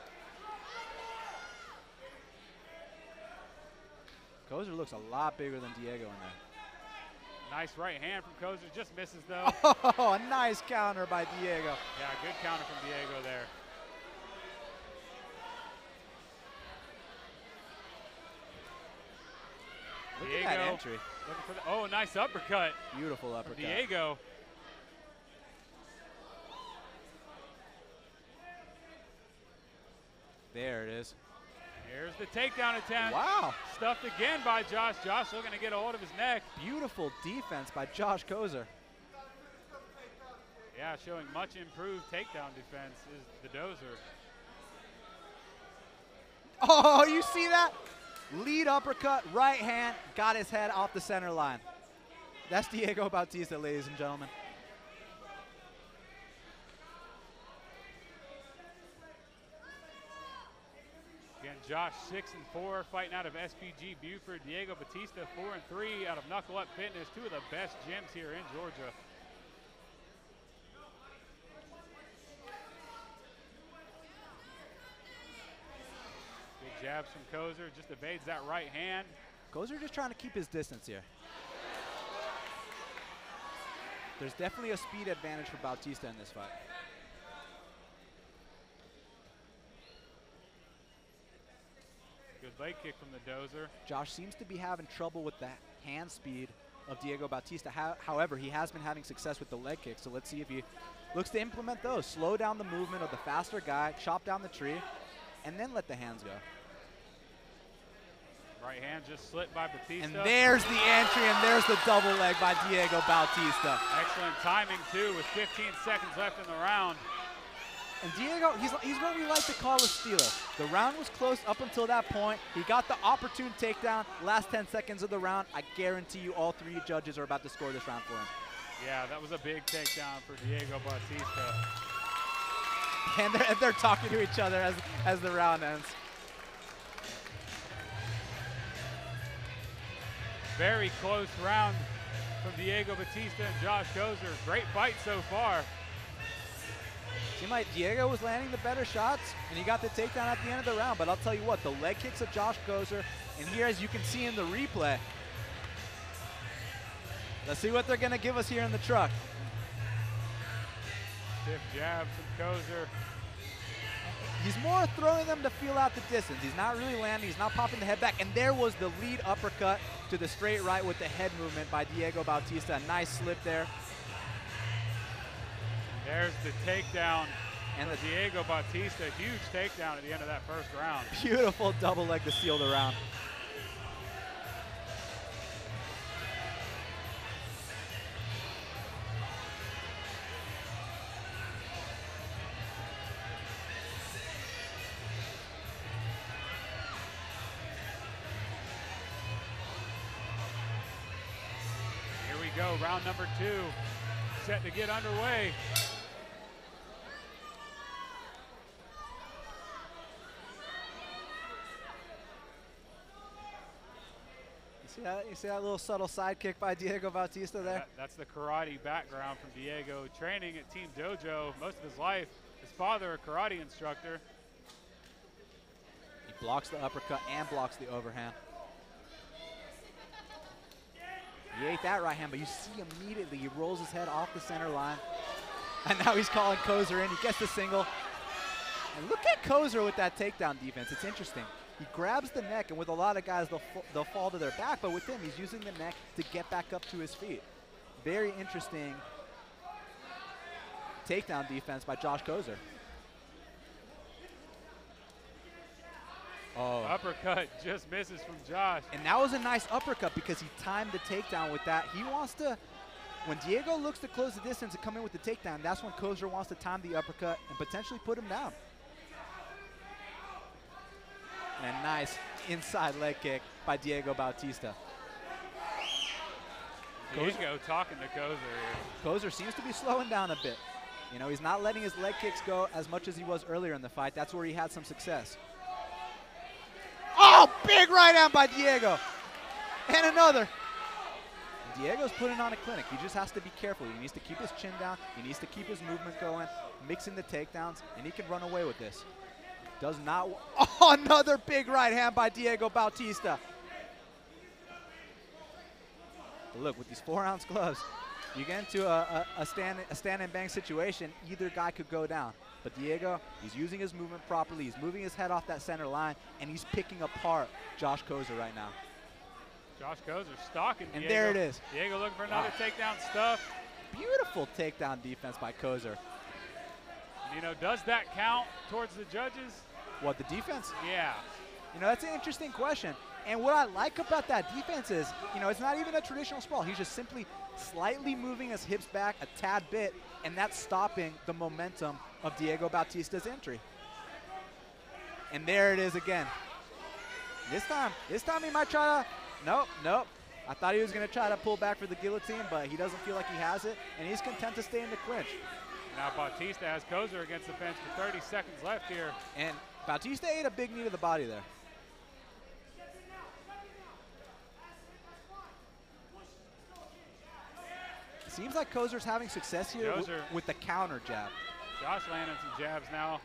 Kozer looks a lot bigger than Diego in there. Nice right hand from Kozer, just misses though. Oh, a nice counter by Diego. Yeah, good counter from Diego there. Look Diego, at that entry. Looking for the, oh, nice uppercut. Beautiful uppercut. Diego. There it is. Here's the takedown attempt. Wow. Stuffed again by Josh. Josh looking to get a hold of his neck. Beautiful defense by Josh Kozer. Yeah, showing much improved takedown defense is the Dozer. Oh, you see that? Lead uppercut, right hand, got his head off the center line. That's Diego Bautista, ladies and gentlemen. Again, Josh six and four, fighting out of S P G Buford. Diego Batista four and three out of Knuckle Up Fitness, two of the best gyms here in Georgia. Good jabs from Kozer, just evades that right hand. Kozer just trying to keep his distance here. There's definitely a speed advantage for Bautista in this fight. Good leg kick from the Dozer. Josh seems to be having trouble with the hand speed of Diego Bautista. How, however, he has been having success with the leg kick, so let's see if he looks to implement those. Slow down the movement of the faster guy, chop down the tree, and then let the hands go. Right hand just slipped by Batista. And there's the entry, and there's the double leg by Diego Bautista. Excellent timing, too, with fifteen seconds left in the round. And Diego, he's, he's what we like to call a stealer. The round was close up until that point. He got the opportune takedown last ten seconds of the round. I guarantee you all three judges are about to score this round for him. Yeah, that was a big takedown for Diego Bautista. And they're, and they're talking to each other as, as the round ends. Very close round from Diego Bautista and Josh Kozer. Great fight so far. Seemed like Diego was landing the better shots, and he got the takedown at the end of the round. But I'll tell you what, the leg kicks of Josh Kozer, and here, as you can see in the replay, let's see what they're going to give us here in the truck. Stiff jab from Kozer. He's more throwing them to feel out the distance. He's not really landing. He's not popping the head back. And there was the lead uppercut to the straight right with the head movement by Diego Bautista. A nice slip there. There's the takedown and for Diego Bautista. Huge takedown at the end of that first round. Beautiful double leg to seal the round. Here we go, round number two, set to get underway. You see that, you see that little subtle side kick by Diego Bautista there? That, that's the karate background from Diego, training at Team Dojo most of his life. His father, a karate instructor. He blocks the uppercut and blocks the overhand. He ate that right hand, but you see immediately he rolls his head off the center line. And now he's calling Kozer in. He gets the single. And look at Kozer with that takedown defense. It's interesting. He grabs the neck, and with a lot of guys, they'll, they'll fall to their back. But with him, he's using the neck to get back up to his feet. Very interesting takedown defense by Josh Kozer. Oh. Uppercut just misses from Josh. And that was a nice uppercut because he timed the takedown with that. He wants to, when Diego looks to close the distance and come in with the takedown, that's when Kozer wants to time the uppercut and potentially put him down. And a nice inside leg kick by Diego Bautista. Diego talking to Kozer here. Kozer seems to be slowing down a bit. You know, he's not letting his leg kicks go as much as he was earlier in the fight. That's where he had some success. Oh, big right hand by Diego. And another. And Diego's putting on a clinic. He just has to be careful. He needs to keep his chin down. He needs to keep his movement going, mixing the takedowns, and he can run away with this. Does not. Oh, another big right hand by Diego Bautista. But look, with these four ounce gloves, you get into a, a, a, stand, a stand and bang situation, either guy could go down. But Diego, he's using his movement properly. He's moving his head off that center line, and he's picking apart Josh Kozer right now. Josh Kozer stalking And Diego. there it is. Diego looking for another Wow. takedown stuff. Beautiful takedown defense by Kozer. You know, does that count towards the judges? What, the defense? Yeah. You know, that's an interesting question. And what I like about that defense is, you know, it's not even a traditional sprawl. He's just simply slightly moving his hips back a tad bit, and that's stopping the momentum of Diego Bautista's entry. And there it is again. This time, this time he might try to, nope, nope. I thought he was gonna try to pull back for the guillotine, but he doesn't feel like he has it, and he's content to stay in the clinch. Now Bautista has Kozer against the fence with thirty seconds left here. And Bautista ate a big knee to the body there. Seems like Kozer's having success here w Kozer. with the counter jab. Josh landing some jabs now.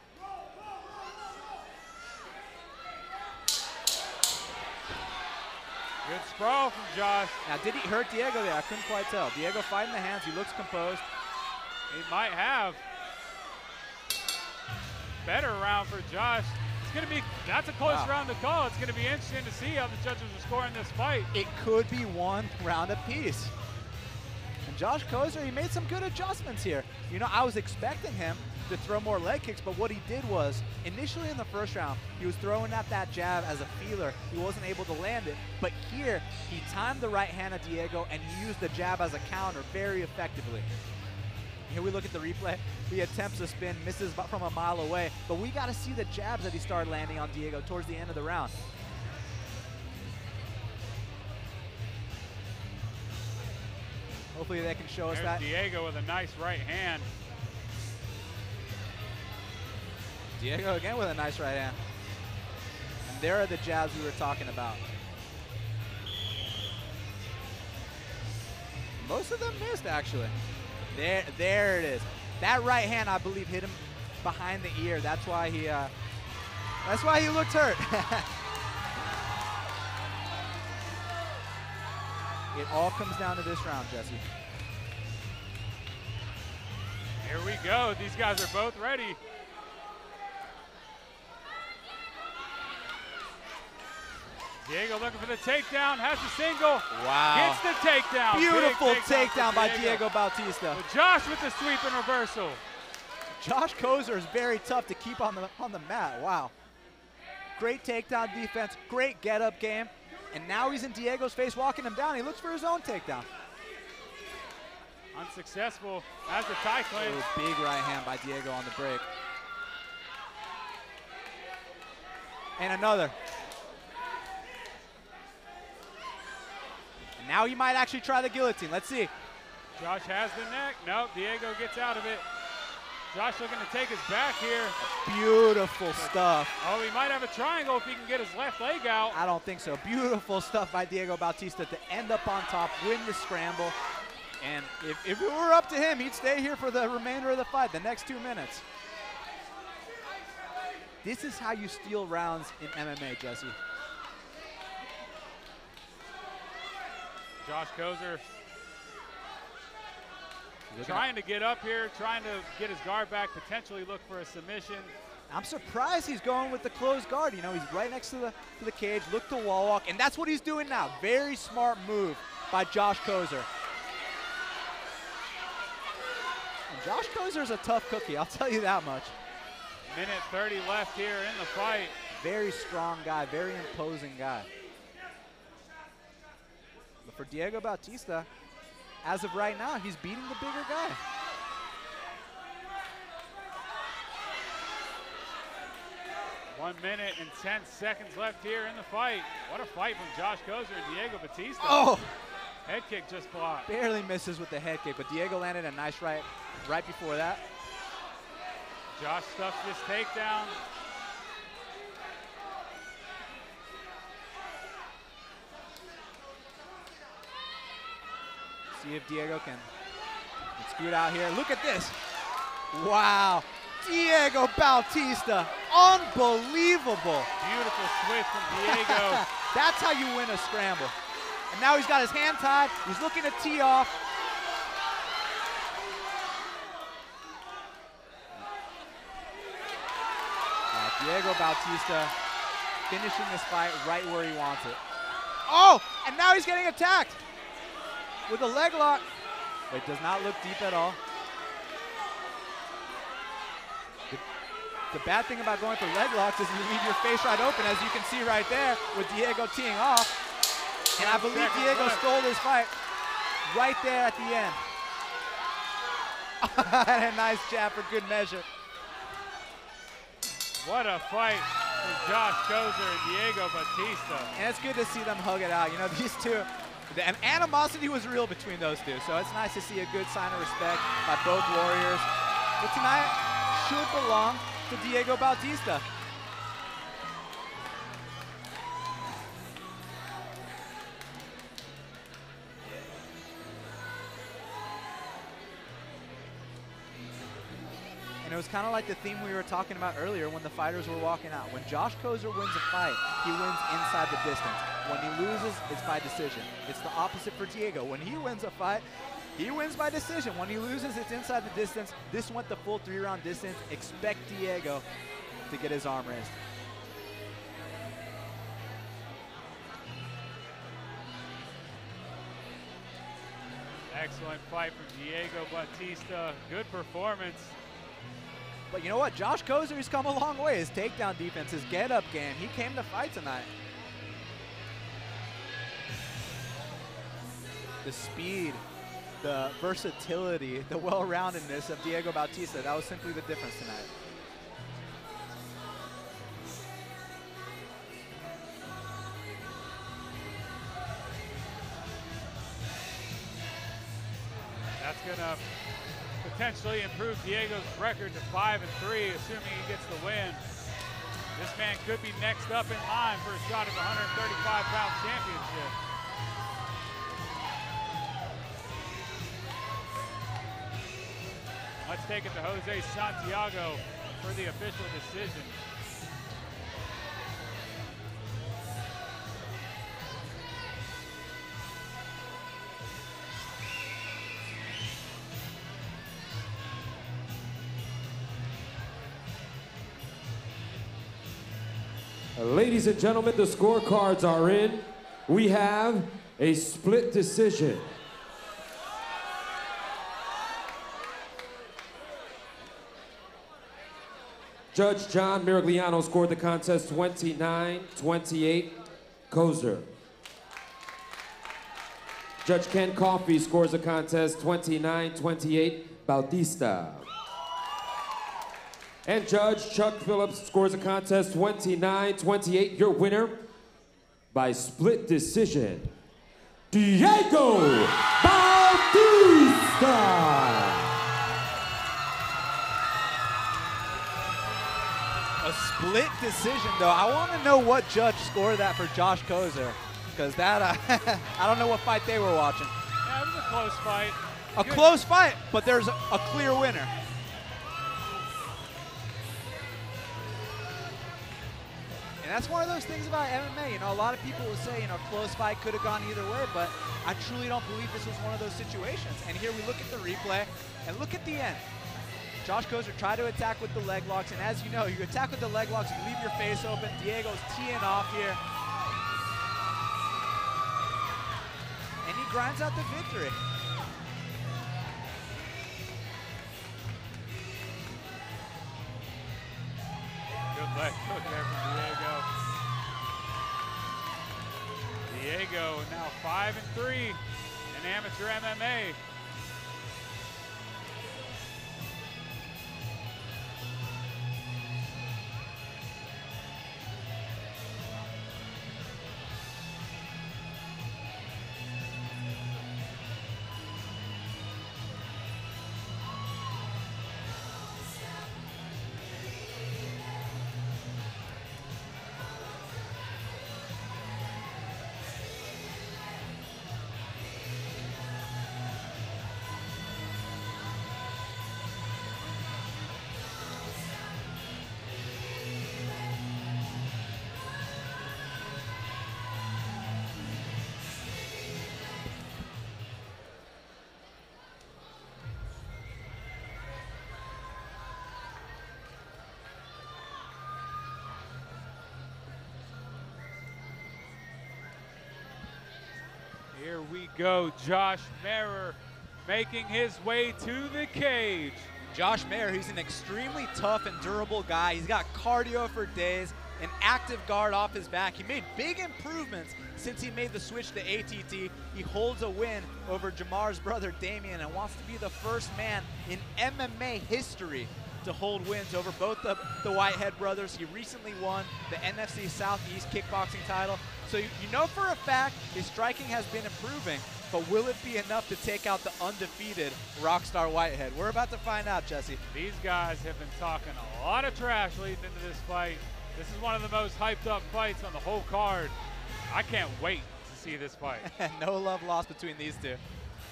Good sprawl from Josh. Now, did he hurt Diego there? I couldn't quite tell. Diego fighting the hands. He looks composed. He might have. Better round for Josh. It's going to be, that's a close Wow. round to call. It's going to be interesting to see how the judges are scoring this fight. It could be one round apiece. And Josh Kozer, he made some good adjustments here. You know, I was expecting him to throw more leg kicks, but what he did was, initially in the first round, he was throwing at that jab as a feeler. He wasn't able to land it. But here, he timed the right hand of Diego, and he used the jab as a counter very effectively. here we look at the replay. He attempts a spin, misses bu- from a mile away, but we got to see the jabs that he started landing on Diego towards the end of the round. Hopefully they can show us There's that. Diego with a nice right hand. Diego again with a nice right hand. And there are the jabs we were talking about. Most of them missed, actually. There, there it is. That right hand, I believe, hit him behind the ear. That's why he, uh, that's why he looked hurt. It all comes down to this round, Jesse. Here we go. These guys are both ready. Diego looking for the takedown, has the single. Wow. Gets the takedown. Beautiful Big takedown for by Diego Bautista. But Josh with the sweep and reversal. Josh Kozer is very tough to keep on the on the mat. Wow. Great takedown defense, great get-up game. And now he's in Diego's face, walking him down. He looks for his own takedown. Unsuccessful as the tie clinch. Oh, big right hand by Diego on the break. And another. And now he might actually try the guillotine. Let's see. Josh has the neck. Nope, Diego gets out of it. Josh looking to take his back here. Beautiful stuff. Oh, he might have a triangle if he can get his left leg out. I don't think so. Beautiful stuff by Diego Bautista to end up on top, win the scramble. And if, if it were up to him, he'd stay here for the remainder of the fight, the next two minutes. This is how you steal rounds in M M A, Jesse. Josh Kozer trying to get up here, trying to get his guard back, potentially look for a submission. I'm surprised he's going with the closed guard. You know, he's right next to the, to the cage, look to wall walk, and that's what he's doing now. Very smart move by Josh Kozer. And Josh Kozer's a tough cookie, I'll tell you that much. Minute thirty left here in the fight. Very strong guy, very imposing guy. But for Diego Bautista, as of right now, he's beating the bigger guy. One minute and ten seconds left here in the fight. What a fight from Josh Kozer and Diego Bautista. Oh! Head kick just blocked. Barely misses with the head kick, but Diego landed a nice right right before that. Josh stuffs this takedown. See if Diego can, can scoot out here. Look at this. Wow. Diego Bautista. Unbelievable. Beautiful switch from Diego. That's how you win a scramble. And now he's got his hand tied. He's looking to tee off. Uh, Diego Bautista finishing this fight right where he wants it. Oh, and now he's getting attacked with a leg lock. It does not look deep at all. The, the bad thing about going for leg locks is you leave your face right open, as you can see right there with Diego teeing off. And I believe Diego stole this fight right there at the end. And a nice jab for good measure. What a fight from Josh Kozer and Diego Bautista. And it's good to see them hug it out. You know, these two, the animosity was real between those two. So it's nice to see a good sign of respect by both warriors. But tonight should belong to Diego Bautista. And it was kind of like the theme we were talking about earlier when the fighters were walking out. When Josh Kozer wins a fight, he wins inside the distance. When he loses, it's by decision. It's the opposite for Diego. When he wins a fight, he wins by decision. When he loses, it's inside the distance. This went the full three-round distance. Expect Diego to get his arm raised. Excellent fight from Diego Bautista. Good performance. But you know what? Josh Kozer, he's come a long way. His takedown defense, his get-up game. He came to fight tonight. The speed the versatility, the well-roundedness of Diego Bautista. That was simply the difference tonight. That's gonna potentially improve Diego's record to five and three, assuming he gets the win. This man could be next up in line for a shot at the one thirty-five pound championship. Let's take it to Jose Santiago for the official decision. Ladies and gentlemen, the scorecards are in. We have a split decision. Judge John Miragliano scored the contest twenty-nine twenty-eight, Kozer. Judge Ken Coffey scores the contest twenty-nine twenty-eight, Bautista. And Judge Chuck Phillips scores the contest twenty-nine twenty-eight. Your winner by split decision, Diego Bautista. A split decision, though. I want to know what judge scored that for Josh Kozer, because that, uh, I don't know what fight they were watching. Yeah, it was a close fight. A Good. close fight, but there's a, a clear winner. And that's one of those things about M M A. You know, a lot of people will say, you know, close fight could have gone either way, but I truly don't believe this was one of those situations. And here we look at the replay, and look at the end. Josh Kozer tried to attack with the leg locks, and as you know, you attack with the leg locks, you leave your face open. Diego's teeing off here. And he grinds out the victory. Good leg hook there from Diego. Diego now five and three in amateur M M A. Here we go, Josh Mayer making his way to the cage. Josh Mayer, he's an extremely tough and durable guy. He's got cardio for days, an active guard off his back. He made big improvements since he made the switch to A T T. He holds a win over Jamar's brother Damian and wants to be the first man in M M A history to hold wins over both the, the Whitehead brothers. He recently won the N F C Southeast kickboxing title. So you, you know for a fact his striking has been improving, but will it be enough to take out the undefeated Rockstar Whitehead? We're about to find out, Jesse. These guys have been talking a lot of trash leading into this fight. This is one of the most hyped up fights on the whole card. I can't wait to see this fight. No love lost between these two.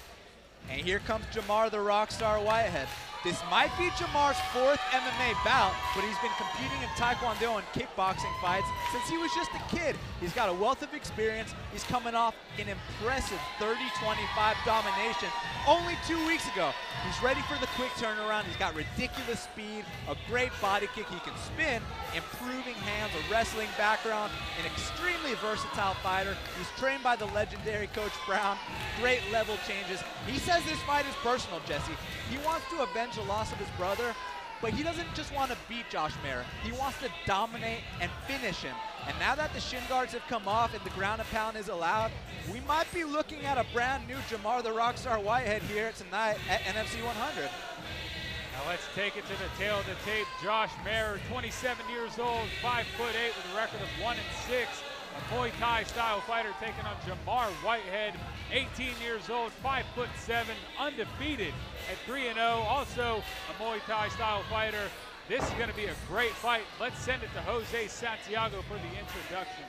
And here comes Jamar the Rockstar Whitehead. This might be Jamar's fourth M M A bout, but he's been competing in Taekwondo and kickboxing fights since he was just a kid. He's got a wealth of experience. He's coming off an impressive thirty twenty-five domination only two weeks ago. He's ready for the quick turnaround. He's got ridiculous speed, a great body kick. He can spin, improving hands, a wrestling background, an extremely versatile fighter. He's trained by the legendary Coach Brown. Great level changes. He says this fight is personal, Jesse. He wants to avenge the loss of his brother, but he doesn't just want to beat Josh Mayer. He wants to dominate and finish him. And now that the shin guards have come off and the ground and pound is allowed, we might be looking at a brand new Jamar the Rockstar Whitehead here tonight at N F C one hundred. Now let's take it to the tail of the tape. Josh Mayer, twenty-seven years old, five foot eight with a record of one and six. A Muay Thai style fighter taking on Jamar Whitehead, eighteen years old, five foot seven, undefeated at three and oh. Also a Muay Thai style fighter. This is going to be a great fight. Let's send it to Jose Santiago for the introduction.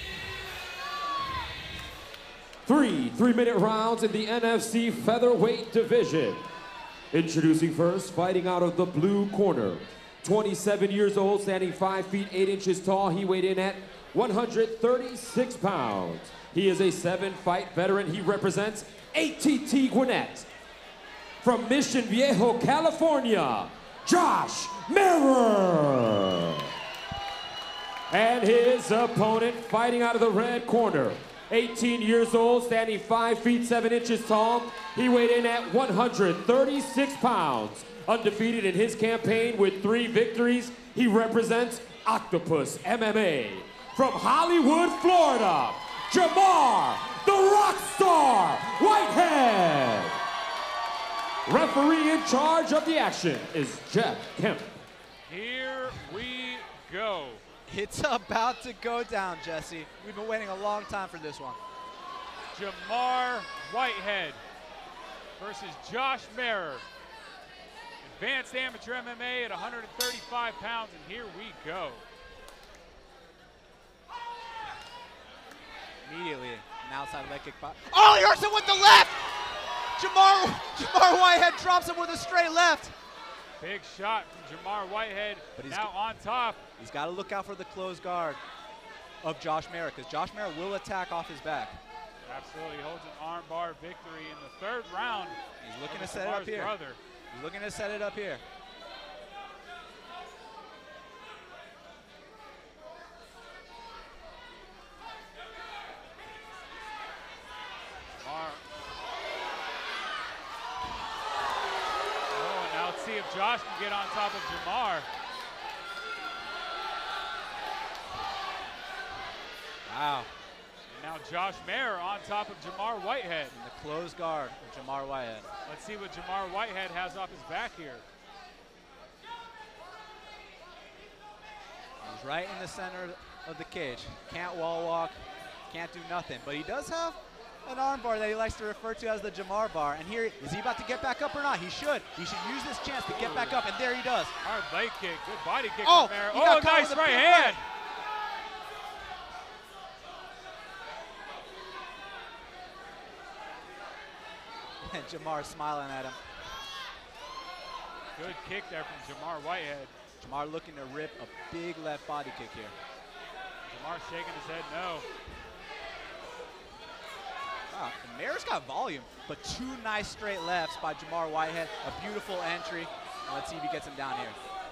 Three three-minute rounds in the N F C featherweight division. Introducing first, fighting out of the blue corner. twenty-seven years old, standing five feet eight inches tall. He weighed in at one hundred thirty-six pounds. He is a seven-fight veteran. He represents A T T Gwinnett. From Mission Viejo, California, Josh Mayer. And his opponent, fighting out of the red corner, eighteen years old, standing five feet seven inches tall. He weighed in at one hundred thirty-six pounds. Undefeated in his campaign with three victories. He represents Octopus M M A. From Hollywood, Florida, Jamar the Rockstar Whitehead. Referee in charge of the action is Jeff Kemp. Here we go. It's about to go down, Jesse. We've been waiting a long time for this one. Jamar Whitehead versus Josh Mayer. Advanced amateur M M A at one hundred thirty-five pounds, and here we go. Immediately, an outside leg kick. Oh, he hurts him with the left! Jamar, Jamar Whitehead drops him with a straight left. Big shot from Jamar Whitehead, but he's now on top. He's got to look out for the closed guard of Josh Mayer, because Josh Mayer will attack off his back. Absolutely holds an armbar victory in the third round. He's looking to set it up here. Brother. He's looking to set it up here. Jamar. Oh, and now let's see if Josh can get on top of Jamar. Wow. And now Josh Mayer on top of Jamar Whitehead. In the closed guard of Jamar Whitehead. Let's see what Jamar Whitehead has off his back here. He's right in the center of the cage. Can't wall walk, can't do nothing. But he does have an arm bar that he likes to refer to as the Jamar bar. And here, is he about to get back up or not? He should. He should use this chance to get back up, and there he does. Hard leg kick, good body kick oh, from Mayer. He Oh, got caught nice with a right big hand. leg. And Jamar smiling at him. Good kick there from Jamar Whitehead. Jamar looking to rip a big left body kick here. Jamar shaking his head no. Wow, Mayer's got volume, but two nice straight lefts by Jamar Whitehead. A beautiful entry. Let's see if he gets him down here.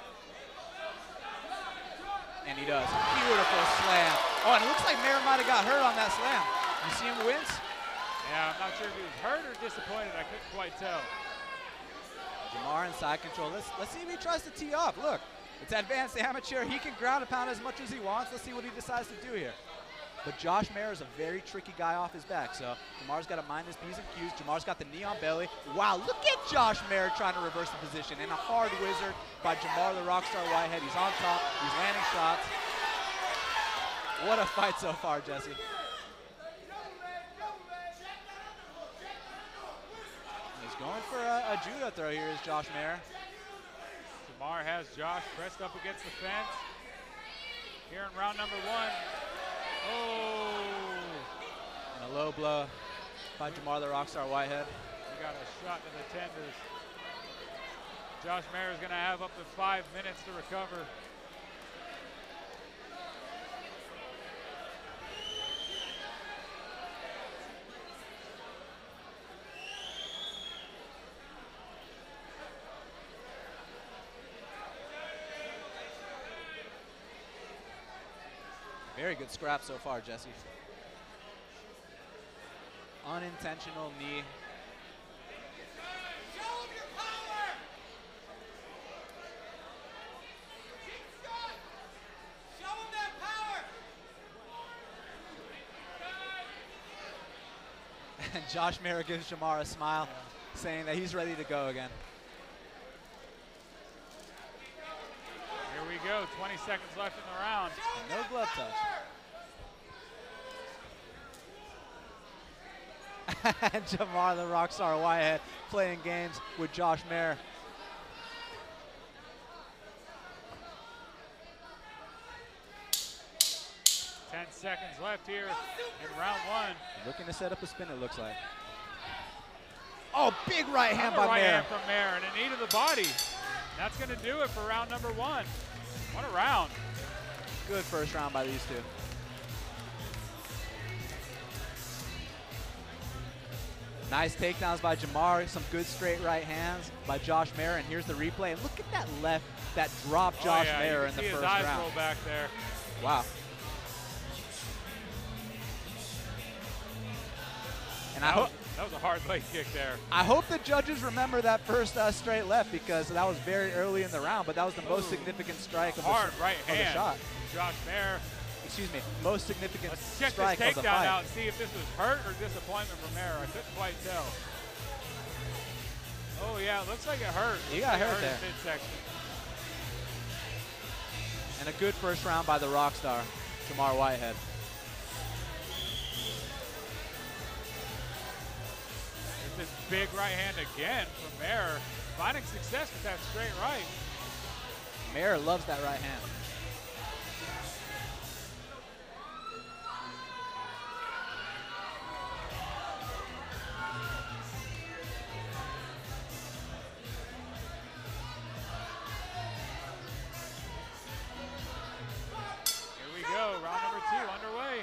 And he does. Beautiful slam. Oh, and it looks like Mayer might have got hurt on that slam. You see him wince? Yeah, I'm not sure if he was hurt or disappointed. I couldn't quite tell. Jamar in side control. Let's let's see if he tries to tee up. Look, it's advanced amateur. He can ground and pound as much as he wants. Let's see what he decides to do here. But Josh Mayer is a very tricky guy off his back, so Jamar's got to mind his P's and Q's. Jamar's got the knee on belly. Wow, look at Josh Mayer trying to reverse the position. And a hard wizard by Jamar the Rockstar Whitehead. He's on top. He's landing shots. What a fight so far, Jesse. He's going for a, a judo throw here is Josh Mayer. Jamar has Josh pressed up against the fence. Here in round number one. Oh! And a low blow by Jamar the Rockstar Whitehead. We got a shot to the tenders. Josh Mayer is going to have up to five minutes to recover. Very good scrap so far, Jesse. Unintentional knee. And Josh Mayer gives Jamar a smile, yeah. saying that he's ready to go again. Here we go, twenty seconds left in the round. No glove touch. And Jamar, the Rockstar Whitehead, playing games with Josh Mayer. Ten seconds left here in round one. Looking to set up a spin, it looks like. Oh, big right hand Another by right Mayer. hand from Mayer and a knee to the body. That's going to do it for round number one. What a round. Good first round by these two. Nice takedowns by Jamar. Some good straight right hands by Josh Mayer. And here's the replay. And look at that left, that drop Josh oh, yeah, Mayer you in can the see first his eyes round. roll back there. Wow. And I That was, hope that was a hard leg kick there. I hope the judges remember that first uh, straight left, because that was very early in the round, but that was the most Ooh. significant strike of Hard the, right of the hand. shot. Josh Mayer. Excuse me, most significant Let's check strike this of the takedown fight. out and see if this was hurt or disappointment from Mayer. I couldn't quite tell. Oh yeah, it looks like it hurt. He got Looks hurt like it there. his midsection. And a good first round by the Rockstar, Jamar Whitehead. This big right hand again from Mayer, finding success with that straight right. Mayer loves that right hand. Here we go, round number two underway.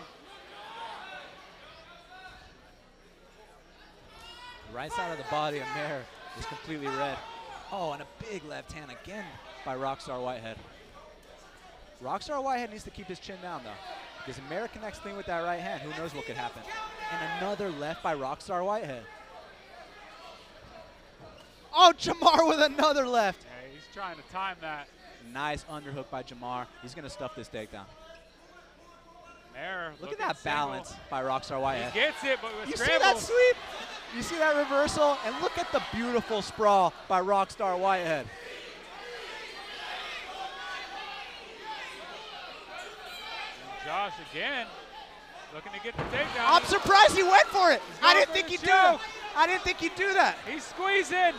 Right side of the body of Mayer is completely red. Oh, and a big left hand again by Rockstar Whitehead. Rockstar Whitehead needs to keep his chin down, though, because if Mayer connects clean with that right hand, who knows what could happen. And another left by Rockstar Whitehead. Oh, Jamar with another left. Yeah, he's trying to time that. Nice underhook by Jamar. He's going to stuff this takedown. Mayer, Look at looking that single. balance by Rockstar Whitehead. He gets it, but with You see scramble. that sweep? You see that reversal? And look at the beautiful sprawl by Rockstar Whitehead. And Josh again, looking to get the takedown. I'm surprised he went for it. He's I going didn't for think the he'd do that. choke. I didn't think he'd do that. He's squeezing.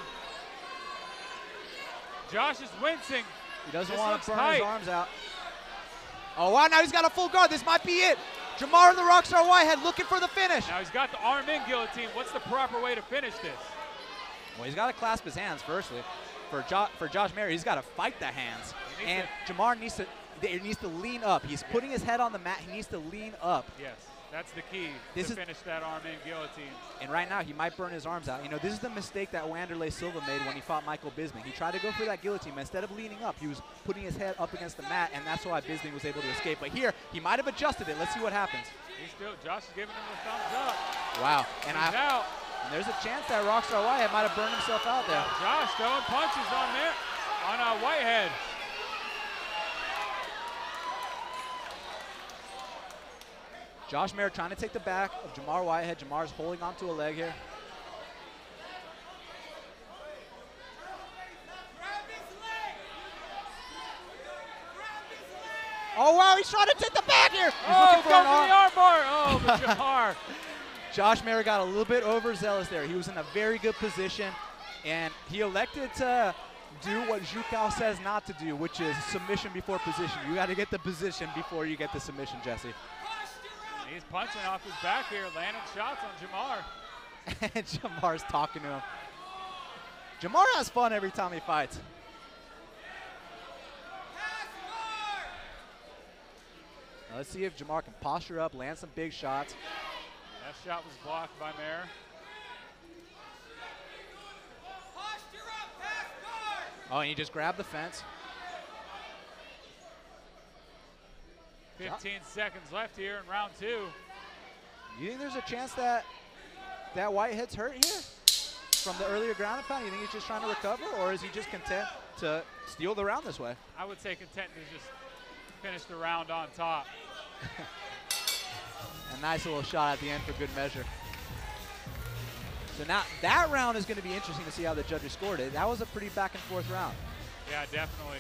Josh is wincing. He doesn't This want looks to burn tight. his arms out. Oh, wow, now he's got a full guard. This might be it. Jamar and the Rockstar Whitehead looking for the finish. Now he's got the arm in guillotine. What's the proper way to finish this? Well, he's got to clasp his hands, firstly. For, jo for Josh Mayer, he's got to fight the hands. He needs And Jamar needs to, he needs to lean up. He's putting his head on the mat. He needs to lean up. Yes, that's the key This to is- finish that arm in guillotine. And right now, he might burn his arms out. You know, this is the mistake that Wanderlei Silva made when he fought Michael Bisping. He tried to go for that guillotine, but instead of leaning up, he was putting his head up against the mat, and that's why Bisping was able to escape. But here, he might have adjusted it. Let's see what happens. He's still, Josh is giving him a thumbs up. Wow. And, He's I, out. and there's a chance that Rockstar Whitehead might have burned himself out there. Josh throwing punches on there, on uh, Whitehead. Josh Mayer trying to take the back of Jamar Whitehead. Jamar's holding onto a leg here. Oh, wow, he's trying to take the back here. He's Oh, looking for go an for arm. the arm bar. Oh, but Jamar. Josh Mayer got a little bit overzealous there. He was in a very good position, and he elected to do what Zhukov says not to do, which is submission before position. You got to get the position before you get the submission, Jesse. He's punching off his back here, landing shots on Jamar. And Jamar's talking to him. Jamar has fun every time he fights. Now let's see if Jamar can posture up, land some big shots. That shot was blocked by Mayer. Oh, and he just grabbed the fence. fifteen seconds left here in round two. You think there's a chance that that Whitehead's hurt here from the earlier ground and pound? You think he's just trying to recover, or is he just content to steal the round this way? I would say content to just finish the round on top. A nice little shot at the end for good measure. So now that round is going to be interesting to see how the judges scored it. That was a pretty back and forth round. Yeah, definitely.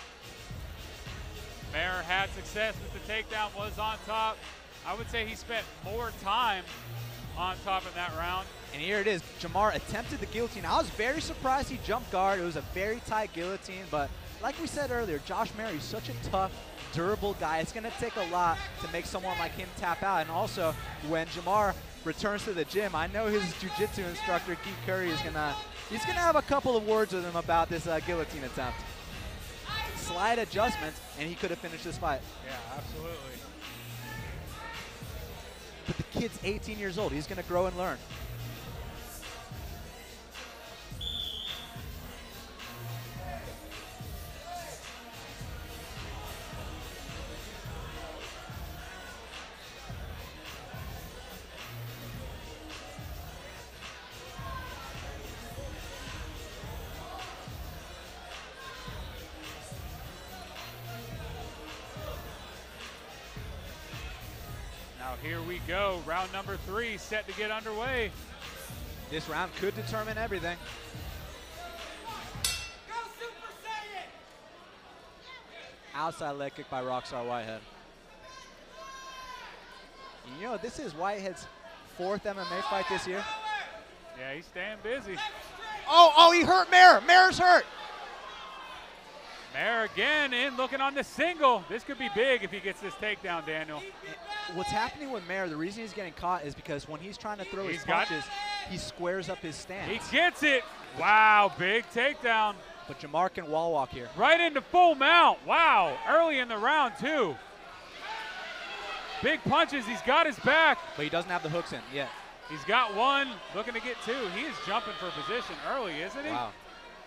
Mayer had success with the takedown, was on top. I would say he spent more time on top in that round. And here it is. Jamar attempted the guillotine. I was very surprised he jumped guard. It was a very tight guillotine, but like we said earlier, Josh Mayer is such a tough, durable guy. It's going to take a lot to make someone like him tap out. And also, when Jamar returns to the gym, I know his jiu-jitsu instructor, Keith Curry, is going to he's going to have a couple of words with him about this uh, guillotine attempt. Slight adjustments, and he could have finished this fight. Yeah, absolutely. But the kid's eighteen years old. He's going to grow and learn. Here we go, round number three set to get underway. This round could determine everything. Go Super Saiyan! Outside leg kick by Rockstar Whitehead. You know, this is Whitehead's fourth M M A fight this year. Yeah, he's staying busy. Oh, oh, he hurt Mayer. Mayer's hurt. Mayer again in, looking on the single. This could be big if he gets this takedown, Daniel. What's happening with Mayer, the reason he's getting caught is because when he's trying to throw He's his got- punches, he squares up his stance. He gets it. Wow, big takedown. But Jamar can wall walk here. Right into full mount. Wow, early in the round, too. Big punches. He's got his back. But he doesn't have the hooks in yet. He's got one, looking to get two. He is jumping for position early, isn't he? Wow.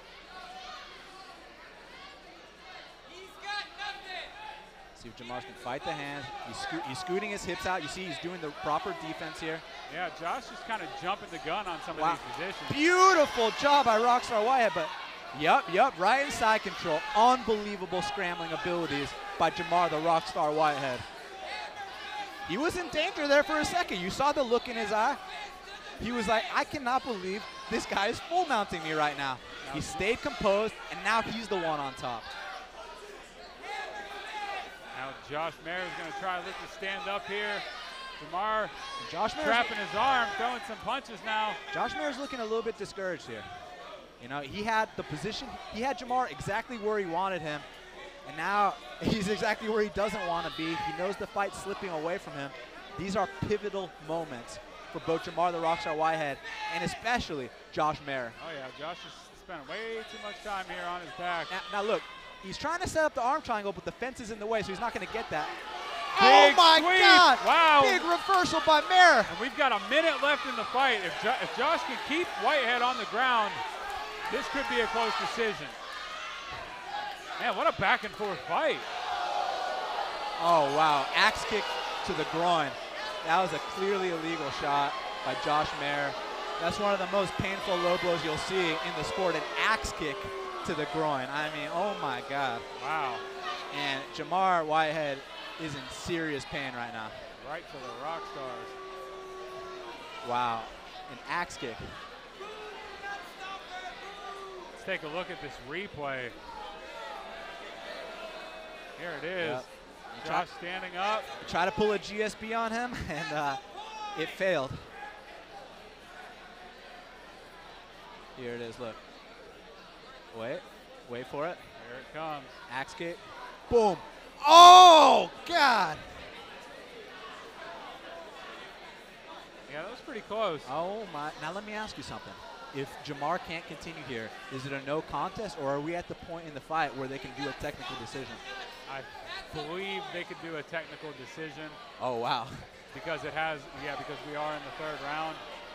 See if Jamar can fight the hand. He's, sco he's scooting his hips out. You see he's doing the proper defense here. Yeah, Josh is kind of jumping the gun on some Wow. of these positions. Beautiful job by Rockstar Whitehead, but yup, yup, right inside control. Unbelievable scrambling abilities by Jamar the Rockstar Whitehead. He was in danger there for a second. You saw the look in his eye. He was like, I cannot believe this guy is full mounting me right now. He stayed composed, and now he's the one on top. Now Josh Mayer is going to try to look to stand up here. Jamar Josh Mayer's trapping his arm, throwing some punches now. Josh Mayer's looking a little bit discouraged here. You know, he had the position, he had Jamar exactly where he wanted him, and now he's exactly where he doesn't want to be. He knows the fight's slipping away from him. These are pivotal moments for both Jamar the Rockstar Whitehead and especially Josh Mayer. Oh yeah, Josh is spending way too much time here on his back. Now, now look, he's trying to set up the arm triangle, but the fence is in the way, so he's not going to get that. Big oh my sweep. God! Wow. Big reversal by Mayer. And we've got a minute left in the fight. If, jo if Josh can keep Whitehead on the ground, this could be a close decision. Man, what a back and forth fight. Oh wow, axe kick to the groin. That was a clearly illegal shot by Josh Mayer. That's one of the most painful low blows you'll see in the sport, an axe kick to the groin. I mean, oh my God. Wow. And Jamar Whitehead is in serious pain right now. Right to the rock stars. Wow, an axe kick. Let's take a look at this replay. Here it is. Yep. Josh standing up. Try to pull a G S B on him, and uh, it failed. Here it is, look. Wait, wait for it. Here it comes. Axe kick. Boom. Oh, God. Yeah, that was pretty close. Oh, my. Now, let me ask you something. If Jamar can't continue here, is it a no contest, or are we at the point in the fight where they can do a technical decision? I believe they could do a technical decision. Oh, wow. Because it has, yeah, because we are in the third round.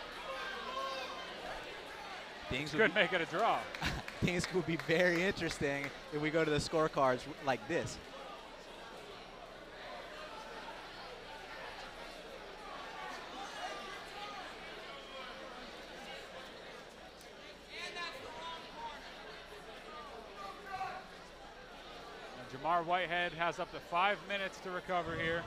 Things could make it a draw. Things would be very interesting if we go to the scorecards like this. Jamar Whitehead has up to five minutes to recover here.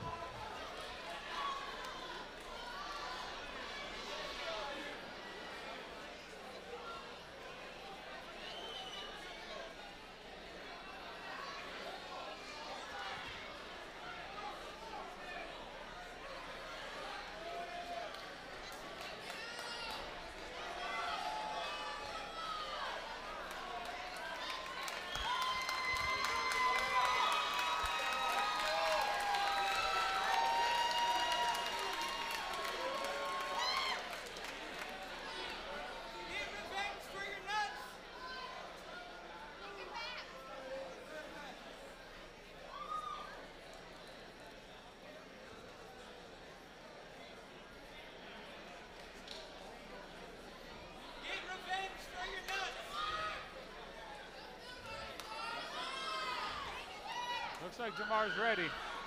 Looks like Jamar's ready.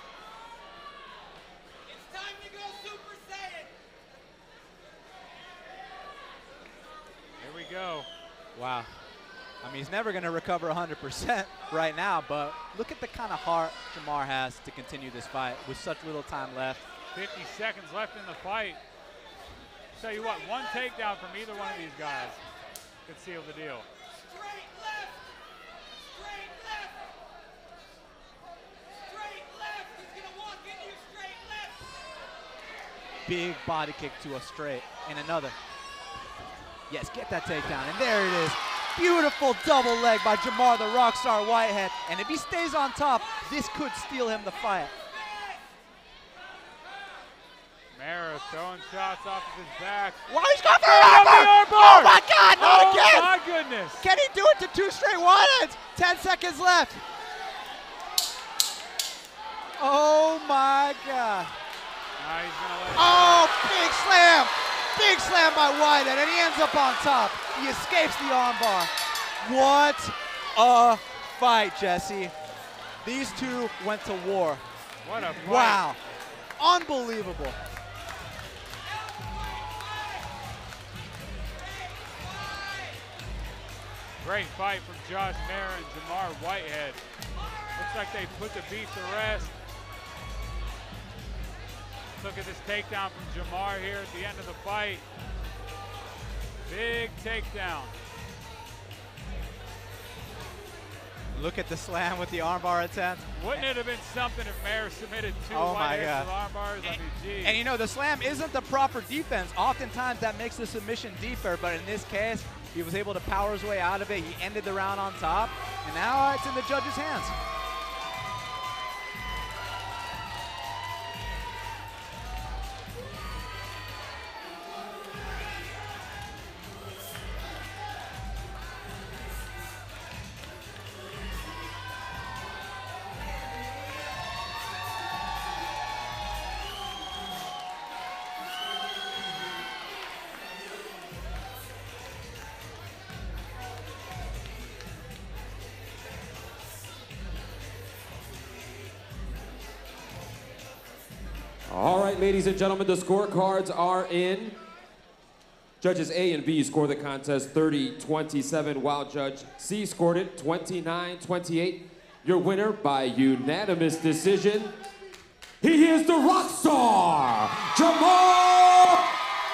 It's time to go Super Saiyan. Here we go. Wow. I mean, he's never going to recover one hundred percent right now, but look at the kind of heart Jamar has to continue this fight with such little time left. fifty seconds left in the fight. Tell you what, one takedown from either one of these guys could seal the deal. Straight left. Straight left. Straight left. He's gonna walk into you straight left. Big body kick to a straight, and another. Yes, get that takedown, and there it is. Beautiful double leg by Jamar the Rockstar Whitehead, and if he stays on top, this could steal him the fight. Mara throwing shots off of his back. Why he's going for Oh, an the armbar! armbar! Oh my God, not Oh again! my goodness! Can he do it to two straight Whiteheads? Ten seconds left. Oh my God. Now he's gonna let it Oh, big slam! Big slam by Whitehead, and he ends up on top. He escapes the armbar. What a fight, Jesse. These two went to war. What a fight. Wow. Unbelievable. Great fight from Josh Mara and Jamar Whitehead. Looks like they put the beef to rest. Look at this takedown from Jamar here at the end of the fight. Big takedown. Look at the slam with the armbar attempt. Wouldn't it have been something if Mara submitted two Oh my Whiteheads God. with armbars? I mean, geez. And you know, the slam isn't the proper defense. Oftentimes that makes the submission deeper, but in this case, he was able to power his way out of it. He ended the round on top, and now uh, it's in the judge's hands. All right, ladies and gentlemen, the scorecards are in. Judges A and B scored the contest thirty twenty-seven, while Judge C scored it twenty-nine twenty-eight. Your winner by unanimous decision, he is the rock star, Jamar!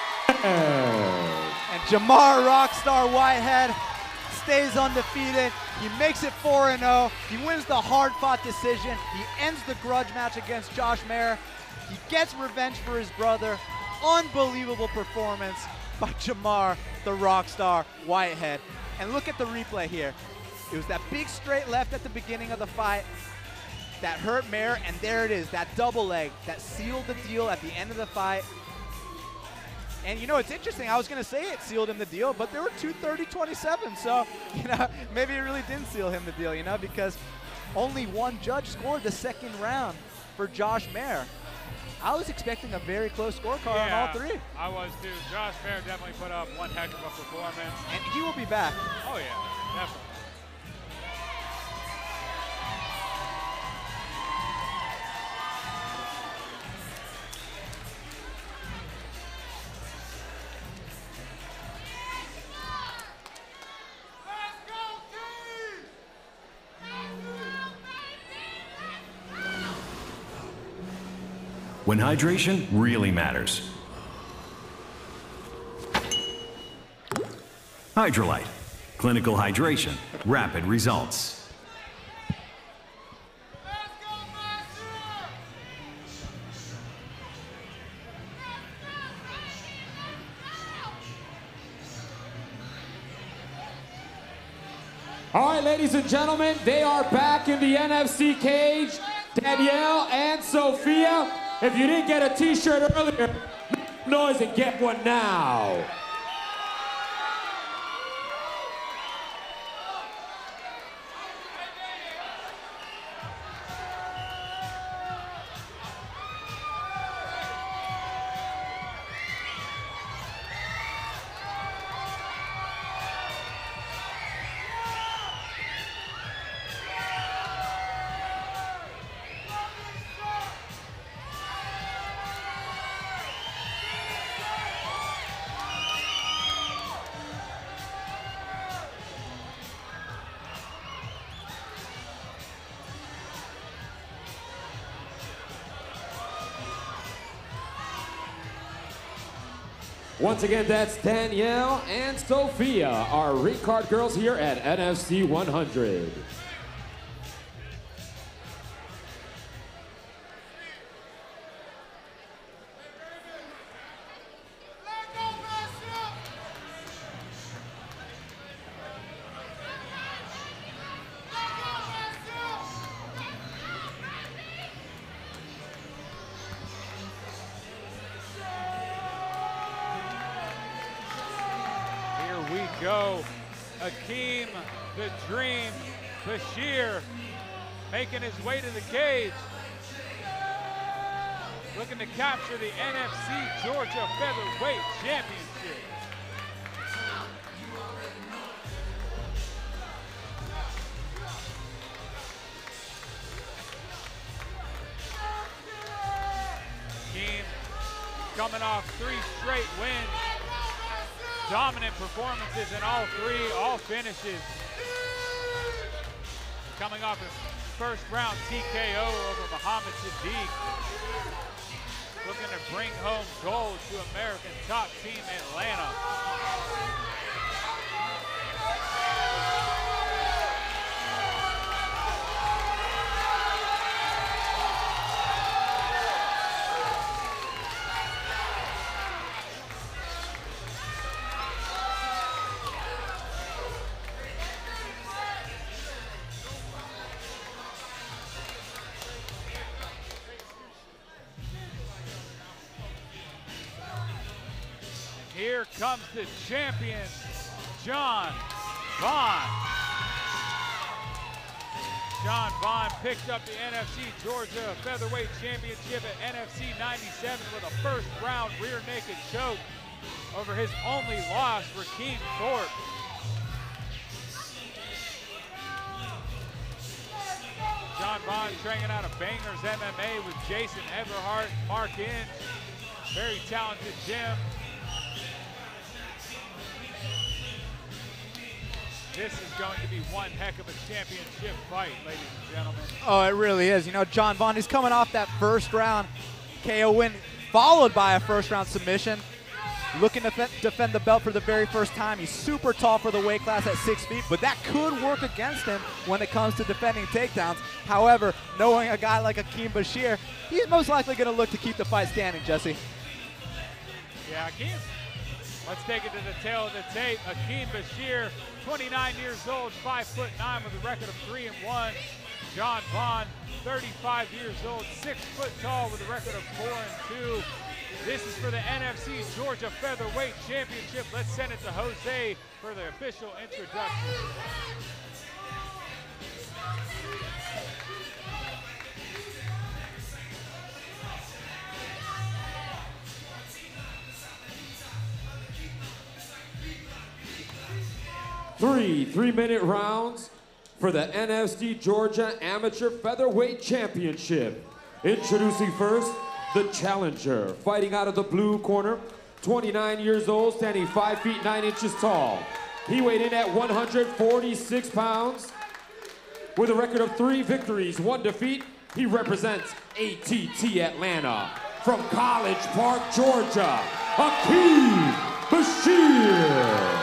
And Jamar Rockstar Whitehead stays undefeated. He makes it four and oh. He wins the hard-fought decision. He ends the grudge match against Josh Mara. He gets revenge for his brother. Unbelievable performance by Jamar, the Rockstar Whitehead. And look at the replay here. It was that big straight left at the beginning of the fight that hurt Mara, and there it is, that double leg that sealed the deal at the end of the fight. And you know, it's interesting, I was gonna say it sealed him the deal, but there were two thirty twenty-seven, so, you know, maybe it really didn't seal him the deal, you know, because only one judge scored the second round for Josh Mara. I was expecting a very close scorecard Yeah, on all three. I was too. Josh Mara definitely put up one heck of a performance. And he will be back. Oh yeah, definitely. When hydration really matters. Hydrolyte. Clinical hydration. Rapid results. All right, ladies and gentlemen, they are back in the N F C cage. Danielle and Sophia, if you didn't get a t-shirt earlier, make noise and get one now. Once again, that's Danielle and Sophia, our ring card girls here at N F C one hundred. Go. Akeem, the Dream, Bashir, making his way to the cage. Looking to capture the N F C Georgia Featherweight Championship. Akeem coming off three straight wins. Dominant performances in all three, all finishes. Coming off his first round T K O over Muhammad Sadiq. Looking to bring home gold to American Top Team Atlanta. Here comes the champion, John Vaughn. John Vaughn picked up the N F C Georgia Featherweight Championship at N F C ninety-seven with a first round rear naked choke over his only loss, Rakeem Thorpe. John Vaughn training out of Bangers M M A with Jason Everhart, Mark Inge, very talented gym. This is going to be one heck of a championship fight, ladies and gentlemen. Oh, it really is. You know, John Vaughn, he's coming off that first round K O win, followed by a first round submission. Looking to defend the belt for the very first time. He's super tall for the weight class at six feet, but that could work against him when it comes to defending takedowns. However, knowing a guy like Akeem Bashir, he's most likely going to look to keep the fight standing, Jesse. Yeah, Akeem. Let's take it to the tail of the tape. Akeem Bashir, twenty-nine years old, five foot nine with a record of three and one. John Vaughn, thirty-five years old, six foot tall with a record of four and two. This is for the N F C Georgia Featherweight Championship. Let's send it to Jose for the official introduction. Three three-minute rounds for the N F C Georgia Amateur Featherweight Championship. Introducing first, the challenger, fighting out of the blue corner, twenty-nine years old, standing five feet nine inches tall. He weighed in at one hundred forty-six pounds. With a record of three victories, one defeat, he represents A T T Atlanta. From College Park, Georgia, Akeem Bashir.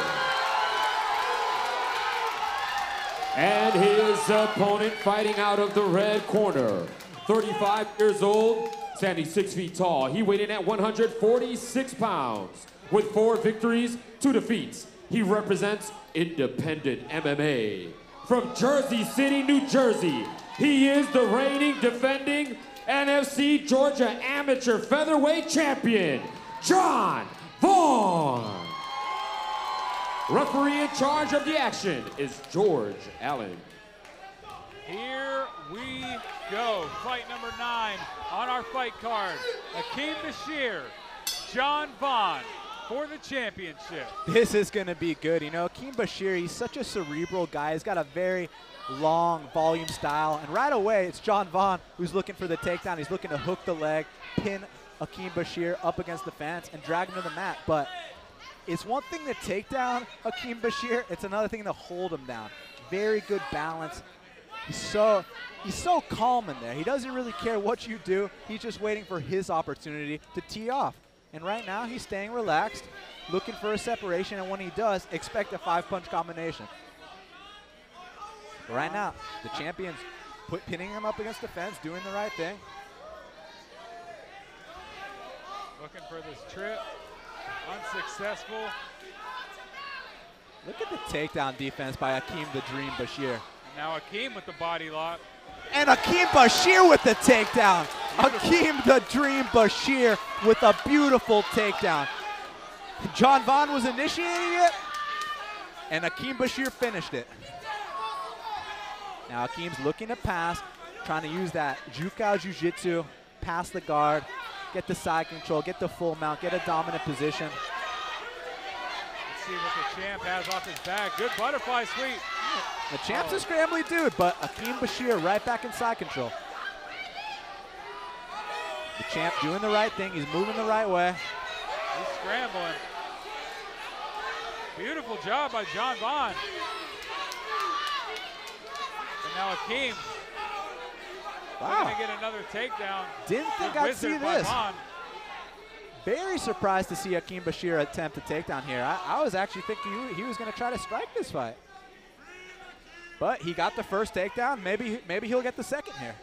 And his opponent fighting out of the red corner, thirty-five years old, standing six feet tall. He weighed in at one hundred forty-six pounds. With four victories, two defeats. He represents Independent M M A. From Jersey City, New Jersey, he is the reigning, defending N F C Georgia Amateur Featherweight Champion, John Vaughn. Referee in charge of the action is George Allen. Here we go. Fight number nine on our fight card. Akeem Bashir, John Vaughn for the championship. This is going to be good. You know, Akeem Bashir, he's such a cerebral guy. He's got a very long volume style. And right away, it's John Vaughn who's looking for the takedown. He's looking to hook the leg, pin Akeem Bashir up against the fence, and drag him to the mat. But it's one thing to take down Akeem Bashir. It's another thing to hold him down. Very good balance. He's so, he's so calm in there. He doesn't really care what you do. He's just waiting for his opportunity to tee off. And right now, he's staying relaxed, looking for a separation, and when he does, expect a five-punch combination. But right now, the champion's put, pinning him up against the fence, doing the right thing. Looking for this trip, unsuccessful. Look at the takedown defense by Akeem the Dream Bashir. Now Akeem with the body lock. And Akeem Bashir with the takedown. Akeem the Dream Bashir with a beautiful takedown. John Vaughn was initiating it, and Akeem Bashir finished it. Now Akeem's looking to pass, trying to use that Juke Jiu-Jitsu, pass the guard, get the side control, get the full mount, get a dominant position. Let's see what the champ has off his back. Good butterfly sweep. The champ's oh. a scrambly dude, but Akeem Bashir right back in side control. The champ doing the right thing. He's moving the right way. He's scrambling. Beautiful job by John Vaughn. And now Akeem. Wow. Going to get another takedown. Didn't think Good I'd see wizard by this. Vaughn. Very surprised to see Akeem Bashir attempt a takedown here. I, I was actually thinking he, he was going to try to strike this fight. But he got the first takedown. Maybe, maybe he'll get the second here.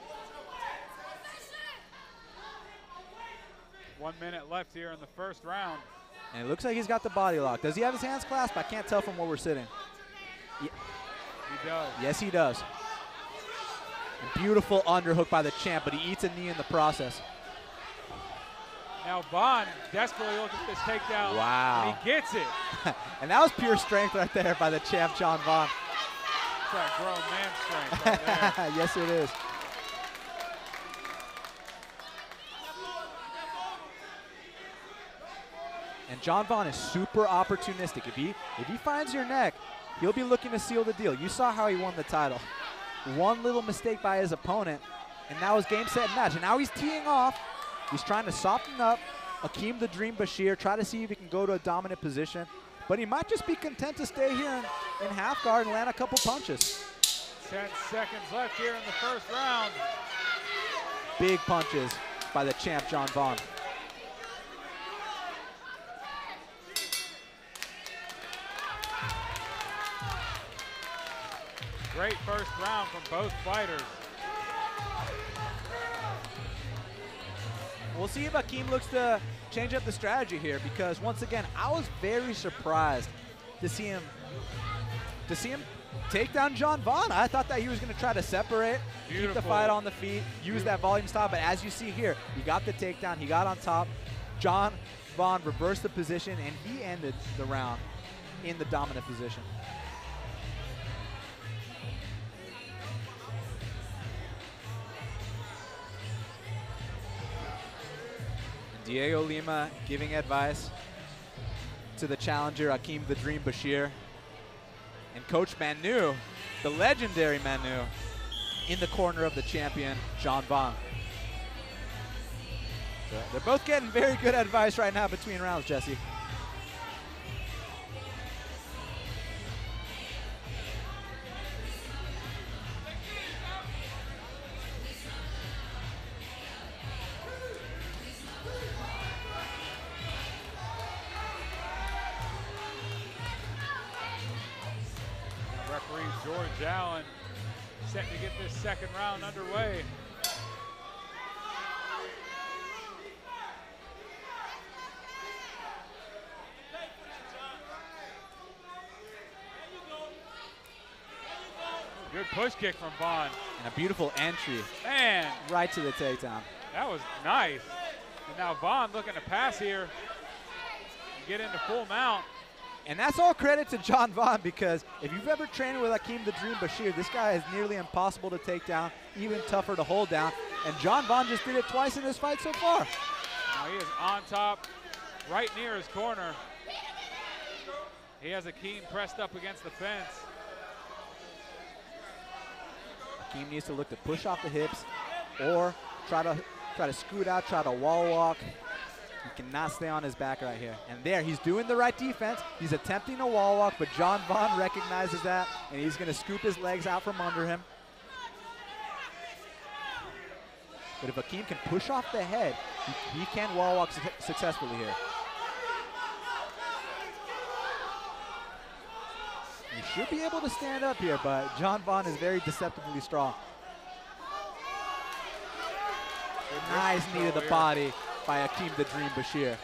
One minute left here in the first round. And it looks like he's got the body lock. Does he have his hands clasped? I can't tell from where we're sitting. He does. Yes, he does. A beautiful underhook by the champ, but he eats a knee in the process. Now Vaughn desperately looking for this takedown. Wow. And he gets it. And that was pure strength right there by the champ, John Vaughn. That's that grown man strength right there. Yes, it is. And John Vaughn is super opportunistic. If he, if he finds your neck, he'll be looking to seal the deal. You saw how he won the title. One little mistake by his opponent, and that was game, set, and match. And now he's teeing off. He's trying to soften up Akeem the Dream Bashir, try to see if he can go to a dominant position. But he might just be content to stay here in, in half guard and land a couple punches. Ten seconds left here in the first round. Big punches by the champ, John Vaughn. Great first round from both fighters. We'll see if Akeem looks to change up the strategy here, because once again, I was very surprised to see him to see him take down John Vaughn. I thought that he was going to try to separate, Beautiful. keep the fight on the feet, use that volume stop, but as you see here, he got the takedown, he got on top. John Vaughn reversed the position, and he ended the round in the dominant position. Diego Lima giving advice to the challenger, Akeem the Dream Bashir. And Coach Manu, the legendary Manu, in the corner of the champion, John Vaughn. So they're both getting very good advice right now between rounds, Jesse. Referee George Allen set to get this second round underway. Good push kick from Vaughn. And a beautiful entry. Man. Right to the takedown. That was nice. And now Vaughn looking to pass here and get into full mount. And that's all credit to John Vaughn, because if you've ever trained with Akeem the Dream Bashir, this guy is nearly impossible to take down, even tougher to hold down. And John Vaughn just did it twice in this fight so far. Now he is on top, right near his corner. He has Akeem pressed up against the fence. Akeem needs to look to push off the hips or try to try to scoot out, try to wall walk. He cannot stay on his back right here. And there, he's doing the right defense. He's attempting a wall walk, but John Vaughn recognizes that, and he's going to scoop his legs out from under him. But if Akeem can push off the head, he, he can wall walk su successfully here. He should be able to stand up here, but John Vaughn is very deceptively strong. Nice knee to the body by Akeem the Dream Bashir.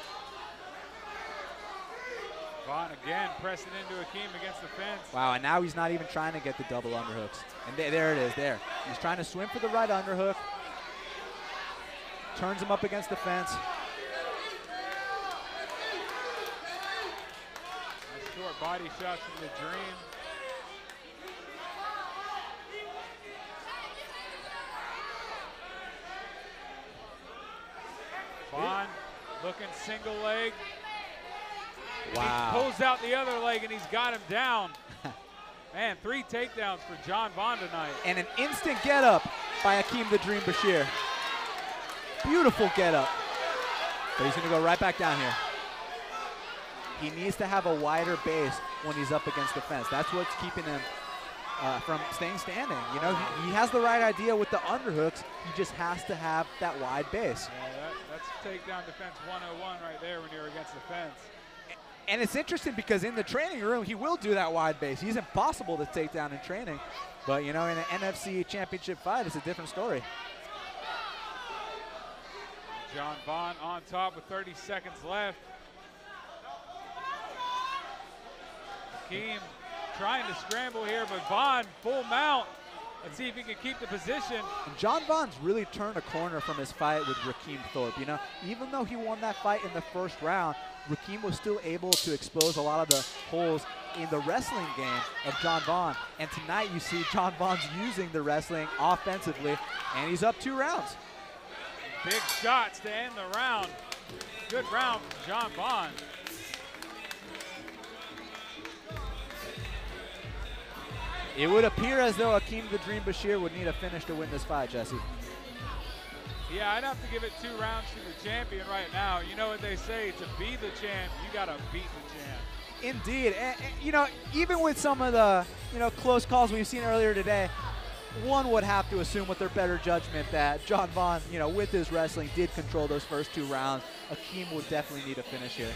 Vaughn again pressing into Akeem against the fence. Wow, and now he's not even trying to get the double underhooks. And th there it is, there. He's trying to swim for the right underhook. Turns him up against the fence. Nice short body shots from the Dream. Vaughn looking single leg. Wow. He pulls out the other leg and he's got him down. Man, three takedowns for John Vaughn tonight. And an instant get up by Akeem the Dream Bashir. Beautiful get up. But he's gonna go right back down here. He needs to have a wider base when he's up against the fence. That's what's keeping him uh, from staying standing. You know, he, he has the right idea with the underhooks. He just has to have that wide base. Yeah, that, that's takedown defense one oh one right there when you're against the fence. And it's interesting because in the training room, he will do that wide base. He's impossible to take down in training. But, you know, in an N F C championship fight, it's a different story. John Vaughn on top with thirty seconds left. Akeem trying to scramble here, but Vaughn full mount. Let's see if he can keep the position. And John Vaughn's really turned a corner from his fight with Rakeem Thorpe. You know, even though he won that fight in the first round, Rakeem was still able to expose a lot of the holes in the wrestling game of John Vaughn. And tonight you see John Vaughn's using the wrestling offensively, and he's up two rounds. Big shots to end the round. Good round from John Vaughn. It would appear as though Akeem the Dream Bashir would need a finish to win this fight, Jesse. Yeah, I'd have to give it two rounds to the champion right now. You know what they say, to be the champ, you gotta beat the champ. Indeed, and, and you know, even with some of the, you know, close calls we've seen earlier today, one would have to assume with their better judgment that John Vaughn, you know, with his wrestling, did control those first two rounds. Akeem would definitely need a finish here.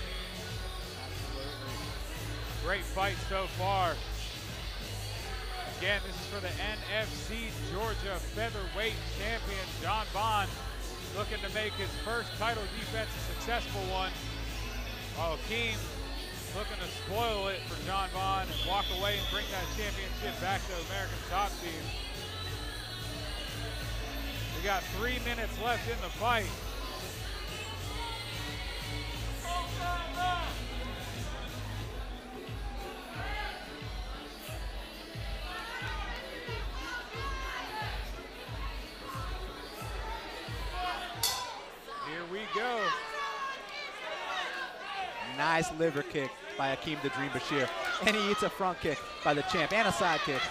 Absolutely. Great fight so far. Again, this is for the N F C Georgia featherweight champion, John Vaughn, looking to make his first title defense a successful one. While Akeem looking to spoil it for John Vaughn and walk away and bring that championship back to American Top Team. We got three minutes left in the fight. Here we go. Nice liver kick by Akeem the Dream Bashir. And he eats a front kick by the champ and a side kick.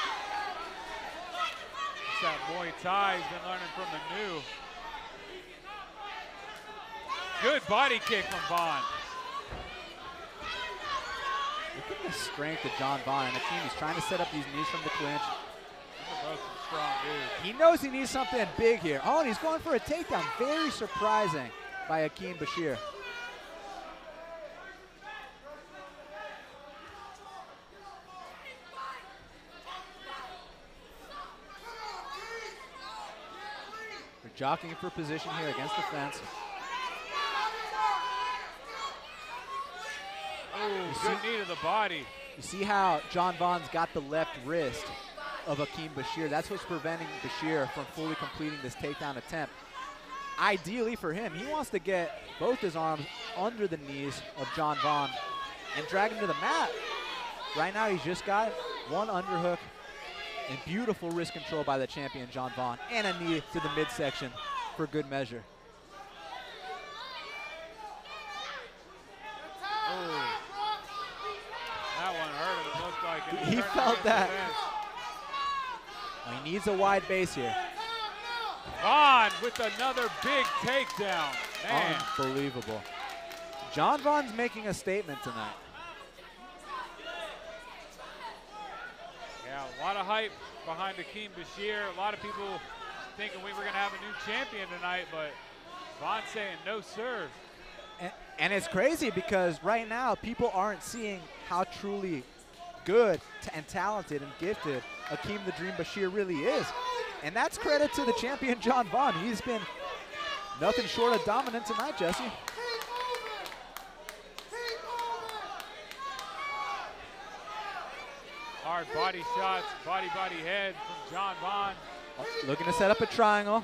It's that Muay Thai he's been learning from the new. Good body kick from Vaughn. Look at the strength of John Vaughn. And Akeem is trying to set up these knees from the clinch. They're both some strong dudes. He knows he needs something big here. Oh, and he's going for a takedown. Very surprising by Akeem Bashir. They're jockeying for position here against the fence. Oh, good knee to the body. You see how John Vaughn's got the left wrist of Akeem Bashir. That's what's preventing Bashir from fully completing this takedown attempt. Ideally for him, he wants to get both his arms under the knees of John Vaughn and drag him to the mat. Right now, he's just got one underhook and beautiful wrist control by the champion, John Vaughn, and a knee to the midsection for good measure. Oh. That one hurt him, it looked like. And He turned felt against the that. fence. Well, he needs a wide base here. Vaughn with another big takedown. Man. Unbelievable. John Vaughn's making a statement tonight. Yeah, a lot of hype behind Akeem Bashir. A lot of people thinking we were going to have a new champion tonight, but Vaughn saying no serve. And, and it's crazy because right now people aren't seeing how truly good and talented and gifted Akeem the Dream Bashir really is. And that's credit to the champion John Vaughn. He's been nothing short of dominant tonight, Jesse. Hard body shots, body, body head from John Vaughn. Looking to set up a triangle.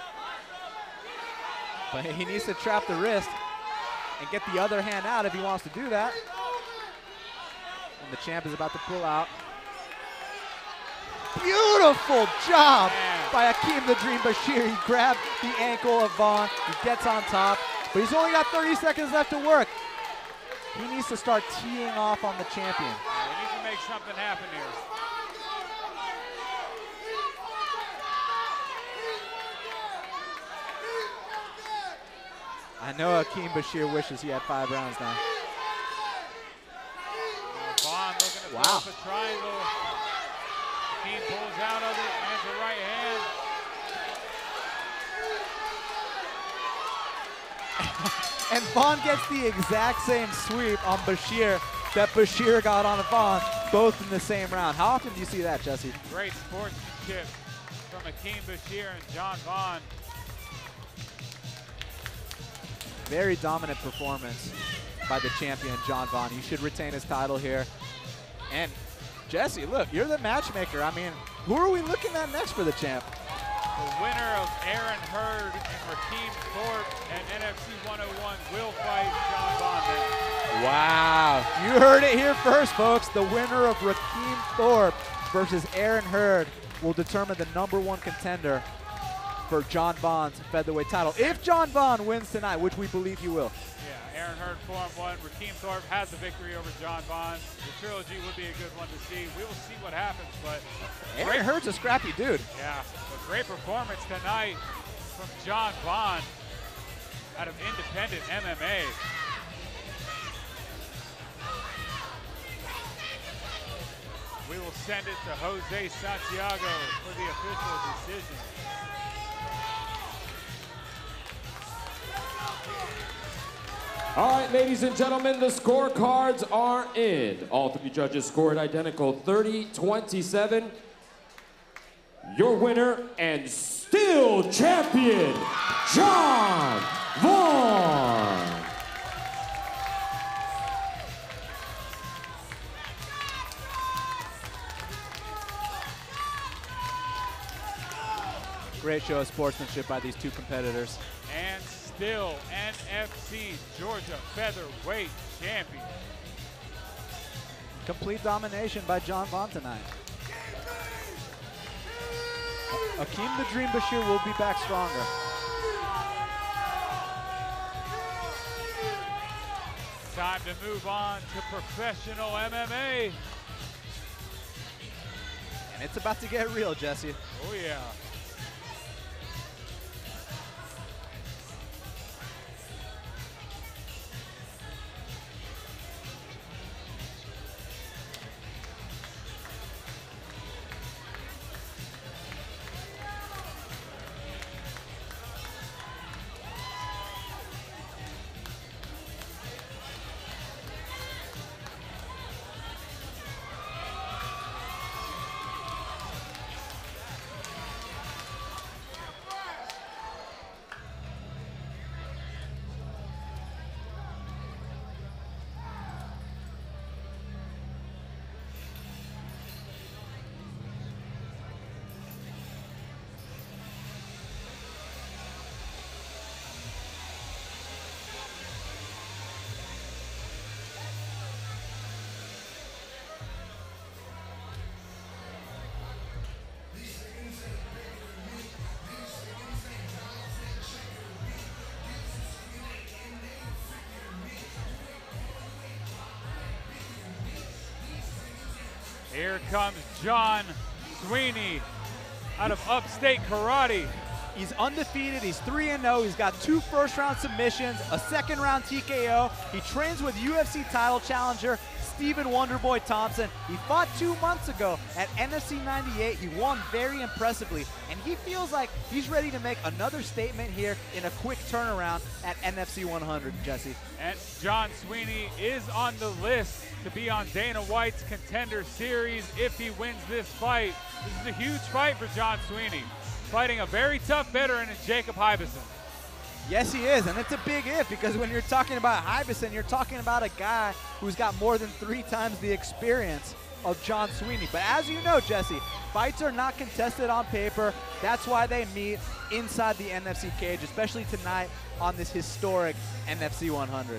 But he needs to trap the wrist and get the other hand out if he wants to do that. And the champ is about to pull out. Beautiful job Man. by Akeem the Dream Bashir. He grabbed the ankle of Vaughn. He gets on top, but he's only got thirty seconds left to work. He needs to start teeing off on the champion. Yeah, he needs to make something happen here. I know Akeem Bashir wishes he had five rounds now. Now Vaughn looking to Wow. throw up a triangle. Akeem pulls out of it, lands a right hand. And Vaughn gets the exact same sweep on Bashir that Bashir got on Vaughn, both in the same round. How often do you see that, Jesse? Great sportsmanship from Akeem Bashir and John Vaughn. Very dominant performance by the champion, John Vaughn. He should retain his title here. And Jesse, look, you're the matchmaker. I mean, who are we looking at next for the champ? The winner of Aaron Hurd and Rakeem Thorpe at N F C one oh one will fight John Vaughn next. Wow. You heard it here first, folks. The winner of Rakeem Thorpe versus Aaron Hurd will determine the number one contender for John Vaughn's featherweight title. If John Vaughn wins tonight, which we believe he will. Yeah, Aaron Hurd four and one. Rakeem Thorpe has the victory over John Vaughn. The trilogy would be a good one to see. We will see what happens, but Aaron Hurd's a scrappy dude. yeah, but great performance tonight from John Vaughn out of independent M M A. We will send it to Jose Santiago for the official decision. All right, ladies and gentlemen, the scorecards are in. All three judges scored identical, thirty twenty-seven. Your winner and still champion, John Vaughn. Great show of sportsmanship by these two competitors. And still N F C Georgia featherweight champion. Complete domination by John Vaughn tonight. Akeem the Dream Bashir will be back stronger. Time to move on to professional M M A. And it's about to get real, Jesse. Oh yeah. Here comes John Sweeney out of Upstate Karate. He's undefeated, he's three and oh, he's got two first round submissions, a second round T K O. He trains with U F C title challenger Stephen Wonderboy Thompson. He fought two months ago at N F C ninety-eight. He won very impressively, and he feels like he's ready to make another statement here in a quick turnaround at N F C one hundred, Jesse. And John Sweeney is on the list to be on Dana White's Contender Series if he wins this fight. This is a huge fight for John Sweeney, fighting a very tough veteran in Jacob Haibeson. Yes, he is, and it's a big if, because when you're talking about Haibeson, you're talking about a guy who's got more than three times the experience of John Sweeney. But as you know, Jesse, fights are not contested on paper. That's why they meet inside the N F C cage, especially tonight on this historic N F C one hundred.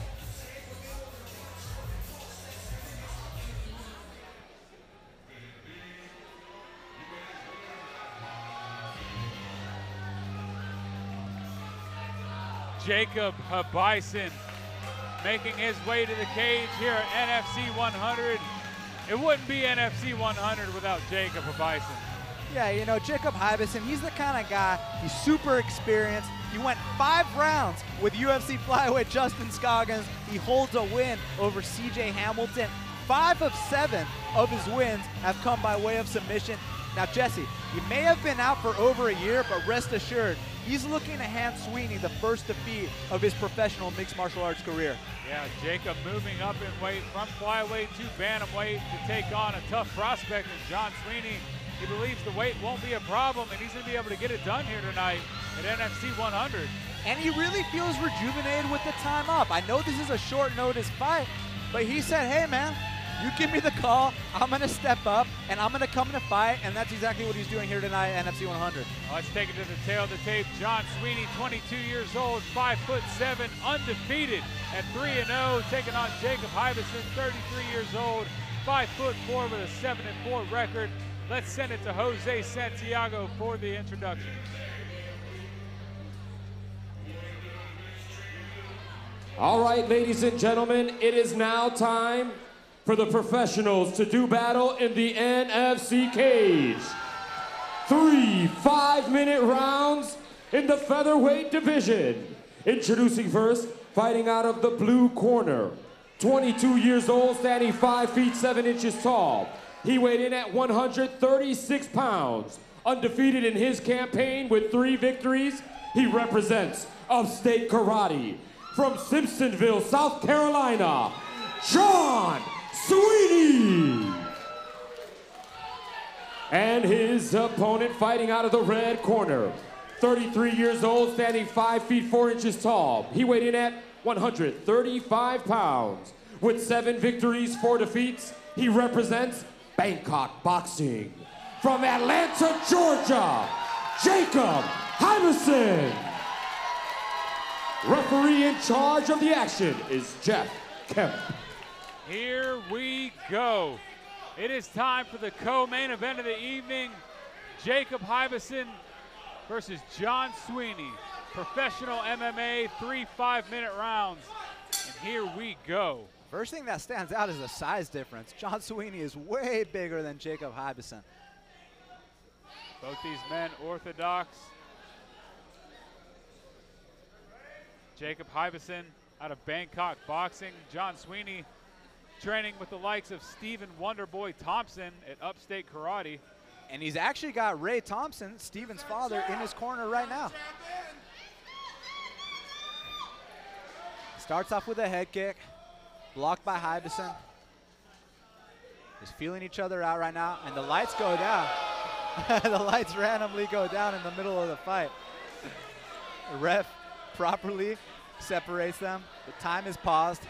Jacob Haibeson making his way to the cage here at N F C one hundred. It wouldn't be N F C one hundred without Jacob Haibeson. Yeah, you know, Jacob Haibeson, he's the kind of guy, he's super experienced. He went five rounds with U F C flyweight Justin Scoggins. He holds a win over C J Hamilton. Five of seven of his wins have come by way of submission. Now, Jesse, he may have been out for over a year, but rest assured, he's looking to hand Sweeney the first defeat of his professional mixed martial arts career. Yeah, Jacob moving up in weight from flyweight to bantamweight to take on a tough prospect in John Sweeney. He believes the weight won't be a problem, and he's going to be able to get it done here tonight at N F C one hundred. And he really feels rejuvenated with the time off. I know this is a short notice fight, but he said, hey, man, you give me the call, I'm going to step up, and I'm going to come in a fight, and that's exactly what he's doing here tonight at N F C one hundred. Let's take it to the tail of the tape. John Sweeney, twenty-two years old, five foot seven, undefeated at three and oh, taking on Jacob Haibeson, thirty-three years old, five foot four with a seven and four record. Let's send it to Jose Santiago for the introduction. All right, ladies and gentlemen, it is now time for the professionals to do battle in the N F C cage. Three five-minute rounds in the featherweight division. Introducing first, fighting out of the blue corner. twenty-two years old, standing five feet seven inches tall. He weighed in at one hundred thirty-six pounds. Undefeated in his campaign with three victories, he represents Upstate Karate. From Simpsonville, South Carolina, John Sweeney. And his opponent fighting out of the red corner. thirty-three years old, standing five feet four inches tall. He weighed in at one hundred thirty-five pounds. With seven victories, four defeats, he represents Bangkok Boxing. From Atlanta, Georgia, Jacob Haibeson. Referee in charge of the action is Jeff Kemp. Here we go. It is time for the co-main event of the evening. Jacob Haibeson versus John Sweeney. Professional M M A, three five-minute rounds. And here we go. First thing that stands out is the size difference. John Sweeney is way bigger than Jacob Haibeson. Both these men orthodox. Jacob Haibeson out of Bangkok Boxing. John Sweeney training with the likes of Stephen Wonderboy Thompson at Upstate Karate. And he's actually got Ray Thompson, Stephen's father, in his corner right now. Starts off with a head kick, blocked by Haibeson. Just feeling each other out right now, and the lights go down. The lights randomly go down in the middle of the fight. The ref properly separates them. The time is paused.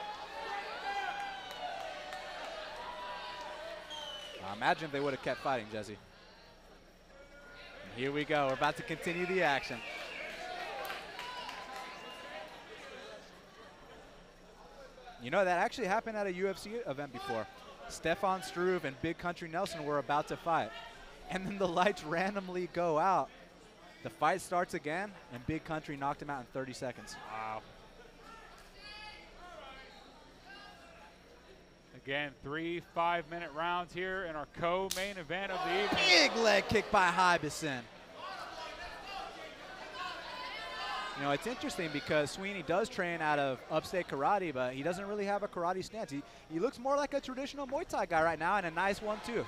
Uh, imagine if they would have kept fighting, Jesse. And here we go. We're about to continue the action. You know, that actually happened at a U F C event before. Stefan Struve and Big Country Nelson were about to fight. And then the lights randomly go out. The fight starts again, and Big Country knocked him out in thirty seconds. Wow. Again, three five-minute rounds here in our co-main event of the evening. Big leg kick by Haibeson. You know, it's interesting because Sweeney does train out of Upstate Karate, but he doesn't really have a karate stance. He, he looks more like a traditional Muay Thai guy right now, and a nice one, too.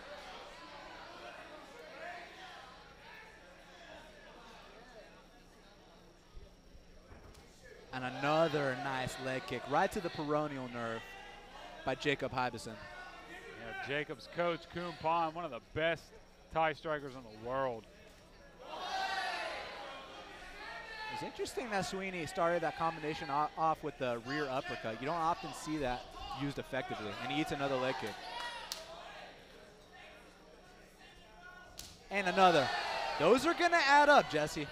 And another nice leg kick right to the peroneal nerve by Jacob Hybeson. Yeah, Jacob's coach, Koon Pon, one of the best Thai strikers in the world. It's interesting that Sweeney started that combination off with the rear uppercut. You don't often see that used effectively. And he eats another leg kick. And another. Those are going to add up, Jesse.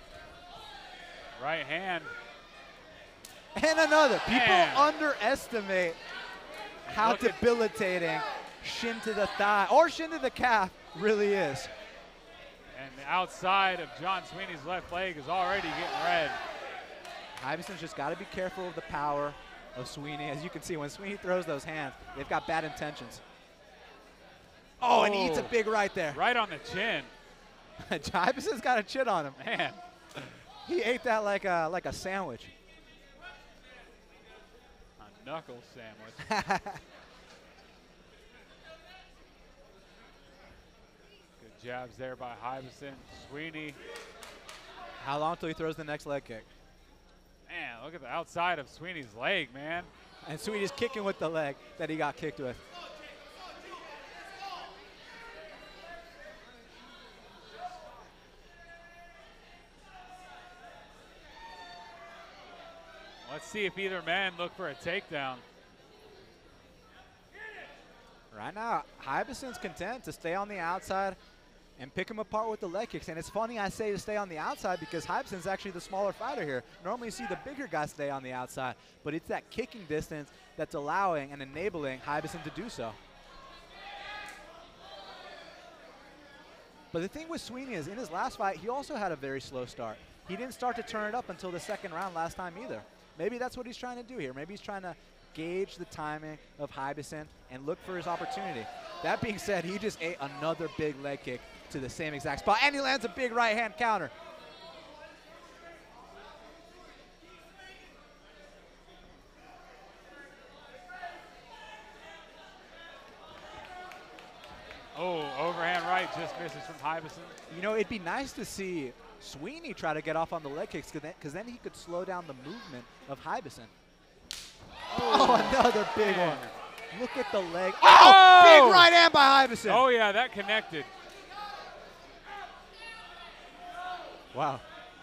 Right hand. And another. People Man. underestimate how Look at- debilitating shin to the thigh or shin to the calf really is. And the outside of John Sweeney's left leg is already getting red. Hybeson's just got to be careful of the power of Sweeney. As you can see, when Sweeney throws those hands, they've got bad intentions. Oh, and he eats a Oh. big right there. Right on the chin. Hybeson's got a chin on him. Man. He ate that like a, like a sandwich. A knuckle sandwich. Good jabs there by Hybeson. Sweeney. How long till he throws the next leg kick? Man, look at the outside of Sweeney's leg, man. And Sweeney's kicking with the leg that he got kicked with. Let's see if either man look for a takedown. Right now, Hybeson's content to stay on the outside and pick him apart with the leg kicks. And it's funny I say to stay on the outside because Hybeson's actually the smaller fighter here. Normally you see the bigger guys stay on the outside, but it's that kicking distance that's allowing and enabling Hybeson to do so. But the thing with Sweeney is in his last fight, he also had a very slow start. He didn't start to turn it up until the second round last time either. Maybe that's what he's trying to do here. Maybe he's trying to gauge the timing of Hybeson and look for his opportunity. That being said, he just ate another big leg kick to the same exact spot, and he lands a big right hand counter. Oh, overhand right just misses from Hybeson. You know, it'd be nice to see Sweeney try to get off on the leg kicks because then he could slow down the movement of Hybeson. Oh, another big man. one. Look at the leg. Oh! Oh, big right hand by Hybeson. Oh, yeah, that connected. Wow.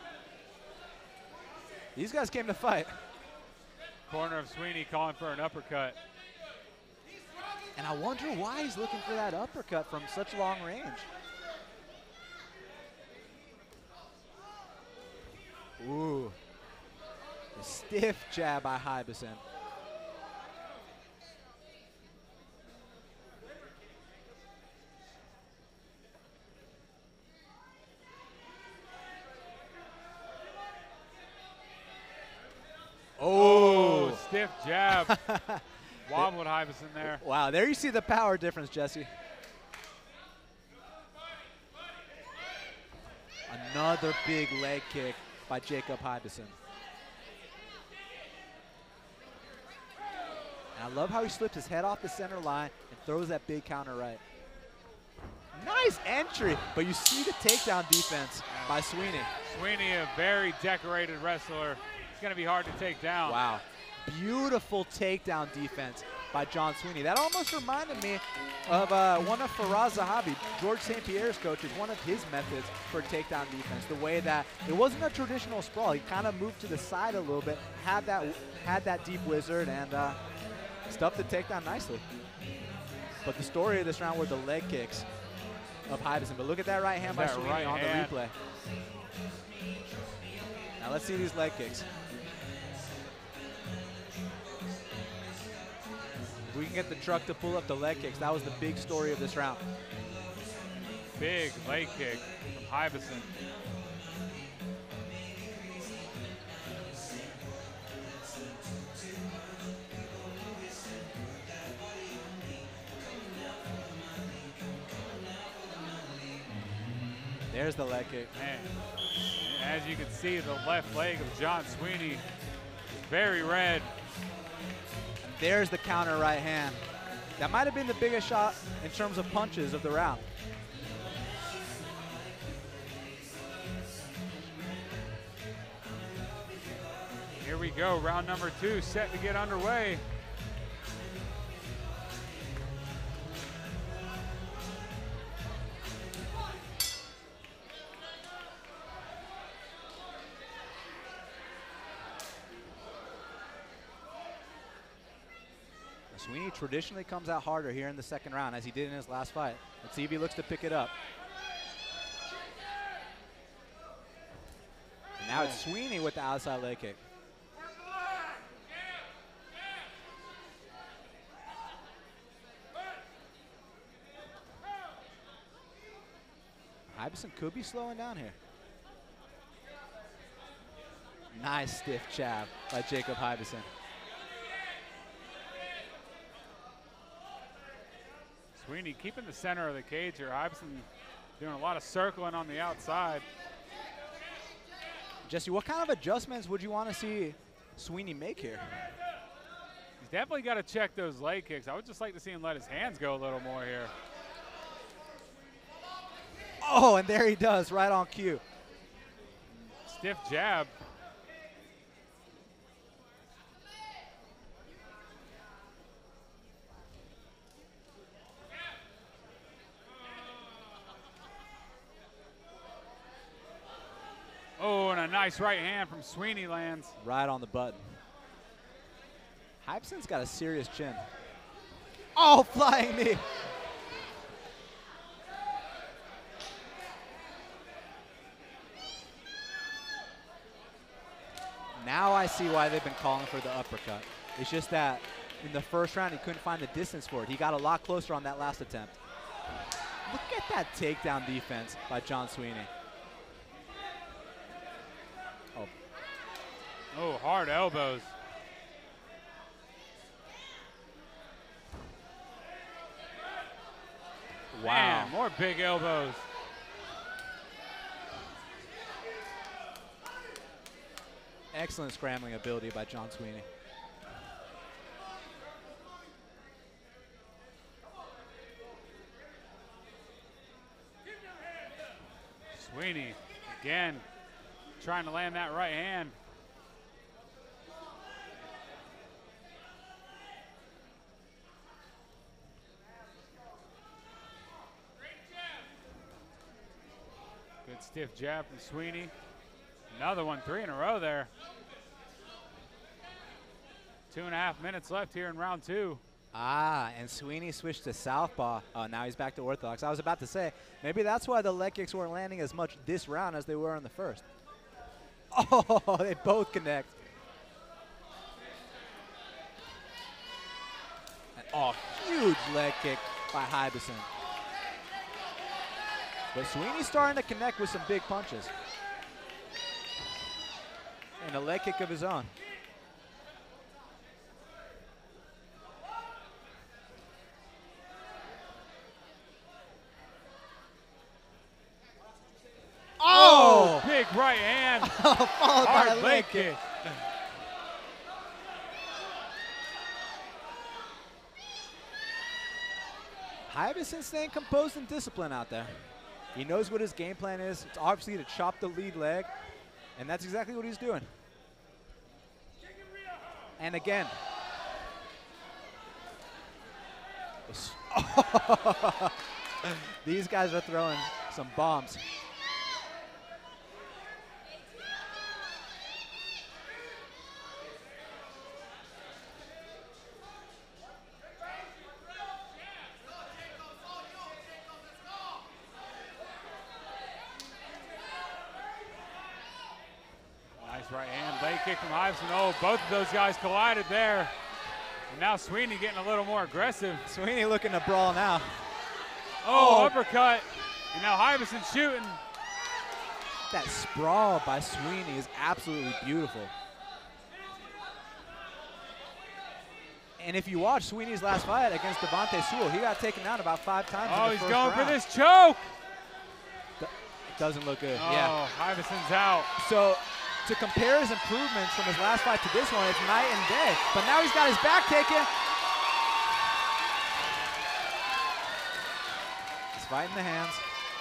These guys came to fight. Corner of Sweeney calling for an uppercut. And I wonder why he's looking for that uppercut from such long range. Ooh. A stiff jab by Hybeson. Oh, stiff jab. Wobbled Hybeson there. Wow, there you see the power difference, Jesse. Another big leg kick by Jacob Hybeson. And I love how he slips his head off the center line and throws that big counter right. Nice entry, but you see the takedown defense by Sweeney. Sweeney, a very decorated wrestler. It's going to be hard to take down. Wow. Beautiful takedown defense by John Sweeney. That almost reminded me of uh, one of Faraz Zahabi, George Saint Pierre's coach, is one of his methods for takedown defense. The way that it wasn't a traditional sprawl. He kind of moved to the side a little bit, had that had that deep wizard, and uh, stuffed the takedown nicely. But the story of this round were the leg kicks of Hybeson. But look at that right hand by That Sweeney right on hand. the replay. Now let's see these leg kicks. If we can get the truck to pull up the leg kicks, that was the big story of this round. Big leg kick from Hybeson. There's the leg kick. Man, as you can see, the left leg of John Sweeney is very red. And there's the counter right hand. That might have been the biggest shot in terms of punches of the round. Here we go, round number two set to get underway. Sweeney traditionally comes out harder here in the second round, as he did in his last fight. Let's see if he looks to pick it up. And now it's Sweeney with the outside leg kick. Iverson could be slowing down here. Nice stiff jab by Jacob Iverson. Sweeney keeping the center of the cage here. Iverson doing a lot of circling on the outside. Jesse, what kind of adjustments would you want to see Sweeney make here? He's definitely got to check those leg kicks. I would just like to see him let his hands go a little more here. Oh, and there he does, right on cue. Stiff jab. Oh, and a nice right hand from Sweeney lands. Right on the button. Hybson's got a serious chin. Oh, flying knee. Now I see why they've been calling for the uppercut. It's just that in the first round, he couldn't find the distance for it. He got a lot closer on that last attempt. Look at that takedown defense by John Sweeney. Oh, Oh, hard elbows. wow. Man, more big elbows. Excellent scrambling ability by John Sweeney. Sweeney, again, trying to land that right hand. Good stiff jab from Sweeney. Another one, three in a row there. Two and a half minutes left here in round two. Ah, and Sweeney switched to southpaw. Oh, now he's back to orthodox. I was about to say, maybe that's why the leg kicks weren't landing as much this round as they were in the first. Oh, they both connect. And, oh, huge leg kick by Hybison. But Sweeney's starting to connect with some big punches. And a leg kick of his own. Oh, big right hand. Followed by Hard a leg kick. Hybison staying composed and disciplined out there. He knows what his game plan is. It's obviously to chop the lead leg, and that's exactly what he's doing. And again. These guys are throwing some bombs. Nice right hand, leg kick from Hybson. Oh, both of those guys collided there. And now Sweeney getting a little more aggressive. Sweeney looking to brawl now. Oh, oh. Uppercut. And now Hybson shooting. That sprawl by Sweeney is absolutely beautiful. And if you watch Sweeney's last fight against Devontae Sewell, he got taken out about five times. Oh, in the he's first going round. for this choke. The, Doesn't look good. Oh, Yeah. Hibison's out. So to compare his improvements from his last fight to this one, it's night and day. But now he's got his back taken. He's fighting the hands.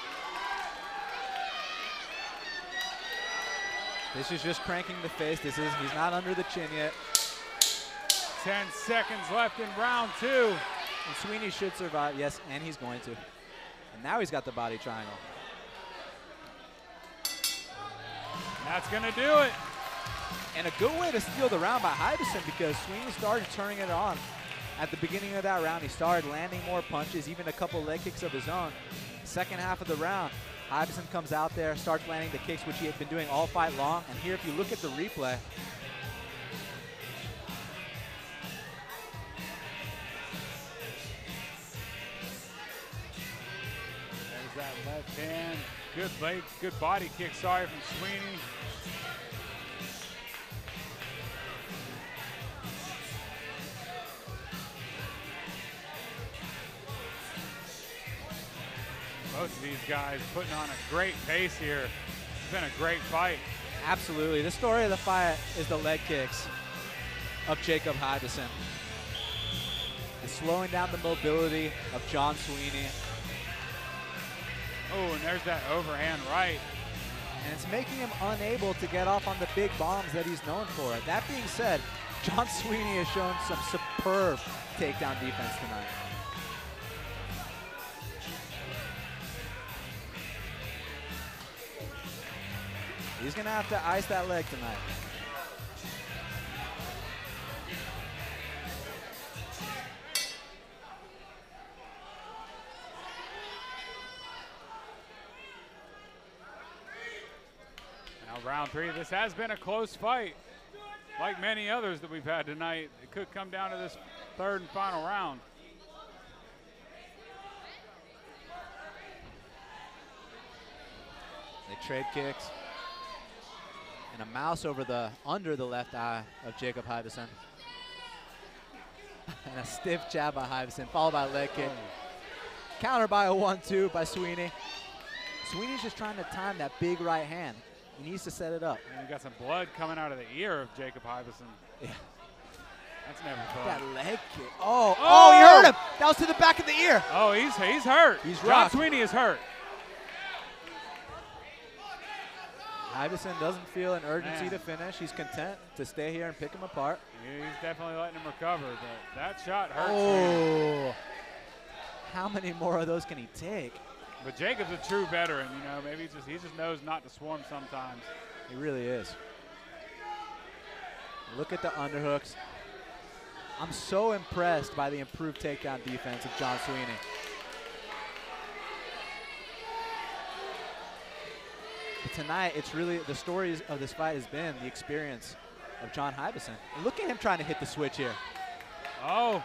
This is just cranking the face. This is, he's not under the chin yet. Ten seconds left in round two. And Sweeney should survive, yes, and he's going to. And now he's got the body triangle. That's gonna do it. And a good way to steal the round by Hibison, because Sweeney started turning it on. At the beginning of that round, he started landing more punches, even a couple leg kicks of his own. Second half of the round, Hibison comes out there, starts landing the kicks, which he had been doing all fight long. And here, if you look at the replay, there's that left hand. Good leg, good body kick, sorry, from Sweeney. Both of these guys putting on a great pace here. It's been a great fight. absolutely. The story of the fight is the leg kicks of Jacob Hibison. It's slowing down the mobility of John Sweeney. Oh, and there's that overhand right. And it's making him unable to get off on the big bombs that he's known for. That being said, John Sweeney has shown some superb takedown defense tonight. He's gonna have to ice that leg tonight. Now round three, this has been a close fight. Like many others that we've had tonight, it could come down to this third and final round. They trade kicks. And a mouse over the, under the left eye of Jacob Hibison. And a stiff jab by Hibison, followed by a leg kick. Counter by a one two by Sweeney. Sweeney's just trying to time that big right hand. He needs to set it up. And you got some blood coming out of the ear of Jacob Hibison. Yeah. That's never fun. That leg kick. Oh, oh, Oh! you heard him. That was to the back of the ear. Oh, he's he's hurt. He's John rocked. Sweeney is hurt. Hibison doesn't feel an urgency Man. to finish. He's content to stay here and pick him apart. He's definitely letting him recover, but that shot hurts. Sweeney. Oh. How many more of those can he take? But Jacob's a true veteran, you know. Maybe he just he just knows not to swarm sometimes. He really is. Look at the underhooks. I'm so impressed by the improved takedown defense of John Sweeney. But tonight, it's really, the story of this fight has been the experience of John Hibison. And look at him trying to hit the switch here. Oh.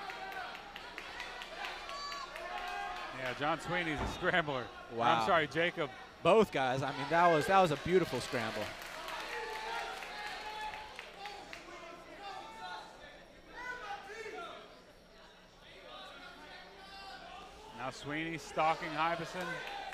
Yeah, John Sweeney's a scrambler. Wow. I'm sorry, Jacob. Both guys, I mean, that was, that was a beautiful scramble. Now Sweeney stalking Hibison.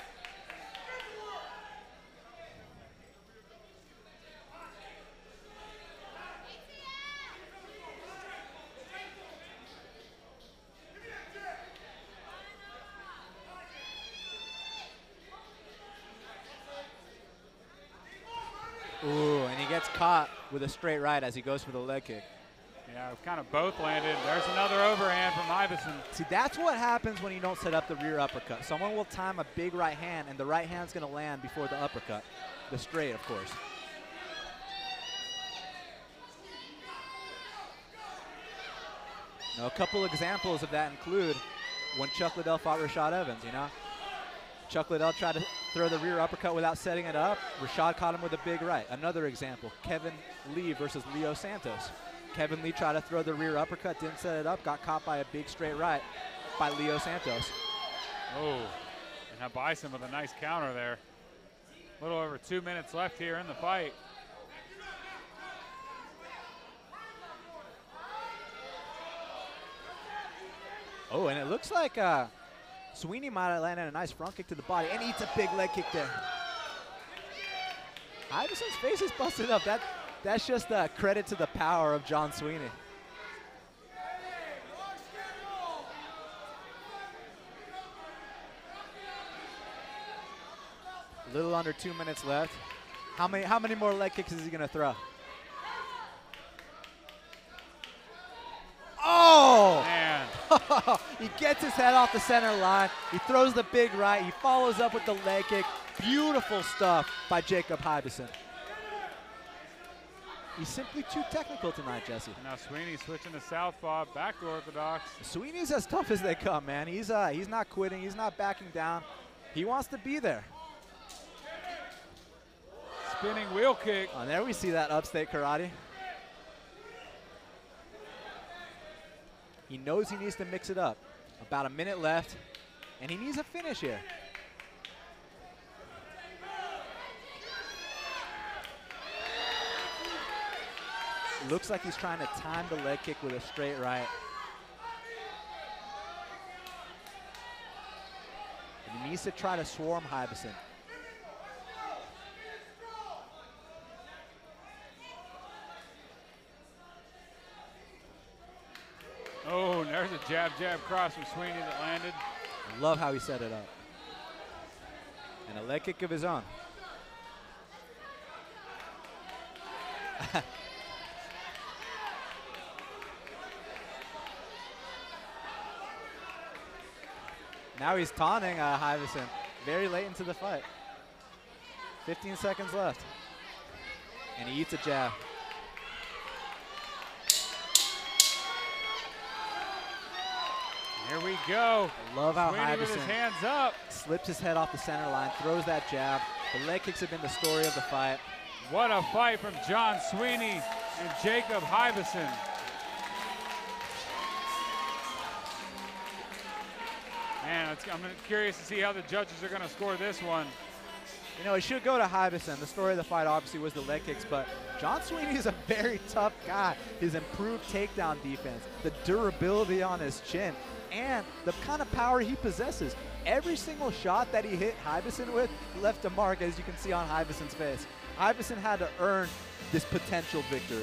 Ooh, and he gets caught with a straight right as he goes for the leg kick. Yeah, kind of both landed. There's another overhand from Hibison. See, that's what happens when you don't set up the rear uppercut. Someone will time a big right hand, and the right hand's going to land before the uppercut. The straight, of course. Now, a couple examples of that include when Chuck Liddell fought Rashad Evans, you know? Chuck Liddell tried to throw the rear uppercut without setting it up. Rashad caught him with a big right. Another example, Kevin Lee versus Leo Santos. Kevin Lee tried to throw the rear uppercut, didn't set it up, got caught by a big straight right by Leo Santos. Oh, and now Bison with a nice counter there. A little over two minutes left here in the fight. Oh, and it looks like uh, Sweeney might have landed a nice front kick to the body and eats a big leg kick there. Hibison's face is busted up. That, that's just a credit to the power of John Sweeney. A little under two minutes left. How many, how many more leg kicks is he gonna throw? Oh! Man. He gets his head off the center line. He throws the big right. He follows up with the leg kick. Beautiful stuff by Jacob Hibison. He's simply too technical tonight, Jesse. Now Sweeney switching to southpaw, back to orthodox. Sweeney's as tough as they come, man. He's uh, he's not quitting. He's not backing down. He wants to be there. Spinning wheel kick. Oh, there we see that upstate karate. He knows he needs to mix it up. About a minute left, and he needs a finish here. Looks like he's trying to time the leg kick with a straight right. And he needs to try to swarm Hibison. Oh, and there's a jab, jab cross from Sweeney that landed. I love how he set it up. And a leg kick of his own. Now he's taunting uh, Hibison very late into the fight. fifteen seconds left. And he eats a jab. Here we go. I love how Sweeney with his Hibison hands up. slips his head off the center line, throws that jab. The leg kicks have been the story of the fight. What a fight from John Sweeney and Jacob Hibison. Man, it's, I'm curious to see how the judges are going to score this one. You know, it should go to Hibison. The story of the fight obviously was the leg kicks, but John Sweeney is a very tough guy. His improved takedown defense, the durability on his chin, and the kind of power he possesses. Every single shot that he hit Hibison with left a mark, as you can see on Hibison's face. Hibison had to earn this potential victory.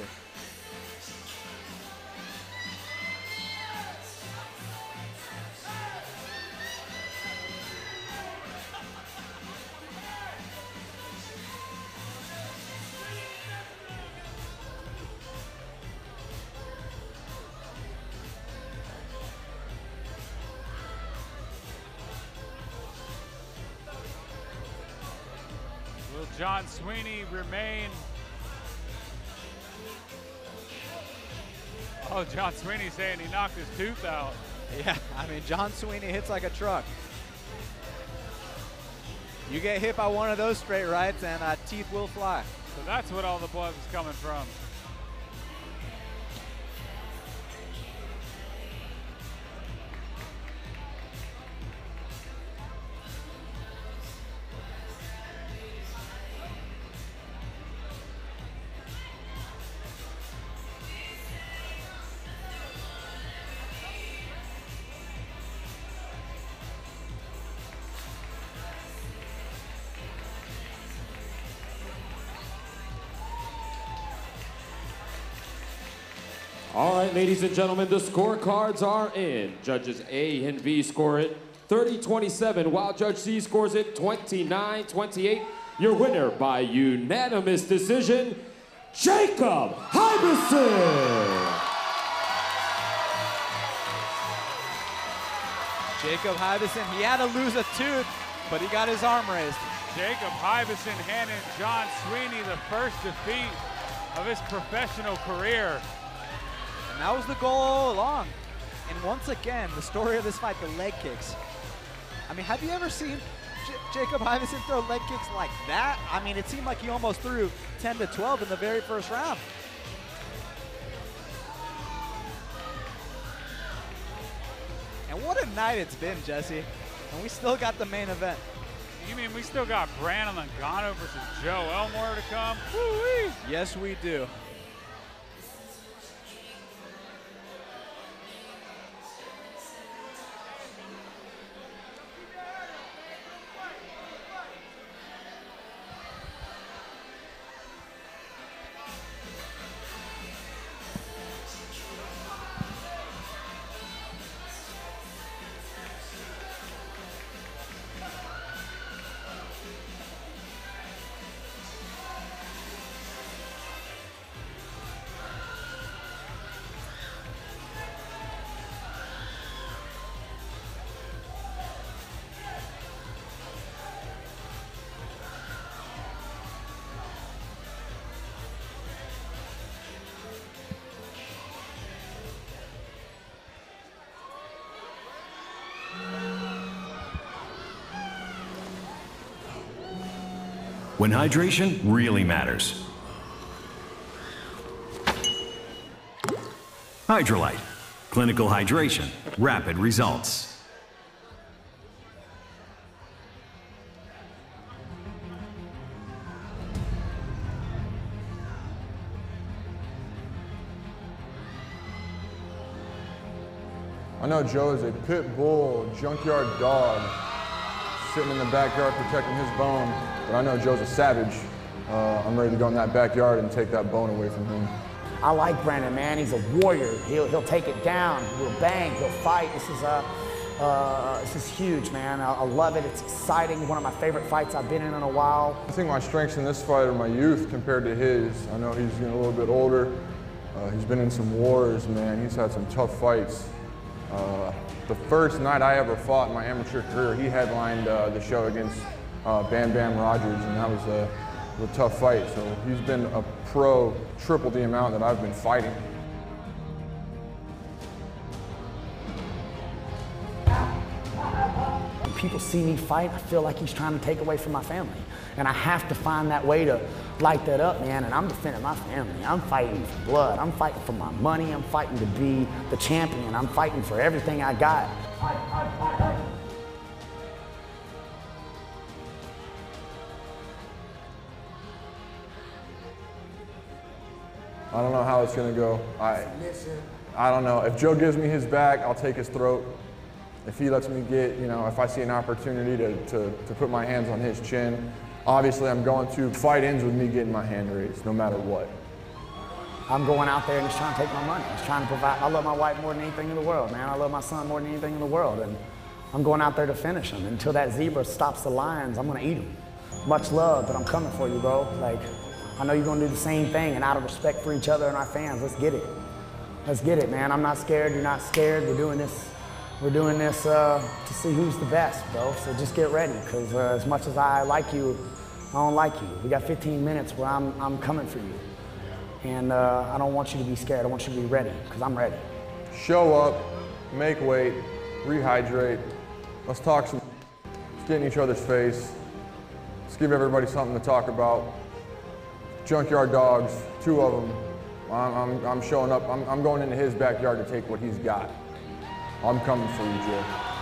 Will John Sweeney remain? Oh, John Sweeney saying he knocked his tooth out. Yeah, I mean, John Sweeney hits like a truck. You get hit by one of those straight rights and uh, teeth will fly. So that's what all the blood was coming from. All right, ladies and gentlemen, the scorecards are in. Judges A and B score it thirty twenty-seven, while Judge C scores it twenty-nine twenty-eight. Your winner by unanimous decision, Jacob Hibison. Jacob Hibison, he had to lose a tooth, but he got his arm raised. Jacob Hibison handing John Sweeney the first defeat of his professional career. And that was the goal all along. And once again, the story of this fight, the leg kicks. I mean, have you ever seen J Jacob Hibison throw leg kicks like that? I mean, it seemed like he almost threw ten to twelve in the very first round. And what a night it's been, Jesse. And we still got the main event. You mean we still got Brandon Logano versus Joe Elmore to come? Woo-wee. Yes, we do. When hydration really matters. Hydralyte. Clinical hydration. Rapid results. I know Joe is a pit bull, junkyard dog, sitting in the backyard protecting his bone, but I know Joe's a savage. Uh, I'm ready to go in that backyard and take that bone away from him. I like Brandon, man. He's a warrior. He'll, he'll take it down. He'll bang. He'll fight. This is, uh, uh, this is huge, man. I, I love it. It's exciting. One of my favorite fights I've been in in a while. I think my strengths in this fight are my youth compared to his. I know he's getting a little bit older. Uh, he's been in some wars, man. He's had some tough fights. Uh, the first night I ever fought in my amateur career, he headlined uh, the show against uh, Bam Bam Rogers, and that was a, a tough fight. So he's been a pro triple the amount that I've been fighting. When people see me fight, I feel like he's trying to take away from my family. And I have to find that way to light that up, man. And I'm defending my family. I'm fighting for blood. I'm fighting for my money. I'm fighting to be the champion. I'm fighting for everything I got. I don't know how it's gonna go. I, I don't know. If Joe gives me his back, I'll take his throat. If he lets me get, you know, if I see an opportunity to, to, to put my hands on his chin, obviously I'm going to. Fight ends with me getting my hand raised, no matter what. I'm going out there and he's trying to take my money. He's trying to provide. I love my wife more than anything in the world, man. I love my son more than anything in the world. And I'm going out there to finish him. Until that zebra stops the lions, I'm gonna eat him. Much love, but I'm coming for you, bro. Like, I know you're gonna do the same thing, and out of respect for each other and our fans, let's get it. Let's get it, man. I'm not scared, you're not scared. We're doing this, we're doing this uh, to see who's the best, bro. So just get ready, because uh, as much as I like you, I don't like you. We got fifteen minutes where I'm, I'm coming for you. And uh, I don't want you to be scared. I want you to be ready, because I'm ready. Show up, make weight, rehydrate. Let's talk some, let's get in each other's face. Let's give everybody something to talk about. Junkyard dogs, two of them. I'm, I'm, I'm showing up. I'm, I'm going into his backyard to take what he's got. I'm coming for you, Joe.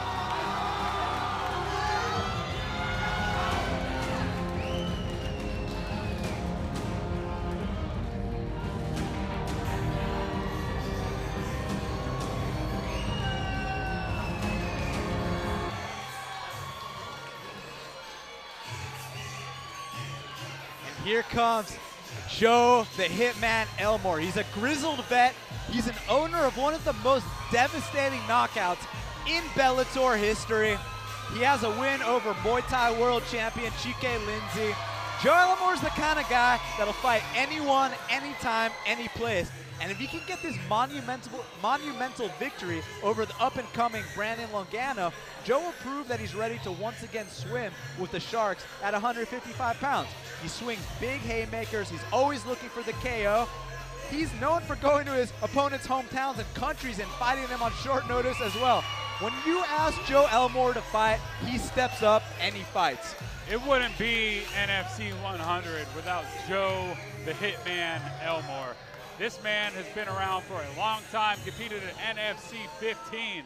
And here comes Joe the Hitman Elmore. He's a grizzled vet. He's an owner of one of the most devastating knockouts in Bellator history. He has a win over Muay Thai world champion Chike Lindsay. Joe Elmore's the kind of guy that'll fight anyone, anytime, any place. And if he can get this monumental, monumental victory over the up-and-coming Brandon Longano, Joe will prove that he's ready to once again swim with the Sharks at one hundred fifty-five pounds. He swings big haymakers. He's always looking for the K O. He's known for going to his opponent's hometowns and countries and fighting them on short notice as well. When you ask Joe Elmore to fight, he steps up and he fights. It wouldn't be N F C one hundred without Joe the Hitman Elmore. This man has been around for a long time, competed at N F C fifteen.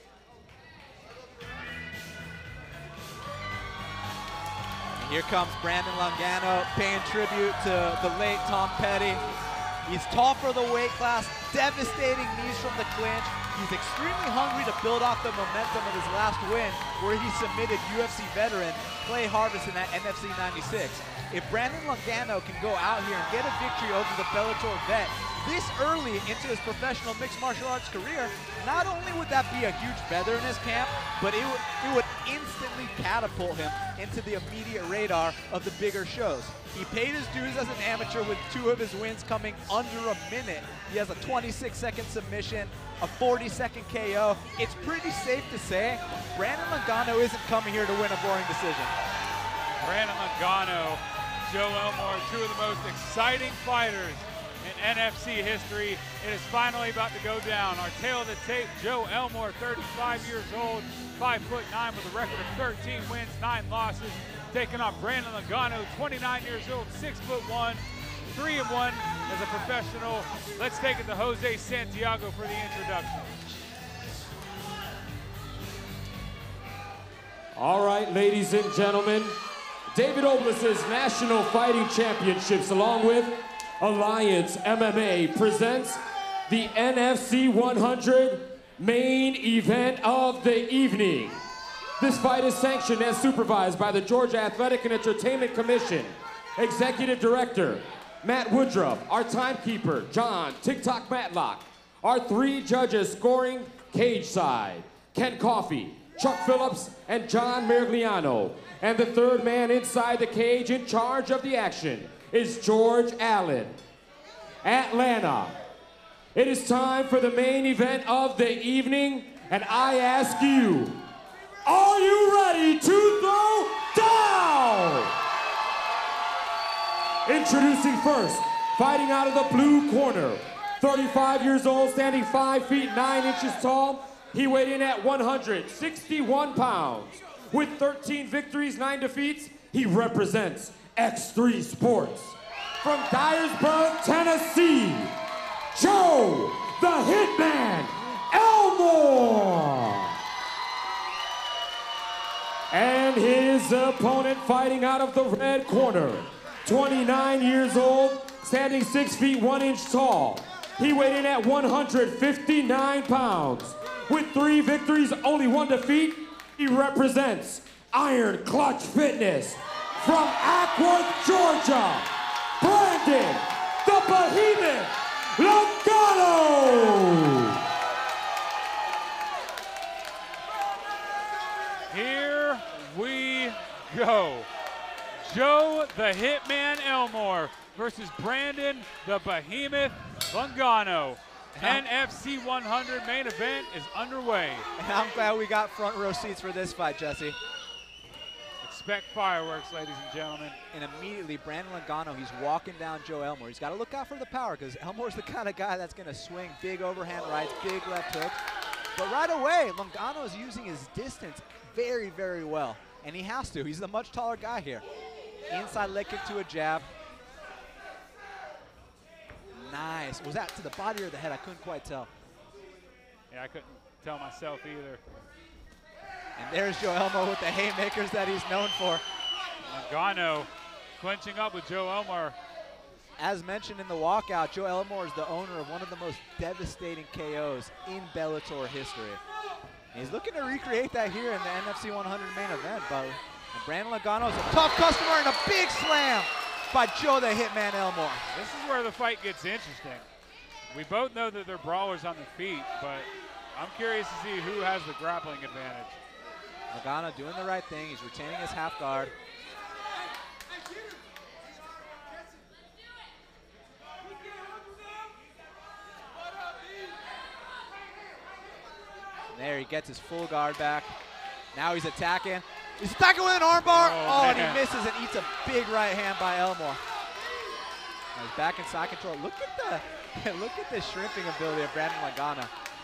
Here comes Brandon Longano paying tribute to the late Tom Petty. He's tall for the weight class, devastating knees from the clinch. He's extremely hungry to build off the momentum of his last win, where he submitted U F C veteran Clay Harbison at N F C ninety-six. If Brandon Longano can go out here and get a victory over the Bellator vet this early into his professional mixed martial arts career, not only would that be a huge feather in his camp, but it would, it would instantly catapult him into the immediate radar of the bigger shows. He paid his dues as an amateur with two of his wins coming under a minute. He has a twenty-six second submission, a forty second K O. It's pretty safe to say Brandon Longano isn't coming here to win a boring decision. Brandon Longano, Joe Elmore, two of the most exciting fighters in N F C history. It is finally about to go down. Our tail of the tape, Joe Elmore, thirty-five years old, five foot nine with a record of thirteen wins, nine losses. taking on Brandon Logano, twenty-nine years old, six foot one, three and one as a professional. Let's take it to Jose Santiago for the introduction. All right, ladies and gentlemen, David Oblas's National Fighting Championships, along with Alliance M M A, presents the N F C one hundred main event of the evening. This fight is sanctioned and supervised by the Georgia Athletic and Entertainment Commission. Executive Director, Matt Woodruff. Our timekeeper, John TikTok Matlock. Our three judges scoring cage side, Ken Coffey, Chuck Phillips, and John Merigliano. And the third man inside the cage in charge of the action is George Allen. Atlanta. It is time for the main event of the evening, and I ask you, are you ready to throw down? Introducing first, fighting out of the blue corner, thirty-five years old, standing five feet nine inches tall. He weighed in at one hundred sixty-one pounds. With thirteen victories, nine defeats, he represents X three Sports. From Dyersburg, Tennessee, Joe the Hitman Elmore. And his opponent fighting out of the red corner, twenty-nine years old, standing six feet one inch tall. He weighed in at one hundred fifty-nine pounds. With three victories, only one defeat, he represents Iron Clutch Fitness. From Ackworth, Georgia, Brandon the Behemoth Logano. Here we go. Joe the Hitman Elmore versus Brandon the Behemoth Logano. N F C one hundred main event is underway. And I'm glad we got front row seats for this fight, Jesse. Expect fireworks, ladies and gentlemen. And immediately, Brandon Logano, he's walking down Joe Elmore. He's got to look out for the power because Elmore's the kind of guy that's going to swing big overhand rights, big left hooks. But right away, Logano is using his distance very, very well. And he has to. He's the much taller guy here. Inside leg kick to a jab. Nice. Was that to the body or the head? I couldn't quite tell. Yeah, I couldn't tell myself either. And there's Joe Elmore with the haymakers that he's known for. Logano clinching up with Joe Elmore. As mentioned in the walkout, Joe Elmore is the owner of one of the most devastating K Os in Bellator history. And he's looking to recreate that here in the N F C one hundred main event, but Brandon Logano is a tough customer and a big slam by Joe the Hitman Elmore. This is where the fight gets interesting. We both know that they're brawlers on the feet, but I'm curious to see who has the grappling advantage. Logano doing the right thing. He's retaining his half guard. And there he gets his full guard back. Now he's attacking. He's attacking with an armbar. Oh, oh and he misses and eats a big right hand by Elmore. Now he's back in side control. Look at the look at the shrimping ability of Brandon Logano.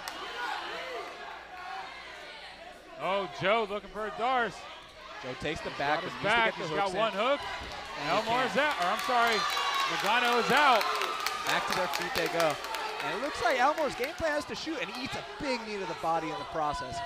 Oh, Joe looking for a Darce. Joe takes the back. He's got, his back. He's got one in. hook. And Elmore's out. Or I'm sorry, Logano is out. Back to their feet they go. And it looks like Elmore's game plan is to shoot, and he eats a big knee to the body in the process.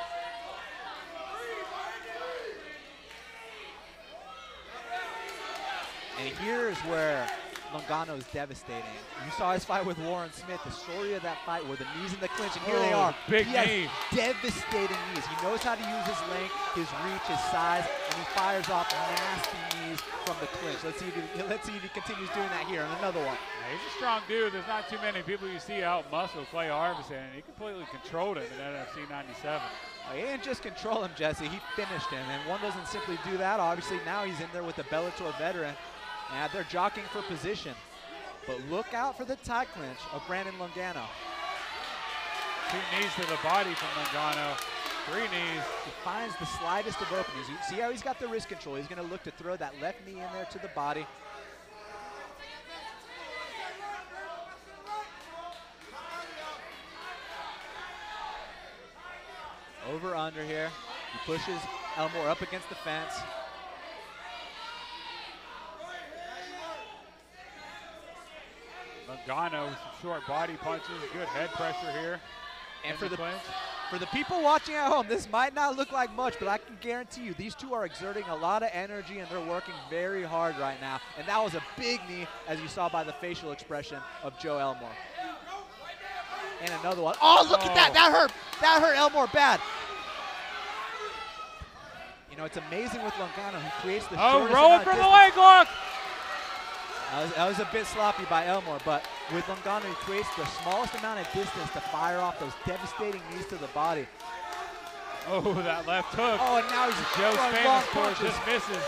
And here is where Logano is devastating. You saw his fight with Warren Smith, the story of that fight where the knees in the clinch, and here oh, they are. Big he knee. has devastating knees. He knows how to use his length, his reach, his size, and he fires off nasty knees from the clinch. Let's see if he, let's see if he continues doing that here. And another one. Yeah, he's a strong dude. There's not too many people you see out muscle Clay Harbison, and he completely controlled him in N F C ninety-seven. Well, he didn't just control him, Jesse. He finished him, and one doesn't simply do that. Obviously, now he's in there with the Bellator veteran. And they're jockeying for position. But look out for the tie clinch of Brandon Logano. Two knees to the body from Logano. Three knees. He finds the slightest of openings. You see how he's got the wrist control. He's going to look to throw that left knee in there to the body. Over under here. He pushes Elmore up against the fence. Logano with some short body punches, good head pressure here. And for the the, clinch. for the people watching at home, this might not look like much, but I can guarantee you these two are exerting a lot of energy and they're working very hard right now. And that was a big knee, as you saw by the facial expression of Joe Elmore. And another one. Oh, look Oh. at that. That hurt. That hurt Elmore bad. You know, it's amazing with Logano. He creates the Oh, shortest rolling amount of from the distance. leg lock. That was, that was a bit sloppy by Elmore, but with Logano, he creates the smallest amount of distance to fire off those devastating knees to the body. Oh, that left hook. Oh, and now he's Joe's throwing famous long for punches. just misses.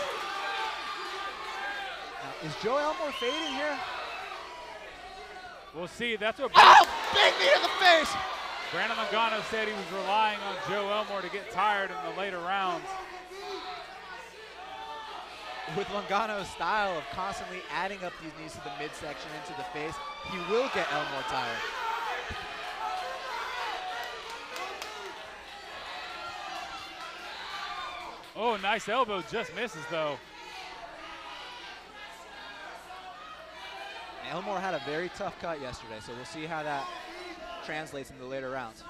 Now, is Joe Elmore fading here? We'll see. That's what Oh, big knee to the face. Brandon Logano said he was relying on Joe Elmore to get tired in the later rounds. With Logano's style of constantly adding up these knees to the midsection into the face, he will get Elmore tired. Oh, nice elbow, just misses though. Elmore had a very tough cut yesterday, so we'll see how that translates in the later rounds.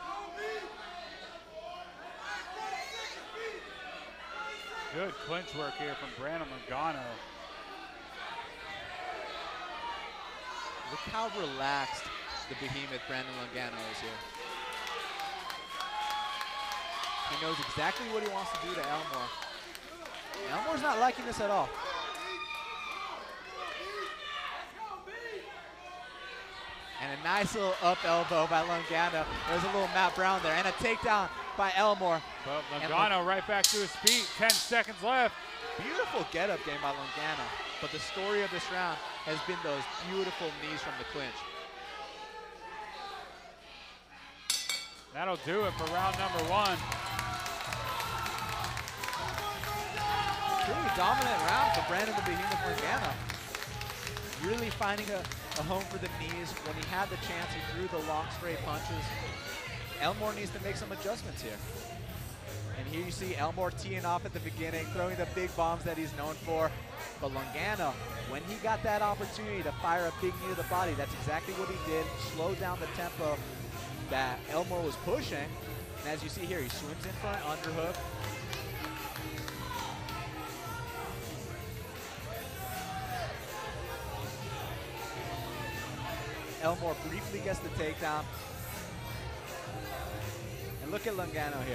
Good clinch work here from Brandon Logano. Look how relaxed the behemoth Brandon Logano is here. He knows exactly what he wants to do to Elmore. Elmore's not liking this at all. And a nice little up elbow by Logano. There's a little Matt Brown there, and a takedown by Elmore. But And Logano right back to his feet, ten seconds left. Beautiful get-up game by Logano. But the story of this round has been those beautiful knees from the clinch. That'll do it for round number one. Pretty dominant round for Brandon the Behemoth Logano. Really finding a, a home for the knees. When he had the chance, he threw the long straight punches. Elmore needs to make some adjustments here. And here you see Elmore teeing off at the beginning, throwing the big bombs that he's known for. But Logano, when he got that opportunity to fire a big knee to the body, that's exactly what he did. Slowed down the tempo that Elmore was pushing. And as you see here, he swims in for an underhook. Elmore briefly gets the takedown. And look at Logano here.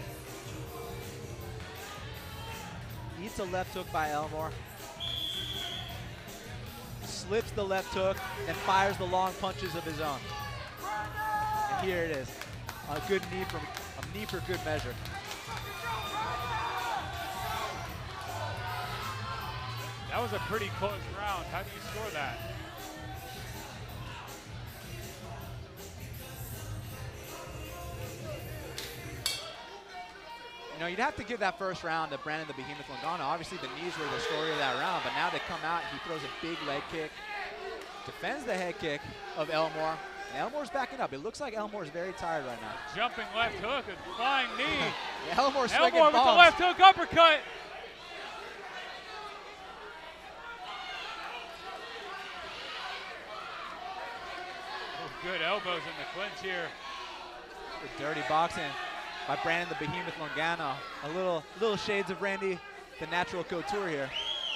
Eats a left hook by Elmore. Slips the left hook and fires the long punches of his own. And here it is. A good knee for a knee for good measure. That was a pretty close round. How do you score that? You know, you'd have to give that first round to Brandon the Behemoth Logano. Obviously, the knees were the story of that round, but now they come out, he throws a big leg kick, defends the head kick of Elmore, and Elmore's backing up. It looks like Elmore's very tired right now. Jumping left hook, a flying knee. Yeah, Elmore's swinging Elmore with bombs. the left hook uppercut. Oh, good elbows in the clinch here. Dirty boxing by Brandon the Behemoth Logano. A little, little shades of Randy, the natural couture here.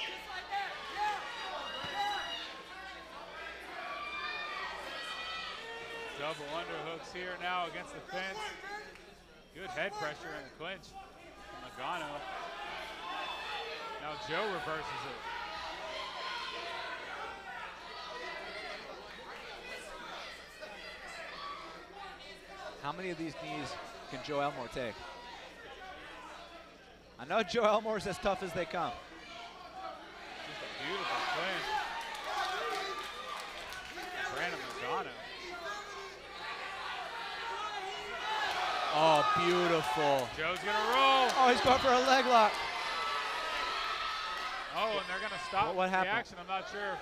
Double underhooks here now against the fence. Good head pressure in the clinch from Logano. Now Joe reverses it. How many of these knees can Joe Elmore take? I know Joe Elmore's as tough as they come. Just a beautiful clinch. Brandon Logano. Oh, beautiful. Joe's gonna roll. Oh, he's going for a leg lock. Oh, and they're gonna stop What- what the happened? action. I'm not sure.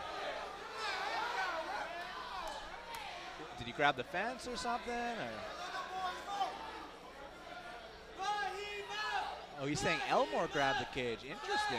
Did he grab the fence or something? Or? Oh, he's saying Elmore grabbed the cage. Interesting.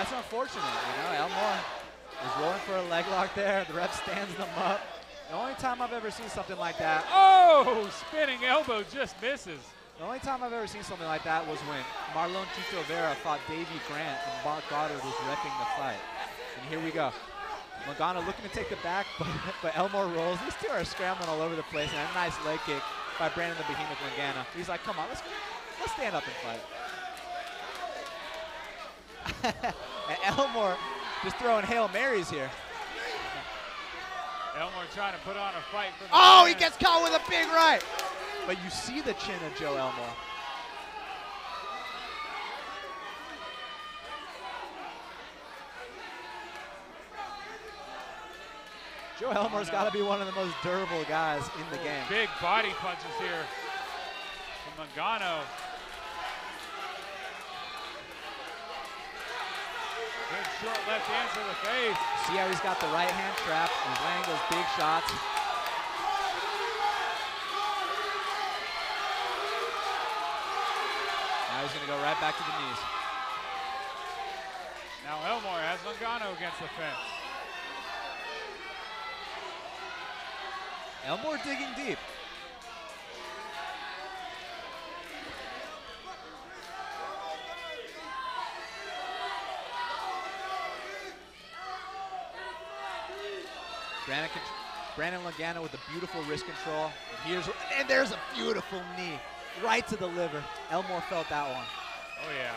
that's unfortunate. You know, Elmore is rolling for a leg lock there. The ref stands them up. The only time I've ever seen something like that. Oh, spinning elbow just misses. The only time I've ever seen something like that was when Marlon Tito Vera fought Davey Grant and Mark Goddard was reffing the fight. And here we go. Logano looking to take the back, but, but Elmore rolls. These two are scrambling all over the place, and a nice leg kick by Brandon the Behemoth Longano. He's like, come on, let's, let's stand up and fight. And Elmore just throwing Hail Marys here. Elmore trying to put on a fight for the Oh, fans. he gets caught with a big right. But you see the chin of Joe Elmore. Joe Elmore's got to be one of the most durable guys in the game. Big body punches here from Logano. Good short left hand to the face. See how he's got the right hand trapped. He's landing those big shots. Now he's going to go right back to the knees. Now Elmore has Logano against the fence. Elmore digging deep. Brandon, Brandon Logano with a beautiful wrist control. And here's and there's a beautiful knee right to the liver. Elmore felt that one. Oh yeah.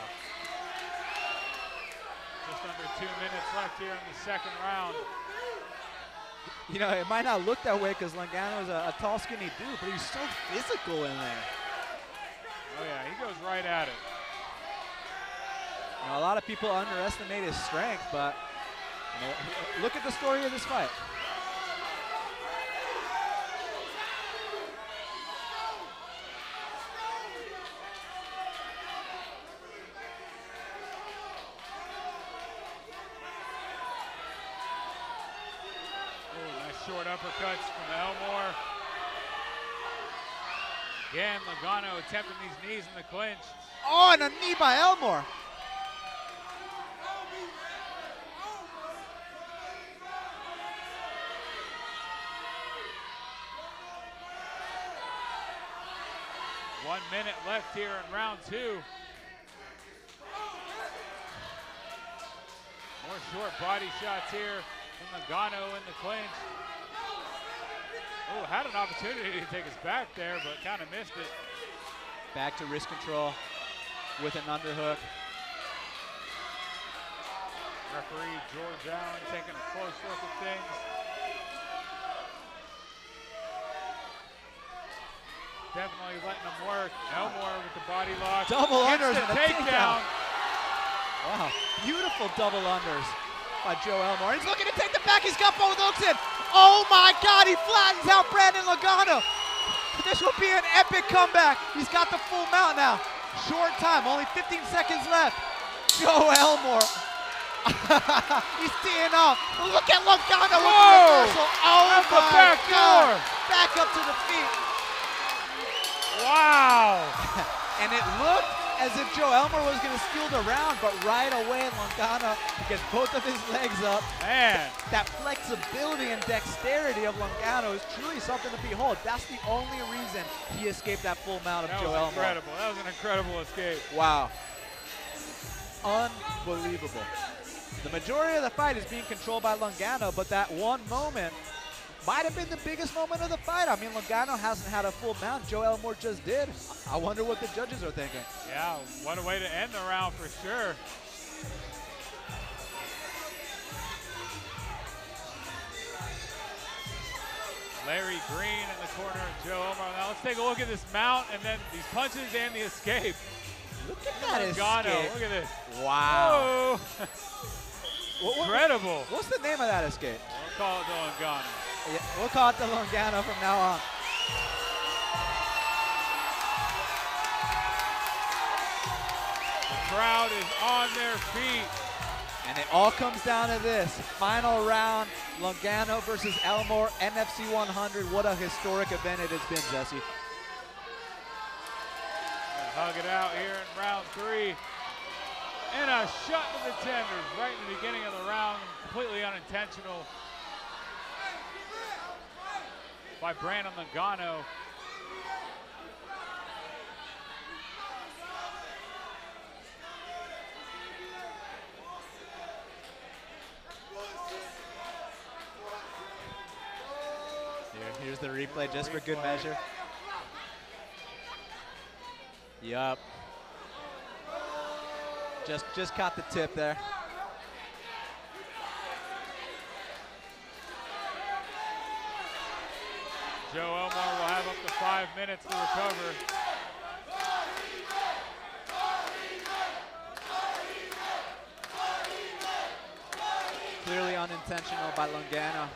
Just under two minutes left here in the second round. You know, it might not look that way because Logano's a, a tall, skinny dude, but he's so physical in there. Oh yeah, he goes right at it. You know, a lot of people underestimate his strength, but you know, look at the story of this fight. Short uppercuts from Elmore. Again, Logano attempting these knees in the clinch. Oh, and a knee by Elmore. One minute left here in round two. More short body shots here from Logano in the clinch. Oh, had an opportunity to take us back there, but kind of missed it. Back to wrist control with an underhook. Referee George Allen taking a close look at things. Definitely letting him work. Elmore with the body lock. Double unders the and a takedown. Wow, beautiful double unders by Joe Elmore. He's looking to take the back. He's got both hooks in. Oh my God, he flattens out Brandon Logano. This will be an epic comeback. He's got the full mount now. Short time, only fifteen seconds left. Joe Elmore. He's teeing off. Look at Logano with the reversal. Oh That's my the back God. door. Back up to the feet. Wow. And it looked as if Joe Elmore was going to steal the round, but right away Logano gets both of his legs up. Man. That flexibility and dexterity of Logano is truly something to behold. That's the only reason he escaped that full mount of That Joe was Elmore. incredible. That was an incredible escape. Wow. Unbelievable. The majority of the fight is being controlled by Logano, but that one moment might have been the biggest moment of the fight. I mean, Logano hasn't had a full mount. Joe Elmore just did. I wonder what the judges are thinking. Yeah, what a way to end the round for sure. Larry Green in the corner of Joe Elmore. Now let's take a look at this mount and then these punches and the escape. Look at that Logano, escape. look at this. Wow. Whoa. What, what, Incredible. What's the name of that escape? We'll call it the Logano. Yeah, we'll call it the Logano from now on. The crowd is on their feet. And it all comes down to this. Final round, Logano versus Elmore, N F C one hundred. What a historic event it has been, Jesse. Hug it out here in round three. And a shot to the tenders right in the beginning of the round, completely unintentional by Brandon Logano. Here, here's the replay just for good measure. Yup. Just, just caught the tip there. Joe Elmore will have up to five minutes to recover. Clearly unintentional by Logano.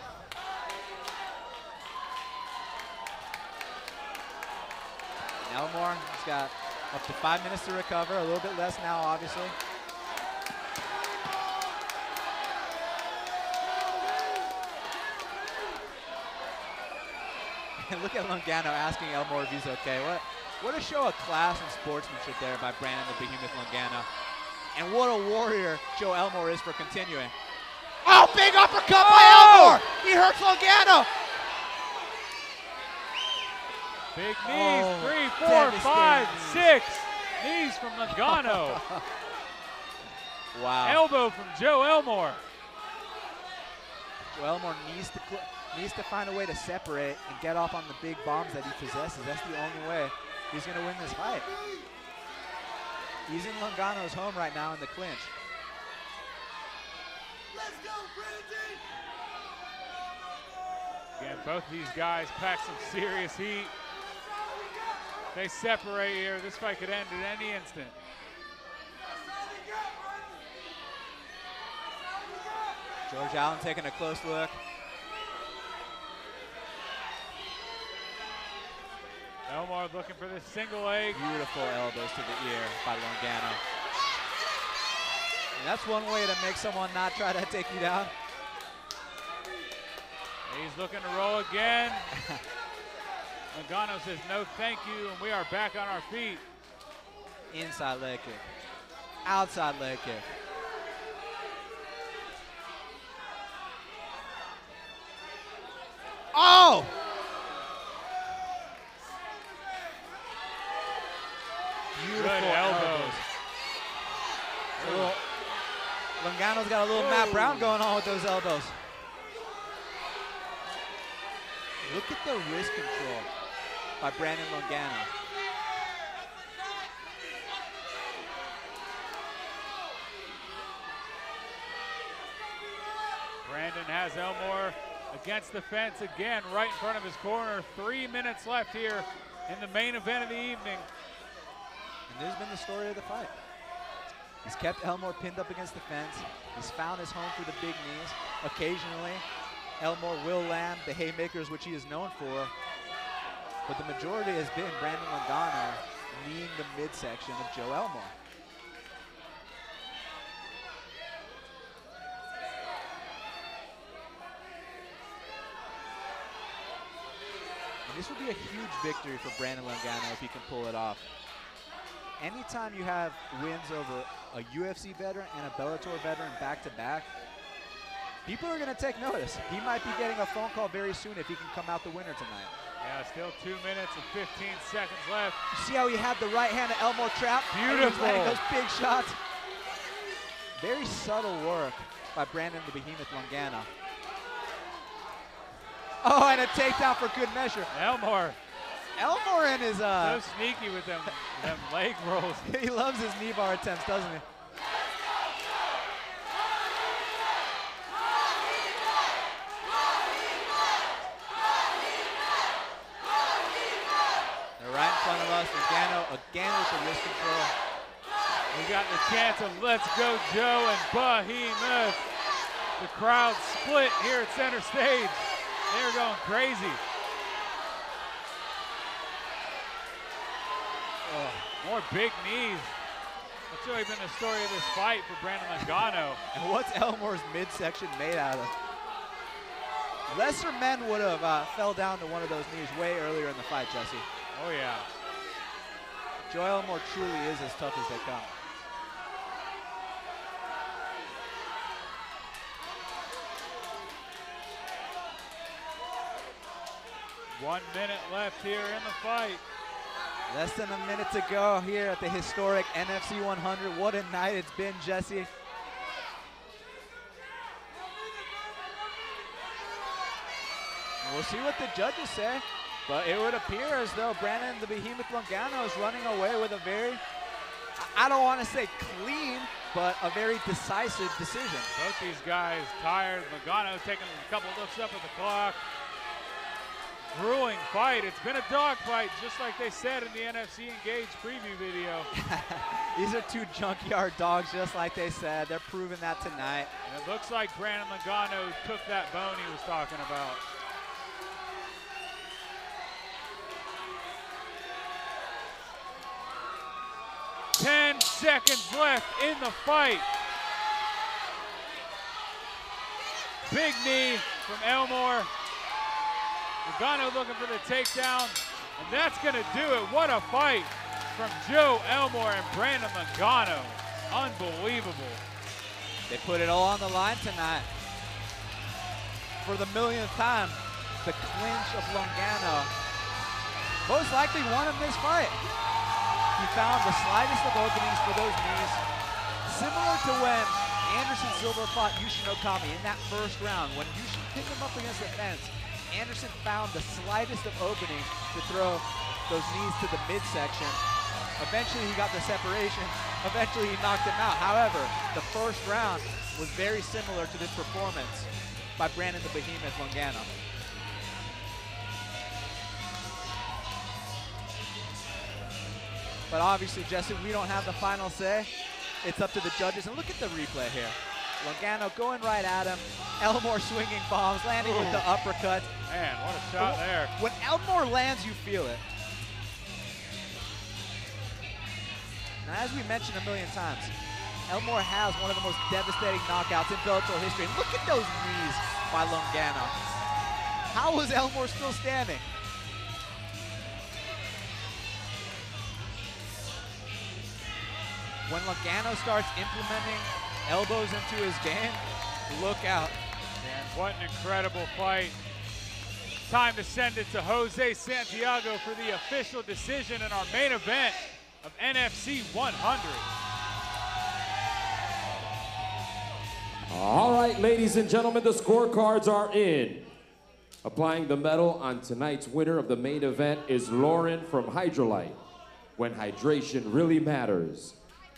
Elmore has got up to five minutes to recover, a little bit less now, obviously. And look at Logano asking Elmore if he's okay. What, what a show of class and sportsmanship there by Brandon the Behemoth Logano. And what a warrior Joe Elmore is for continuing. Oh, big uppercut oh! by Elmore! He hurts Logano! Big knees, oh, three, four, five, six. Knees from Logano. Wow. Elbow from Joe Elmore. Joe Elmore needs to needs to find a way to separate and get off on the big bombs that he possesses. That's the only way he's going to win this fight. He's in Logano's home right now in the clinch. Let's go, Brandon! Again, both of these guys pack some serious heat. They separate here. This fight could end at any instant. George Allen taking a close look. Elmore looking for this single leg. Beautiful elbows to the ear by Logano. And that's one way to make someone not try to take you down. He's looking to roll again. Logano says no thank you, and we are back on our feet. Inside leg kick. Outside leg kick. Oh! Beautiful Good elbows. elbows. Logano's got a little Whoa. Matt Brown going on with those elbows. Look at the wrist control by Brandon Logano. Brandon has Elmore against the fence again, right in front of his corner. Three minutes left here in the main event of the evening. And this has been the story of the fight. He's kept Elmore pinned up against the fence. He's found his home for the big knees. Occasionally, Elmore will land the haymakers, which he is known for. But the majority has been Brandon Logano kneeing the midsection of Joe Elmore. And this would be a huge victory for Brandon Logano if he can pull it off. Anytime you have wins over a U F C veteran and a Bellator veteran back-to-back, people are going to take notice. He might be getting a phone call very soon if he can come out the winner tonight. Yeah, still two minutes and fifteen seconds left. You see how he had the right hand of Elmore trap? Beautiful. And he was landing those big shots. Very subtle work by Brandon the Behemoth Logano. Oh, and a takedown for good measure. Elmore. Elmore and his uh so sneaky with them, them leg rolls. He loves his knee bar attempts, doesn't he? They're right in front of us. Logano again with the wrist control. We got the chance of Let's Go Joe and Behemoth. The crowd split here at center stage. They're going crazy. Oh, more big knees. That's really been the story of this fight for Brandon Logano. And what's Elmore's midsection made out of? Lesser men would have uh, fell down to one of those knees way earlier in the fight, Jesse. Oh, yeah. Joe Elmore truly is as tough as they come. One minute left here in the fight. Less than a minute to go here at the historic N F C one hundred. What a night it's been, Jesse. We'll see what the judges say, but it would appear as though Brandon the Behemoth Longano is running away with a very, I don't want to say clean, but a very decisive decision. Both these guys tired. Logano taking a couple looks up at the clock. Grueling fight. It's been a dog fight, just like they said in the N F C Engage preview video. These are two junkyard dogs, just like they said. They're proving that tonight. And it looks like Brandon Logano took that bone he was talking about. Ten seconds left in the fight. Big knee from Elmore. Logano looking for the takedown, and that's gonna do it. What a fight from Joe Elmore and Brandon Logano. Unbelievable. They put it all on the line tonight. For the millionth time, the clinch of Longano most likely won him this fight. He found the slightest of openings for those knees, similar to when Anderson Silva fought Yushin Okami in that first round. When Yushin pinned him up against the fence, Anderson found the slightest of openings to throw those knees to the midsection. Eventually he got the separation. Eventually he knocked him out. However, the first round was very similar to this performance by Brandon the Behemoth Longano. But obviously, Jesse, we don't have the final say. It's up to the judges. And look at the replay here. Longano going right at him. Elmore swinging bombs, landing Ooh. with the uppercut. Man, what a shot when, there. When Elmore lands, you feel it. Now, as we mentioned a million times, Elmore has one of the most devastating knockouts in Bellator history. And look at those knees by Longano. How was Elmore still standing? When Longano starts implementing elbows into his game, look out. And what an incredible fight. Time to send it to Jose Santiago for the official decision in our main event of N F C one hundred. All right, ladies and gentlemen, the scorecards are in. Applying the medal on tonight's winner of the main event is Lauren from Hydrolite, when hydration really matters.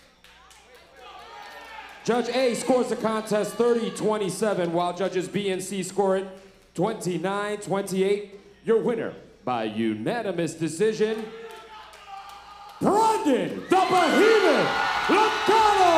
Judge A scores the contest thirty twenty-seven, while judges B and C score it twenty-nine twenty-eight. Your winner by unanimous decision, Brandon the Behemoth Longano!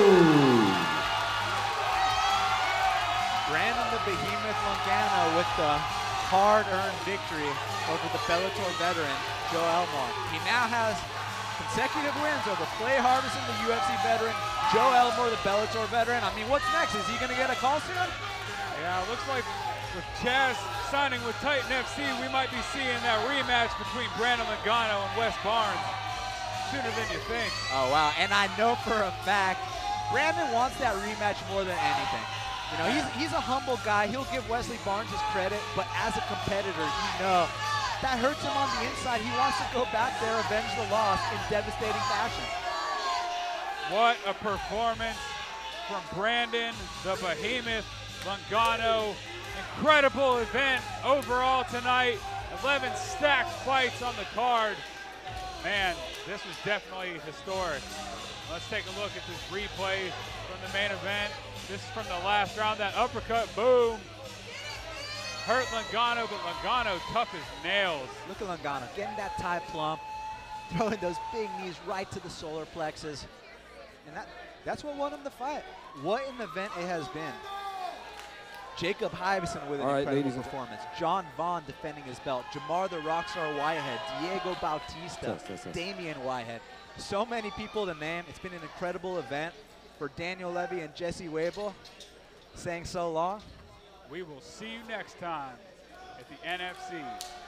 Brandon the Behemoth Longano with the hard-earned victory over the Bellator veteran, Joe Elmore. He now has consecutive wins over Clay Harbison, the U F C veteran, Joe Elmore, the Bellator veteran. I mean, what's next? Is he going to get a call soon? Yeah, it looks like with Chaz signing with Titan F C, we might be seeing that rematch between Brandon Longano and Wes Barnes sooner than you think. Oh, wow. And I know for a fact, Brandon wants that rematch more than anything. You know, he's, he's a humble guy. He'll give Wesley Barnes his credit, but as a competitor, you know, that hurts him on the inside. He wants to go back there, avenge the loss in devastating fashion. What a performance from Brandon the Behemoth Longano. Incredible event overall tonight. eleven stacked fights on the card. Man, this was definitely historic. Let's take a look at this replay from the main event. This is from the last round. That uppercut, boom. Hurt Longano, but Longano tough as nails. Look at Longano getting that tie plump, throwing those big knees right to the solar plexus. And that, that's what won him the fight. What an event it has been. Jacob Hybison with an All right, incredible ladies performance. John Vaughn defending his belt. Jamar the Rockstar Whitehead. Diego Bautista. Yes, yes, yes. Damian Whitehead. So many people to name. It's been an incredible event for Daniel Levy and Jesse Wabel. Saying so long. We will see you next time at the N F C